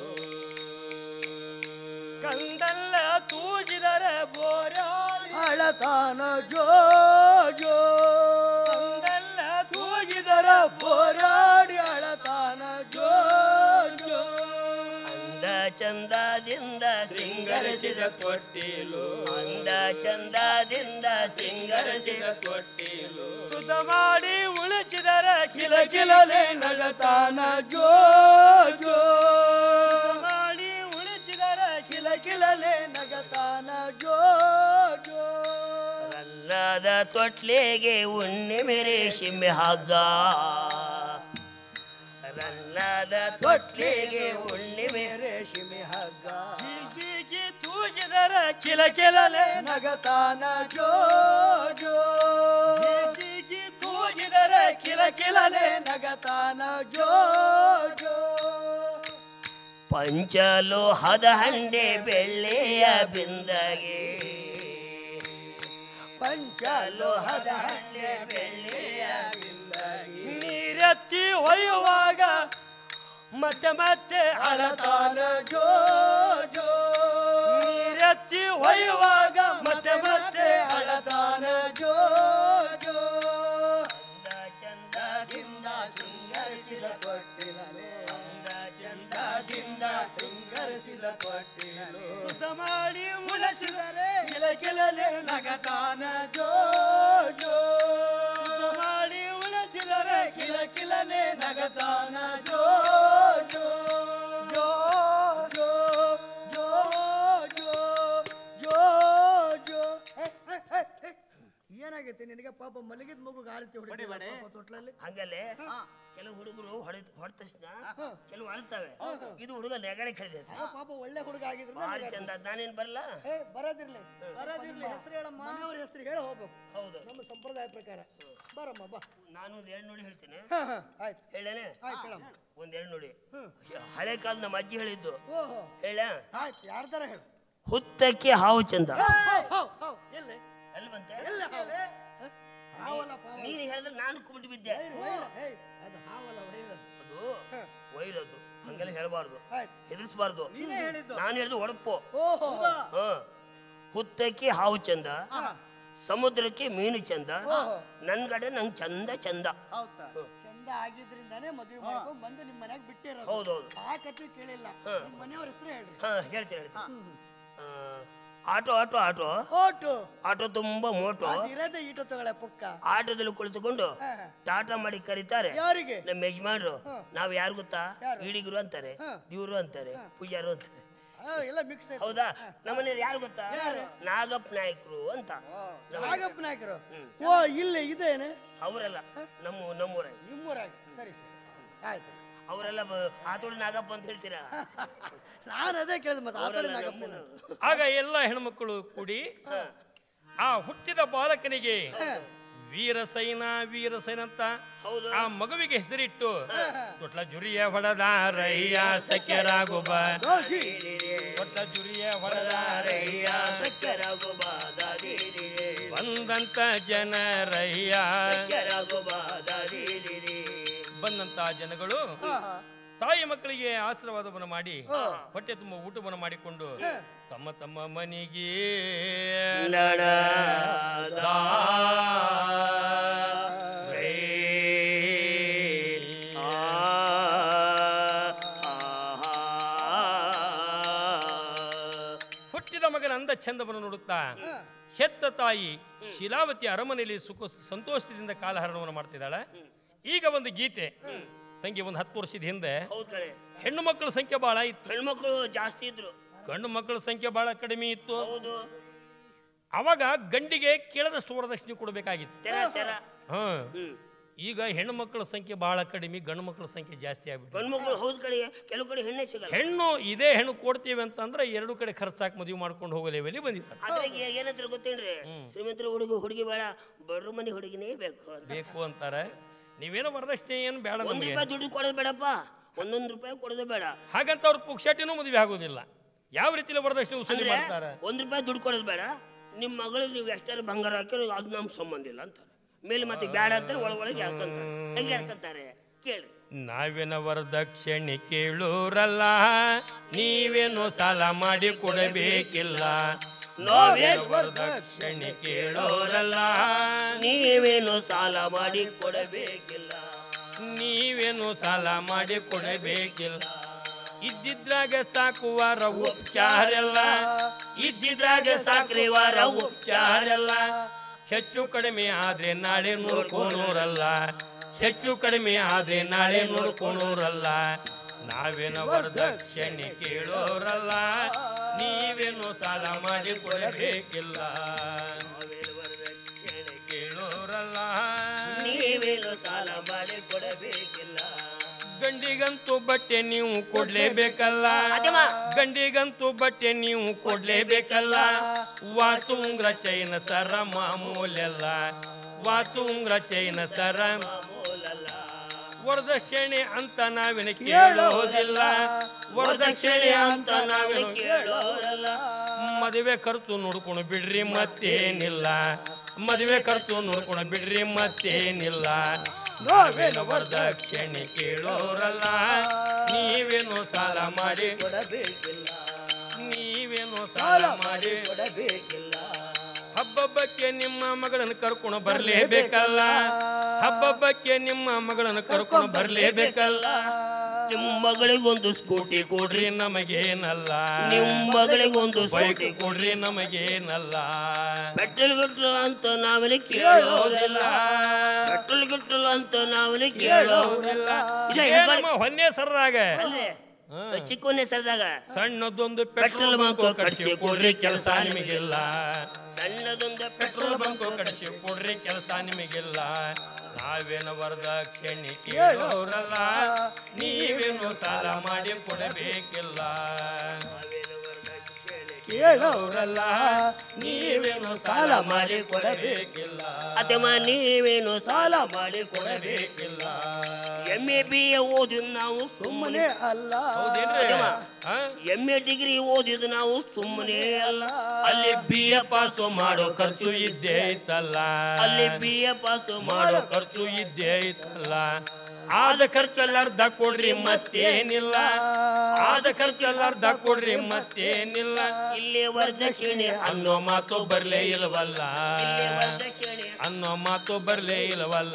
ಕಂದಲ್ಲ ತೂಜಿದರೆ ಬೋರಾಡಿ ಅಳತಾನ ಜೋ ಜೋ, ಕಂದಲ್ಲ ತೂಗಿದರ ಬೋರಾಡಿ ಅಳತಾನ ಜೋ ಜೋ. ಅಂದ ಚಂದದಿಂದ ಸಿಂಗರಿಸಿದ ಕೊಟ್ಟಿಲು, ಅಂದ ಚಂದದಿಂದ ಸಿಂಗರಿಸಿದ ಕೊಟ್ಟಿಲು, ತುತ ಮಾಡಿ ಉಳಿಸಿದರೆ ಕಿಲಕಿಲನೆ ನಗತಾನ ಜೋ ಜೋ, ಮಾಡಿ ಉಳಿಸಿದರೆ ಕಿಲಕಿಲನೆ ನಗತಾನ ಜೋ ಜೋ. ರಲ್ಲದ ತೊಟ್ಲಿಗೆ ಹುಣ್ಣಿಮೆ ರೇಷ್ಮೆ ಹಗ್ಗ, ರಲ್ಲದ ತೊಟ್ಲಿಗೆ ಹುಣ್ಣಿಮೆ ರೇಷ್ಮೆ ಹಗ್ಗ, ಜೀಗಿ ತೂಜಿದರೆ ಕಿಲಕಿಲನೆ ನಗತಾನ ಜೋ ಜೋ, ಜೀಗಿ ತೂಜಿದರೆ ಕಿಲಕಿಲನೆ ನಗತಾನ ಜೋ ಜೋ. ಪಂಚಲೋಹದ ಹಂಡೆ ಬೆಳ್ಳಿಯ ಬಿಂದಗೆ, ಪಂಚಲೋಹದ ಹಂಡೆ ಬೆಳ್ಳಿಯ ಬಿಂದಗೆ, ನೀರೆತ್ತಿ ಒಯ್ಯುವಾಗ ಮತ್ತೆ ಮತ್ತೆ ಅಳತಾನ ಜೋ ಜೋ, ನೀರೆತ್ತಿ ಒಯ್ಯುವಾಗ ಮತ್ತೆ ಮತ್ತೆ ಅಳತಾನ ಜೋ ಜೋ. ಚಂದದಿಂದ ಶೃಂಗರಿಸಿದ ಕೊಟ್ಟಿಲನೆ, ಚಂದದಿಂದ ಶೃಂಗರಿಸಿದ ಕೊಟ್ಟಿಲು, ತುತ ಮಾಡಿ ಉಳಿಸಿದರೆ ಕಿಲಕಿಲನೆ ನಗತಾನ ಜೋ ಜೋ, ಮಾಡಿ ಉಳಿಸಿದರೆ ಕಿಲಕಿಲನೆ ನಗತಾನ ಜೋ ಜೋ ಜೋ ಜೋ ಜೋ ಜೋ ಜೋ ಜೋ. ಏನಾಗೈತೆ ನಿನಗೆ? ಪಾಪ ಮಲಗಿದ ಮಗು ಆರತಿ ಹೊಡಿಬೇಡ ತೊಟ್ಲಲ್ಲಿ. ಹಂಗಲ್ಲೇ ಕೆಲವು ಹುಡುಗರು ಹೊಡೆದ ತಕ್ಷಣ ಕೆಲವು ಅಳ್ತವೆ. ಇದು ಹುಡುಗ ನೆಗಡೆ ಕಳೆದೈತೆ, ಪಾಪ ಒಳ್ಳೆ ಹುಡುಗ ಆಗಿದ್ರೆ ಭಾರಿ ಚಂದ. ನಾನೇನ್ ಬರಲ್ಲ, ಬರೋದಿರ್ಲಿ ಬರೋದಿರ್ಲಿ. ಹೆಸರು ಹೇಳಮ್ಮ, ಮನೆಯವ್ರ ಹೆಸರು ಹೇಳಿ ಹೋಗ್ಬೇಕು. ಹೌದು ನಮ್ಮ ಸಂಪ್ರದಾಯ ಪ್ರಕಾರ ಬರಮ್ಮ ಬಾ. ನಾನು ಒಂದು 2 ನೋಡಿ ಹೇಳ್ತೇನೆ. ಆಯ್ತು ಹೇಳೇನೆ? ಆಯ್ತು ಹೇಳಮ್ಮ. ಒಂದು 2 ನೋಡಿ. ಹಳೆ ಕಾಲ ನಮ್ಮ ಅಜ್ಜಿ ಹೇಳಿದ್ದು ಓಹೋ ಹೇಳ. ಆಯ್ತು, ಯಾರ ತರ ಹೇಳು. ಹುತ್ತಕ್ಕೆ ಹಾವು ಚಂದ. ಎಲ್ಲಿ ಎಲ್ಲಿ ಬಂತೆ? ಎಲ್ಲ ಹಾವಲ್ಲ ನೀನು ಹೇಳಿದ್ರೆ ನಾನು ಕುಬಿಟ್ಟು ಬಿದ್ದೆ. ಅದು ಹಾವಲ್ಲ ವೈರ. ಅದು ವೈರದ್ದು ಹಂಗೆಲ್ಲ ಹೇಳಬಾರ್ದು, ಆಯ್ತು. ಹೆದರ್ಸ್ಬಾರ್ದು. ನೀನೇ ಹೇಳಿದ್ದು. ನಾನು ಹೇಳಿದ್ದು ಒಡಪು. ಓಹೋ. ಹುತ್ತಕ್ಕೆ ಹಾವು ಚಂದ, ಸಮುದ್ರಕ್ಕೆ ಮೀನು ಚಂದ, ನನ್ ಕಡೆ ನಂಗೆ ಚಂದ ಚಂದ. ಹೌದಾ? ಚಂದ ಆಗಿದ್ರಿಂದಾನೇ ಮದುವೆ ಮಾಡ್ಕೊಂಡು ಬಂದು ನಿಮ್ಮ ಮನೆಗೆ ಬಿಟ್ಟಿರೋದು. ಹೌದೌದು. ಆ ಕಥೆ ಕೇಳಿಲ್ಲ. ನಿಮ್ಮ ಮನೆಯವ್ರ ಹೆಸರು ಹೇಳ್ರಿ. ಹೇಳ್ತೀನಿ. Auto auto auto vote. Auto ತುಂಬಾ ಮೋಟೋ. ಅದಿರದೆ ಈಟು ತಗೊಳ್ಳೆ ಪುಕ್ಕ. ಆಟೋದಲ್ಲಿ ಕುಳಿತುಕೊಂಡು ಟಾಟಾ ಮಾಡಿ ಕರೀತಾರೆ. ಯಾರಿಗೆ? ನಮ್ಮ ಯಜಮಾನ್ರು. ನಾವ್ ಯಾರು ಗೊತ್ತಾ? ಈಡಿಗರು ಅಂತಾರೆ, ದೇವ್ರು ಅಂತಾರೆ, ಪೂಜಾರು ಅಂತಾರೆ. ಎಲ್ಲ ಮಿಕ್ಸ್. ಹೌದಾ? ನಮ್ಮನೇಲಿ ಯಾರು ಗೊತ್ತಾ? ನಾಗಪ್ಪ ನಾಯಕರು ಅಂತ. ನಾಗಪ್ಪ ನಾಯಕರು. ಓ, ಇಲ್ಲಿ ಇದೇನೆ ಅವರೆಲ್ಲ ನಮ್ಮೂರಾಗ. ನಿಮ್ಮೂರಾಗ? ಸರಿ ಸರಿ ಆಯ್ತು. ಅವರೆಲ್ಲ ಆತೋಡಿ ನಾಗಪ್ಪ ಅಂತ ಹೇಳ್ತೀರಾ? ನಾನು ಅದೇ ಕೇಳಿದೆ ಮತ್ತೆ. ಆತೋಡಿ ನಾಗಪ್ಪ. ಆಗ ಎಲ್ಲ ಹೆಣ್ಮಕ್ಕಳು ಕೂಡಿ ಆ ಹುಟ್ಟಿದ ಬಾಲಕನಿಗೆ ವೀರಸೈನ ವೀರಸೈನ ಅಂತ ಆ ಮಗುವಿಗೆ ಹೆಸರಿಟ್ಟು ತೊಟ್ಲ ಜುರಿಯ ಹೊಡೆದಾರಯ್ಯ ಸಖ್ಯರಾಗುಬ, ತೊಟ್ಲ ಜುರಿಯ ಹೊಡೆದಾರಯ್ಯ ಸಖ್ಯರಾಗುಬ, ಬಂದಂತ ಜನರಯ್ಯ ಬಂದಂತ ಜನಗಳು ತಾಯಿ ಮಕ್ಕಳಿಗೆ ಆಶೀರ್ವಾದವನ್ನು ಮಾಡಿ ಹೊಟ್ಟೆ ತುಂಬ ಊಟವನ್ನು ಮಾಡಿಕೊಂಡು ತಮ್ಮ ತಮ್ಮ ಮನೆಗೆ ಹುಟ್ಟಿದ ಮಗನ ಅಂದ ಚಂದವನ್ನು ನೋಡುತ್ತಾ ಹೆತ್ತ ತಾಯಿ ಶಿಲಾವತಿ ಅರಮನೆಯಲ್ಲಿ ಸಂತೋಷದಿಂದ ಕಾಲಹರಣವನ್ನು ಮಾಡ್ತಿದ್ದಾಳೆ. ಈಗ ಒಂದು ಗೀತೆ. ತಂಗಿ ಒಂದು 10 ವರ್ಷದ ಹಿಂದೆ ಹೆಣ್ಣು ಮಕ್ಕಳ ಸಂಖ್ಯೆ ಬಹಳ ಇತ್ತು, ಹೆಣ್ಮಕ್ಳು ಜಾಸ್ತಿ ಇದ್ರು, ಗಂಡು ಮಕ್ಕಳ ಸಂಖ್ಯೆ ಬಹಳ ಕಡಿಮೆ ಇತ್ತು. ಅವಾಗ ಗಂಡಿಗೆ ಕೇಳದಷ್ಟು ವರದಕ್ಷಿಣೆ ಕೊಡಬೇಕಾಗಿತ್ತು. ಈಗ ಹೆಣ್ಣು ಮಕ್ಕಳ ಸಂಖ್ಯೆ ಬಹಳ ಕಡಿಮೆ, ಗಂಡು ಮಕ್ಕಳ ಸಂಖ್ಯೆ ಜಾಸ್ತಿ ಆಗ್ಬಿಟ್ಟು ಗಂಡು ಮಕ್ಕಳು ಹೌದು ಕಡೆ ಕೆಲವು ಕಡೆ ಹೆಣ್ಣೆ ಸಿಗಲ್ಲ. ಹೆಣ್ಣು ಇದೇ ಹೆಣ್ಣು ಕೊಡ್ತೀವಿ ಅಂತಂದ್ರೆ 2 ಕಡೆ ಖರ್ಚಾಕ್ ಮದುವೆ ಮಾಡ್ಕೊಂಡು ಹೋಗೋ ಲೆವೆಲಿ ಬಂದಿದ್ದಾರೆ. ಅದ್ರಾಗ ಏನಂತ ಗೊತ್ತೇನ್ರಿ? ಶ್ರೀಮಂತರ ಹುಡುಗಿ ಬೇಡ, ಬಡ್ರ ಮನೆ ಹುಡುಗಿನೇ ಬೇಕು ಅಂತಾರೆ. ನೀವೇನೋ ವರದಕ್ಷಿಣೆ ಏನು ಬೇಡ, ನಮಗೆ ರೂಪಾಯಿ ದುಡ್ಡು ಕೊಡೋದು ಬೇಡಪ್ಪ, 1 ರೂಪಾಯಿ ಕೊಡೋದು ಬೇಡ. ಹಾಗಂತ ಅವ್ರು ಪುಕ್ಷಟಿನೂ ಮದುವೆ ಆಗೋದಿಲ್ಲ. ಯಾವ ರೀತಿಯಲ್ಲಿ ವರದಕ್ಷಿಣೆ ವಸೂಲಿ ಮಾಡ್ತಾರೆ? 1 ರೂಪಾಯಿ ದುಡ್ಡು ಕೊಡೋದು ಬೇಡ, ನಿಮ್ಮ ಮಗಳಿಗೆ ನೀವು ಎಷ್ಟಾರು ಬಂಗಾರ ಹಾಕಿರೋ ಅದು ನಮ್ಗೆ ಸಂಬಂಧ ಇಲ್ಲ ಅಂತ ಮೇಲೆ ಮತ್ತೆ ಬೇಡ ಅಂತಾರೆ. ಒಳಗೊಳಗೆ ಹೇಳ್ಕೊಂತಾರೆ. ಹೆಂಗೆ ಹೇಳ್ಕೊಂತಾರೆ ಕೇಳಿ. ನಾವೇನ ವರದಕ್ಷಿಣೆ ಕೇಳೋರಲ್ಲ, ನೀವೇನು ಸಾಲ ಮಾಡಿ ಕೊಡಬೇಕಿಲ್ಲ. ನಾವೇನು ವರದಕ್ಷಿಣೆ ಕೇಳೋರಲ್ಲ, ನೀವೇನು ಸಾಲ ಮಾಡಿ ಕೊಡಬೇಕಿಲ್ಲ. ನೀವೇನು ಸಾಲ ಮಾಡಿ ಕೊಡಬೇಕಿಲ್ಲ. ಇದ್ದಿದ್ರಾಗ ಸಾಕುವಾರ ಉಪಚಾರಲ್ಲ, ಇದ್ದಿದ್ರಾಗ ಸಾಕ್ರಿವಾರ ಉಪಚಾರಲ್ಲ. ಹೆಚ್ಚು ಕಡಿಮೆ ಆದ್ರೆ ನಾಳೆ ನೋಡ್ಕೊಳೋರಲ್ಲ, ಹೆಚ್ಚು ಕಡಿಮೆ ಆದ್ರೆ ನಾಳೆ ನೋಡ್ಕೊಳೋರಲ್ಲ. ನಾವೇನು ವರದಕ್ಷಿಣೆ ಕೇಳೋರಲ್ಲ, ನೀವೇನು ಸಾಲ ಮಾಡಿ ಕೊಡಬೇಕಿಲ್ಲ. ಕೇಳೋರಲ್ಲ, ನೀವೇನು ಸಾಲ ಮಾಡಿ ಕೊಡಬೇಕಿಲ್ಲ. ಗಂಡಿಗಂತೂ ಬಟ್ಟೆ ನೀವು ಕೊಡ್ಲೇಬೇಕಲ್ಲ, ಗಂಡಿಗಂತೂ ಬಟ್ಟೆ ನೀವು ಕೊಡ್ಲೇಬೇಕಲ್ಲ. ವಾಚು ಉಂಗ್ರ ಚೈನ ಸರ ಮಾಮೂಲೆಲ್ಲ, ವಾಚು ಉಂಗ್ರ ಚೈನ ಸರ ವರದಕ್ಷಿಣೆ ಅಂತ ನಾವೇನು ಕೇಳೋದಿಲ್ಲ, ವರದಕ್ಷಿಣೆ ಅಂತ ನಾವೇನು ಕೇಳೋರಲ್ಲ. ಮದುವೆ ಖರ್ಚು ನೋಡ್ಕೊಂಡು ಬಿಡ್ರಿ ಮತ್ತೇನಿಲ್ಲ, ಮದುವೆ ಖರ್ಚು ನೋಡ್ಕೊಂಡು ಬಿಡ್ರಿ ಮತ್ತೇನಿಲ್ಲ. ನಾವೇನು ವರದಕ್ಷಿಣೆ ಕೇಳೋರಲ್ಲ, ನೀವೇನು ಸಾಲ ಮಾಡಿ ಕೊಡಬೇಕಿಲ್ಲ, ನೀವೇನು ಸಾಲ ಮಾಡಿ ಕೊಡಬೇಕಿಲ್ಲ. ಹಬ್ಬಬ್ಬಕ್ಕೆ ನಿಮ್ಮ ಮಗಳನ್ನು ಕರ್ಕೊಂಡು ಬರ್ಲೇಬೇಕಲ್ಲ, ಹಬ್ಬಬ್ಬಕ್ಕೆ ನಿಮ್ಮ ಮಗಳನ್ನು ಕರ್ಕೊಂಡು ಬರ್ಲೇಬೇಕಲ್ಲ. ನಿಮ್ಮ ಮಗಳಿಗೊಂದು ಸ್ಕೂಟಿ ಕೊಡ್ರಿ ನಮಗೇನಲ್ಲ, ನಿಮ್ಮ ಮಗಳಿಗೊಂದು ಬೈಕ್ ಕೊಡ್ರಿ ನಮಗೇನಲ್ಲ. ಪೆಟ್ರೋಲ್ ಗಿಟ್ರೋಲ್ ಅಂತ ನಾವೇ ಕೇಳೋದಿಲ್ಲ, ಪೆಟ್ರೋಲ್ ಗಿಟ್ರೋಲ್ ಅಂತ ನಾವೇ ಕೇಳೋದಿಲ್ಲ. ಹೊನ್ನೆ ಸರ್ದಾಗ ಚಿಕ್ಕವನ್ನೇ ಸರ್ದಾಗ ಸಣ್ಣದೊಂದು ಪೆಟ್ರೋಲ್ ಬಂಕ್ ಕಡಿಸಿ ಕೊಡ್ರಿ ಕೆಲಸ ನಿಮಗಿಲ್ಲ, ಸಣ್ಣದೊಂದು ಪೆಟ್ರೋಲ್ ಬಂಕ್ ಕಡಿಸಿ ಕೊಡ್ರಿ ಕೆಲಸ ನಿಮಗಿಲ್ಲ. ನಾವೇನು ವರದಕ್ಷಿಣೆ ಕೇಳೋರಲ್ಲ, ನೀವೇನು ಸಾಲ ಮಾಡಿ ಕೊಡಬೇಕಿಲ್ಲ. ಕೇಳೋರಲ್ಲ, ನೀವೇನು ಸಾಲ ಮಾಡಿ ಕೊಡಬೇಕಿಲ್ಲ. ಅಥವಾ ನೀವೇನು ಸಾಲ ಮಾಡಿ ಕೊಡಬೇಕಿಲ್ಲ. MA BA ಓದಿದ್ ನಾವು ಸುಮ್ಮನೆ ಅಲ್ಲ. MA ಡಿಗ್ರಿ ಓದಿದ್ ನಾವು ಸುಮ್ಮನೆ ಅಲ್ಲ. ಅಲ್ಲಿ BA ಪಾಸು ಮಾಡೋ ಖರ್ಚು ಇದ್ದೇ ಐತಲ್ಲ, ಅಲ್ಲಿ BA ಪಾಸು ಮಾಡೋ ಖರ್ಚು ಇದ್ದೇ ಐತಲ್ಲ. ಆದ ಖರ್ಚಲ್ಲ ಅರ್ಧ ಕೊಡ್ರಿ ಮತ್ತೇನಿಲ್ಲ ಆದ ಖರ್ಚಲ್ಲ ಅರ್ಧ ಕೊಡ್ರಿ ಮತ್ತೇನಿಲ್ಲ ಇಲ್ಲಿ ವರದಕ್ಷಿಣೆ ಅನ್ನೋ ಮಾತು ಬರ್ಲೇ ಇಲ್ವಲ್ಲ ವರದಕ್ಷಿಣೆ ಅನ್ನೋ ಮಾತು ಬರ್ಲೇ ಇಲ್ವಲ್ಲ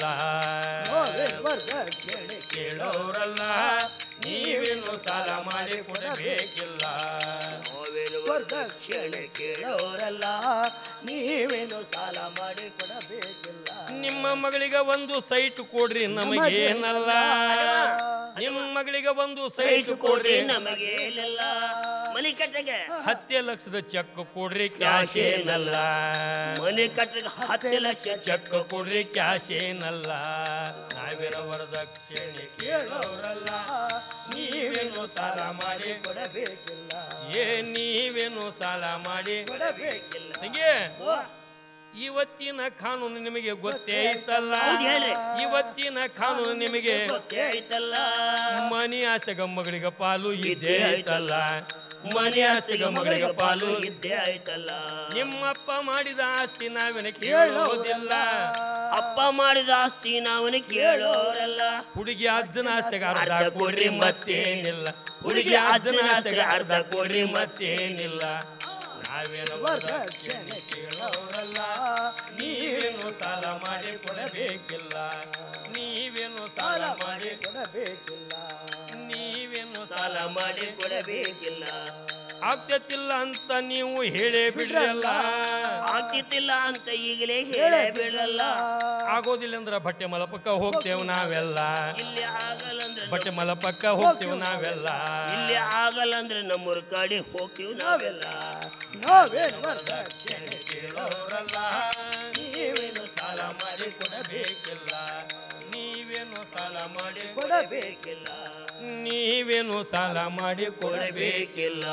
ಕೇಳೋರಲ್ಲ ನೀವೇನು ಸಾಲ ಮಾಡಿ ಕೊಡಬೇಕಿಲ್ಲ ವರದಕ್ಷಿಣೆ ಕೇಳೋರಲ್ಲ ನೀವೇನು ಸಾಲ ಮಾಡಿ ಕೊಡಬೇಕಿಲ್ಲ ನಿಮ್ಮ ಮಗಳಿಗೆ ಒಂದು ಸೈಟ್ ಕೊಡ್ರಿ ನಮಗೇನಲ್ಲ ನಿಮ್ಮ ಮಗಳಿಗೆ ಒಂದು ಸೈಟ್ ಕೊಡ್ರಿ ನಮಗೇನಲ್ಲ ಮನೆ ಕಟ್ಟಗೆ 10 ಲಕ್ಷದ ಚೆಕ್ ಕೊಡ್ರಿ ಕ್ಯಾಶ್ ಏನಲ್ಲ ಮನೆ ಕಟ್ಟಗೆ 10 ಲಕ್ಷ ಚೆಕ್ ಕೊಡ್ರಿ ಕ್ಯಾಶ್ ಏನಲ್ಲ ನಾವೇನು ವರದಕ್ಷಿಣೆ ಕೇಳೋರಲ್ಲ ನೀವೇನು ಸಾಲ ಮಾಡಿ ಕೊಡಬೇಕಿಲ್ಲ ನೀವೇನು ಸಾಲ ಮಾಡಿ ಕೊಡಬೇಕಿಲ್ಲ ಹೀಗೆ ಇವತ್ತಿನ ಕಾನೂನು ನಿಮಗೆ ಗೊತ್ತೇ ಐತಲ್ಲ ಇವತ್ತಿನ ಕಾನೂನು ನಿಮಗೆ ಗೊತ್ತೇ ಐತಲ್ಲ ಮನಿ ಆಸ್ತಿಗ ಮಗಳಿಗೆ ಪಾಲು ಇದ್ದೇ ಐತಲ್ಲ ಮನಿ ಆಸ್ತಿಗ ಮಗಳಿಗೆ ಪಾಲು ಇದ್ದೇ ಐತಲ್ಲ ನಿಮ್ಮಪ್ಪ ಮಾಡಿದ ಆಸ್ತಿ ನಾವೇನ ಕೇಳೋದಿಲ್ಲ ಅಪ್ಪ ಮಾಡಿದ ಆಸ್ತಿ ನಾವನ ಕೇಳೋರಲ್ಲ ಹುಡುಗಿ ಅಜ್ಜನ ಆಸ್ತಿಗ ಅರ್ಧ ಕೊಡ್ರಿ ಮತ್ತೇನಿಲ್ಲ ಹುಡುಗಿ ಅಜ್ಜನ ಆಸ್ತಿಗ ಅರ್ಧ ಕೊಡ್ರಿ ಮತ್ತೇನಿಲ್ಲ ನಾವೇನು ವರದಕ್ಷಿಣೆ ಕೇಳೋರಲ್ಲ ನೀವೇನು ಸಾಲ ಮಾಡಿ ಕೊಡಬೇಕಿಲ್ಲ ನೀವೇನು ಸಾಲ ಮಾಡಿ ಕೊಡಬೇಕಿಲ್ಲ ನೀವೇನು ಸಾಲ ಮಾಡಿ ಕೊಡಬೇಕಿಲ್ಲ ಆಗ್ತಿಲ್ಲ ಅಂತ ನೀವು ಹೇಳೇ ಬಿಡ್ರಲ್ಲ ಆಗ್ತಿಲ್ಲ ಅಂತ ಈಗಲೇ ಹೇಳೇ ಬಿಡಲ್ಲ ಆಗೋದಿಲ್ಲ ಅಂದ್ರ ಬಟ್ಟೆ ಮಲಪಕ್ಕ ಹೋಗ್ತೇವ್ ನಾವೆಲ್ಲ ಇಲ್ಲಿ ಆಗಲ್ಲ ಅಂದ್ರೆ ಬಟ್ಟೆ ಮಲಪಕ್ಕ ಹೋಗ್ತೇವ್ ನಾವೆಲ್ಲ ಇಲ್ಲಿ ಆಗಲ್ಲ ಅಂದ್ರೆ ನಮ್ಮೂರ ಕಡೆ ಹೋಗ್ತೀವಿ ನಾವೆಲ್ಲ ನಾವೇನು ವರದಕ್ಷಿಣೆ ಕೇಳೋರಲ್ಲ ನೀವೇನು ಸಾಲ ಮಾಡಿ ಕೊಡಬೇಕಿಲ್ಲ ನೀವೇನು ಸಾಲ ಮಾಡಿ ಕೊಡಬೇಕಿಲ್ಲ ನೀವೇನು ಸಾಲ ಮಾಡಿ ಕೊಡಬೇಕಿಲ್ಲ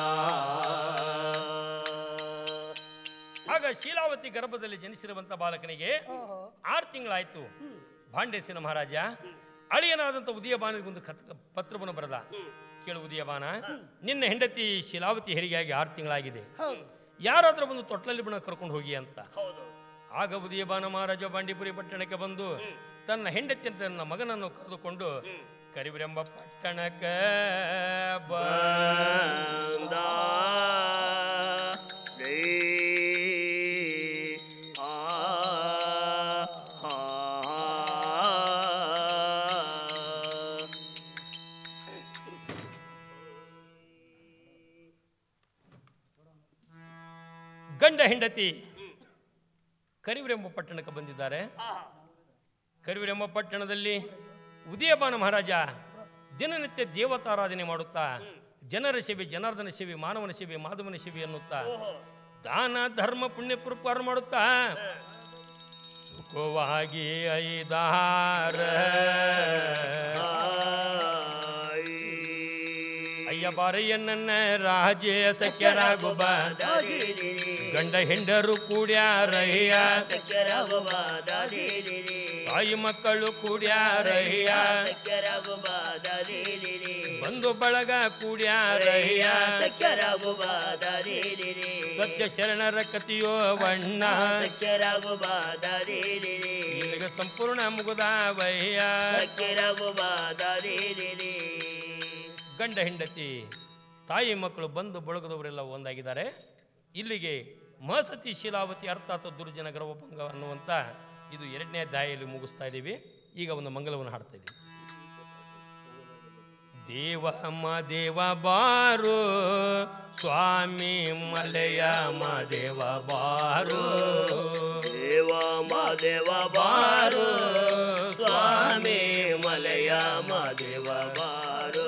ಆಗ ಶೀಲಾವತಿ ಗರ್ಭದಲ್ಲಿ ಜನಿಸಿರುವಂತ ಬಾಲಕನಿಗೆ 6 ತಿಂಗಳಾಯ್ತು. ಭಾಂಡೇಸಿನ ಮಹಾರಾಜ ಅಳಿಯನಾದಂಥ ಉದಯಬಾನಿಗೆ ಒಂದು ಪತ್ರವನ್ನು ಬರೆದ. ಕೇಳು ಉದಯಬಾನ, ನಿನ್ನ ಹೆಂಡತಿ ಶೀಲಾವತಿ ಹೆರಿಗೆಯಾಗಿ 6 ತಿಂಗಳಾಗಿದೆ, ಯಾರಾದ್ರೂ ಬಂದು ತೊಟ್ಲಲ್ಲಿ ಬಣ ಕರ್ಕೊಂಡು ಹೋಗಿ ಅಂತ. ಆಗ ಉದಯಬಾನ ಮಹಾರಾಜ ಬಾಂಡೀಪುರಿ ಪಟ್ಟಣಕ್ಕೆ ಬಂದು ತನ್ನ ಹೆಂಡತಿ ಅಂತ ನನ್ನ ಮಗನನ್ನು ಕರೆದುಕೊಂಡು ಕರಿಬಿರೆಂಬ ಪಟ್ಟಣಕ್ಕೆ ಬಂದ. ಗಂಡ ಹೆಂಡತಿ ಕರಿವಿರೆಂಬ ಪಟ್ಟಣಕ್ಕೆ ಬಂದಿದ್ದಾರೆ. ಕರಿವಿರೆಂಬ ಪಟ್ಟಣದಲ್ಲಿ ಉದಯಬಾನ ಮಹಾರಾಜ ದಿನನಿತ್ಯ ದೇವತಾರಾಧನೆ ಮಾಡುತ್ತಾ ಜನರ ಸೇವೆ, ಜನಾರ್ದನ ಸೇವೆ, ಮಾನವನ ಸೇವೆ, ಮಾಧವನ ಸೇವೆ ಎನ್ನುತ್ತಾ ದಾನ ಧರ್ಮ ಪುಣ್ಯ ಪುರಪಾರ ಮಾಡುತ್ತಾ ಸುಖವಾಗಿ ಐದಾರ ಅಯ್ಯ ಬಾರಯ್ಯ ನನ್ನ ರಾಜೇ ಸಖ್ಯರಾಗುಬ ಗಂಡ ಹೆಂಡರು ಕೂಡ್ಯಾರಯ್ಯ ತಾಯಿ ಮಕ್ಕಳು ಕೂಡ್ಯಾರಯ್ಯ ಬಂಧು ಬಳಗ ಕೂಡ್ಯಾರಯ್ಯ ಸತ್ಯ ಶರಣರ ಕತಿಯೋ ವಣ್ಣ ಇಲ್ಲಿಗೆ ಸಂಪೂರ್ಣ ಮುಗುದಾವಯ್ಯ. ಗಂಡ ಹೆಂಡತಿ ತಾಯಿ ಮಕ್ಕಳು ಬಂಧು ಬಳಗದವರೆಲ್ಲ ಒಂದಾಗಿದ್ದಾರೆ. ಇಲ್ಲಿಗೆ ಮಹಸತಿ ಶೀಲಾವತಿ ಅರ್ಥಾತ್ ದುರ್ಜನ ಗರ್ವಭಂಗ ಅನ್ನುವಂಥ ಇದು 2ನೇ ಅಧ್ಯಾಯದಲ್ಲಿ ಮುಗಿಸ್ತಾ ಇದ್ದೀವಿ. ಈಗ ಒಂದು ಮಂಗಲವನ್ನು ಹಾಡ್ತಾ ಇದ್ದೀವಿ. ದೇವ ದೇವ ಬಾರು ಸ್ವಾಮಿ ಮಲೆಯ ದೇವ ಬಾರು, ದೇವ ದೇವ ಬಾರು ಸ್ವಾಮಿ ಮಲೆಯ ದೇವ ಬಾರು.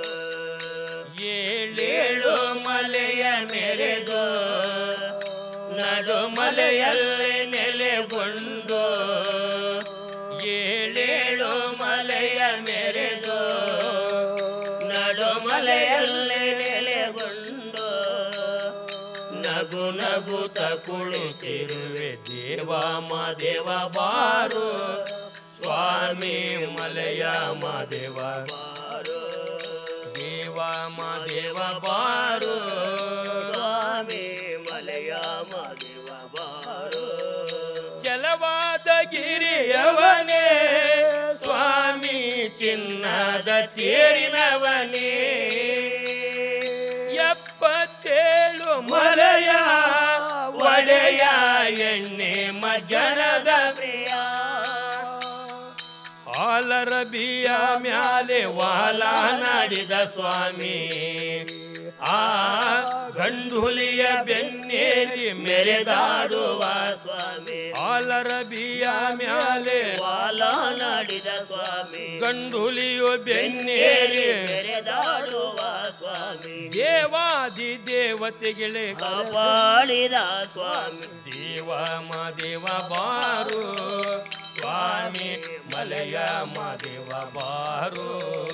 ಏಳೇಳು ಮಲೆಯ ಮೆರೆದು ನಡು ಮಲೆಯಲ್ಲಿ ನೆಲೆಗೊಂಡು, ಏಳೇಳು ಮಲೆಯ ಮೆರೆದು ನಡು ಮಲೆಯಲ್ಲಿ ನೆಲೆಗೊಂಡು ನಗು ನಗುತ ಕುಳಿತಿರುವೆ ದೇವ ದೇವ ಬಾರು ಸ್ವಾಮಿ ಮಲೆಯ ದೇವ ಬಾರು, ದೇವ ದೇವ ಬಾರು ಸ್ವಾಮಿ ಮಲೆಯ ದೇವ ಬಾರು. ಚಲವಾದ ಗಿರಿಯವನೇ ಸ್ವಾಮಿ ಚಿನ್ನ ಚಿನ್ನದ ತೇರಿನವನೇ 77 ಮಲೆಯ ಒಡೆಯ ಎಣ್ಣೆ ಮಜ್ಜನದ ಪ್ರಿಯ ಆಲರಬಿಯ ಮ್ಯಾಲೆ ವಾಲ ನಾಡಿದ ಸ್ವಾಮಿ ಆ ಗಂಡುಲಿಯ ಬೆನ್ನೇರಿ ಮೆರೆದಾಡುವ ಸ್ವಾಮಿ ಆಲರಬಿಯ ಮ್ಯಾಲೆ ವಾಲ ನಾಡಿದ ಸ್ವಾಮಿ ಗಂಡುಲಿಯು ಬೆನ್ನೇರಿ ಮೆರೆದಾಡುವ ಸ್ವಾಮಿ ದೇವಾದಿ ದೇವತೆಗಳೇ ಕಾಪಾಡಿದ ಸ್ವಾಮಿ ದೇವ ಮಾದೇವ ಬಾರು ಸ್ವಾಮಿ ಮಲೆಯ ಮಾದೇವ ಬಾರು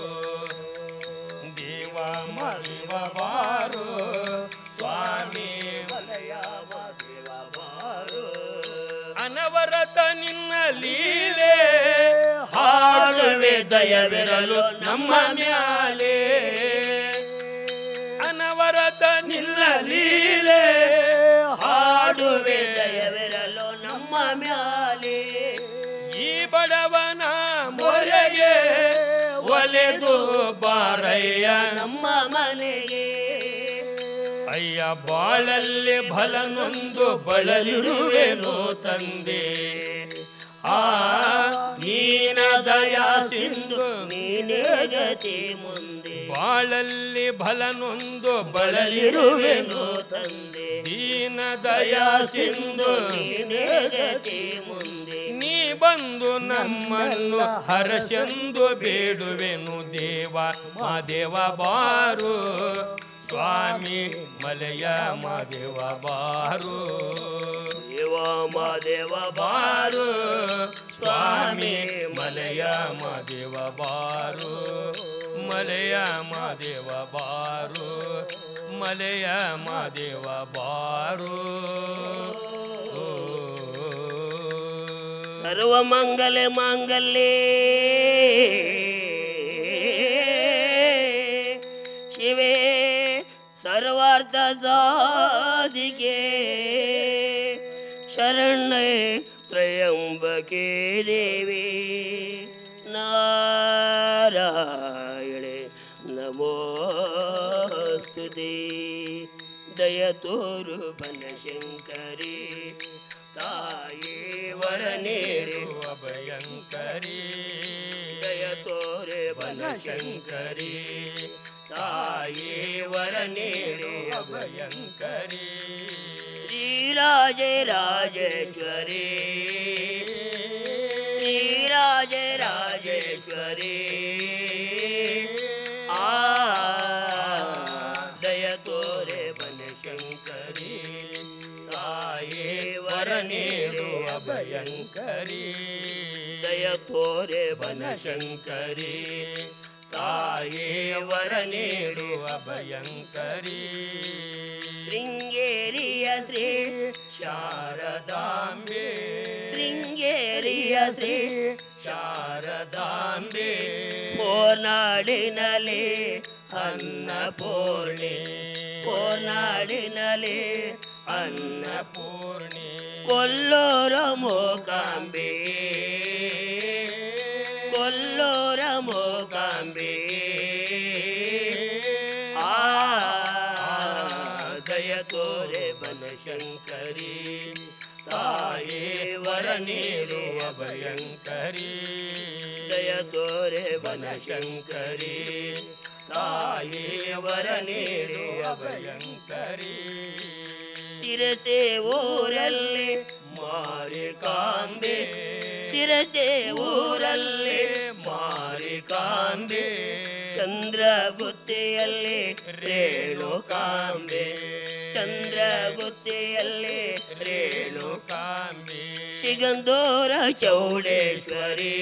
ದೇವ ಮಾದೇವ ಬಾರು ಸ್ವಾಮಿ ಮಲೆಯ ಮಾದೇವ ಬಾರು ಅನವರತ ನಿನ್ನ ಲೀಲೆ ಹಾಡುವೆ ದಯವಿರಲು ನಮ್ಮ ಮ್ಯಾಲೆ ಅನವರತ ನಿನ್ನ ಲೀಲೆ ಹಾಡುವೆ ದಯವಿರಲು ನಮ್ಮ ಮ್ಯಾಲೆ ಈ ಬಡವನ ಮೊರೆಗೆ ಒಲೆದು ಬಾರಯ್ಯ ನಮ್ಮ ಮನೆಗೆ ಅಯ್ಯ ಬಾಳಲ್ಲಿ ಬಲನೊಂದು ಬಳಲಿರುವೆನು ತಂದೆ ಆ ನೀನ ದಯಾ ಸಿಂಧು ನೀನೇ ಗತಿ ಮುಂದೆ ಬಾಳಲ್ಲಿ ಬಲನೊಂದು ಬಳಲಿರುವೆನು ಬಳಲಿರುವೆನು ತಂದೆ ದೀನ ದಯಾ ಸಿಂಧು ನೀನೇ ಗತಿ ಮುಂದೆ ನೀ ಬಂದು ನಮ್ಮನ್ನು ಹರಸೆಂದು ಬೇಡುವೆನು ದೇವ ಮಾದೇವ ಬಾರು ಸ್ವಾಮಿ ಮಲೆಯ ಮಾದೇವ ಬಾರು ದೇವ ಮಾದೇವ ಬಾರು ಸ್ವಾಮಿ ಮಲೆಯ ಮಾದೇವ ಬಾರು ಮಲೆಯ ಮಾದೇವ ಬಾರು ಮಲೆಯ ಮಾದೇವ ಬಾರು ಸರ್ವ ಮಂಗಲೆ ಮಾಂಗಲ್ಯೇ ಶಿವೆ ಸರ್ವಾರ್ಥ ಸಾಧಿಕೆ ಶರಣ್ಯೆ ತ್ರಯಂಬಕೆ ದೇವಿ ನಾರಾಯಣೆ ನಮೋಸ್ತುತೆ ದಯ ತೋರು ಬನಶಂಕರಿ ತಾಯಿ ವರ ನೀಡುವ ಭಯಂಕರಿ ದಯ ತೋರೆ ಬನಶಂಕರಿ ತಾಯಿ ವರ ನೀಡುವ ಭಯಂಕರಿ ಶ್ರೀರಾಜೇ ರಾಜೇಶ್ವರಿ ಶ್ರೀರಾಜೇ ರಾಜೇಶ್ವರಿ ಆ ದಯ ತೋರೆ ಬನಶಂಕರಿ ತಾಯಿ ವರ ನೀಡುವ ಭಯಂಕರಿ ದಯ ತೋರೆ ಬನಶಂಕರಿ ತಾಯಿ ವರ ನೀಡುವ ಭಯಂಕರಿ ಶೃಂಗೇರಿಯ ಶ್ರೀ ಶಾರದಾಂಬೆ ಶೃಂಗೇರಿಯ ಶ್ರೀ ಶಾರದಾಂಬೆ ಕೋನಾಡಿನಲ್ಲಿ ಅನ್ನಪೂರ್ಣಿ ಕೋನಾಡಿನಲ್ಲಿ ಅನ್ನಪೂರ್ಣಿ ಕೊಲ್ಲೂರ ಮೂಕಾಂಬೆ ಕೊಲ್ಲೂರ ಮೂಕಾಂಬೆ ಆ ದಯ ತೋರೆ ಬನಶಂಕರಿ ತಾಯಿ ವರ ನೀಡುವ ಭಯಂಕರಿ ದಯ ತೋರೆ ಬನಶಂಕರಿ ತಾಯಿ ವರ ನೀಡುವ ಭಯಂಕರಿ ಶಿರಸೆ ಊರಲ್ಲಿ ಮಾರಿಕಾಂಬೆ ಶಿರಸೆ ಊರಲ್ಲಿ ಮಾರಿಕಾಂಬೆ ಚಂದ್ರಗುತ್ತಿಯಲ್ಲಿ ರೇಣುಕಾಂಬೆ ಚಂದ್ರಗುತ್ತಿಯಲ್ಲಿ ರೇಣುಕಾಂಬೆ ಸಿಗಂದೂರ ಚೌಡೇಶ್ವರಿ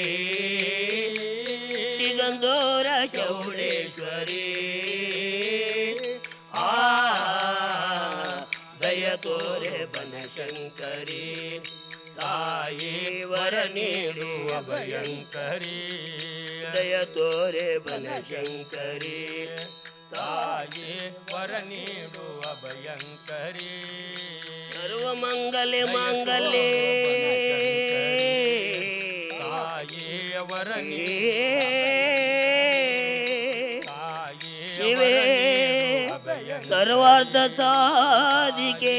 ಸಿಗಂದೂರ ಚೌಡೇಶ್ವರಿ ಆ ದಯ ತೋರೆ ಬನಶಂಕರಿ ತಾಯಿ ವರ ನೀಡುವ ಭಯಂಕರಿ ದಯ ತೋರೆ ಬನಶಂಕರಿ ತಾಯಿ ವರ ನೀಡುವ ಭಯಂಕರಿ ಸರ್ವ ಮಂಗಲೆ ಮಾಂಗಲ್ಯೆ ತಾಯಿ ವರ ಏ ದೇವೇ ಸರ್ವಾರ್ಥ ಸಾಧಿಕೆ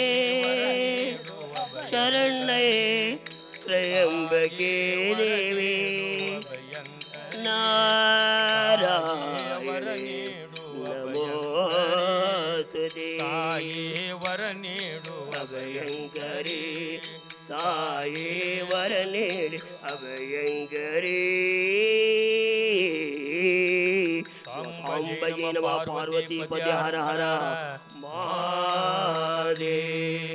ಶರಣ್ಯೇ ತ್ರಯಂಬಕೆ ದೇವಿ ನಾರಾಯಣಿ ನಮೋಸ್ತುತೆ ವರ ನೀಡು ಅಭಯಂಕರಿ ತಾಯೇ ವರ ನೀಡಿ ಅಭಯಂಕರಿ ಸಾಂಬಯೇ ನಮಃ ಪಾರ್ವತಿ ಪದೇ ಹರ ಹರ ಮಹಾದೇವ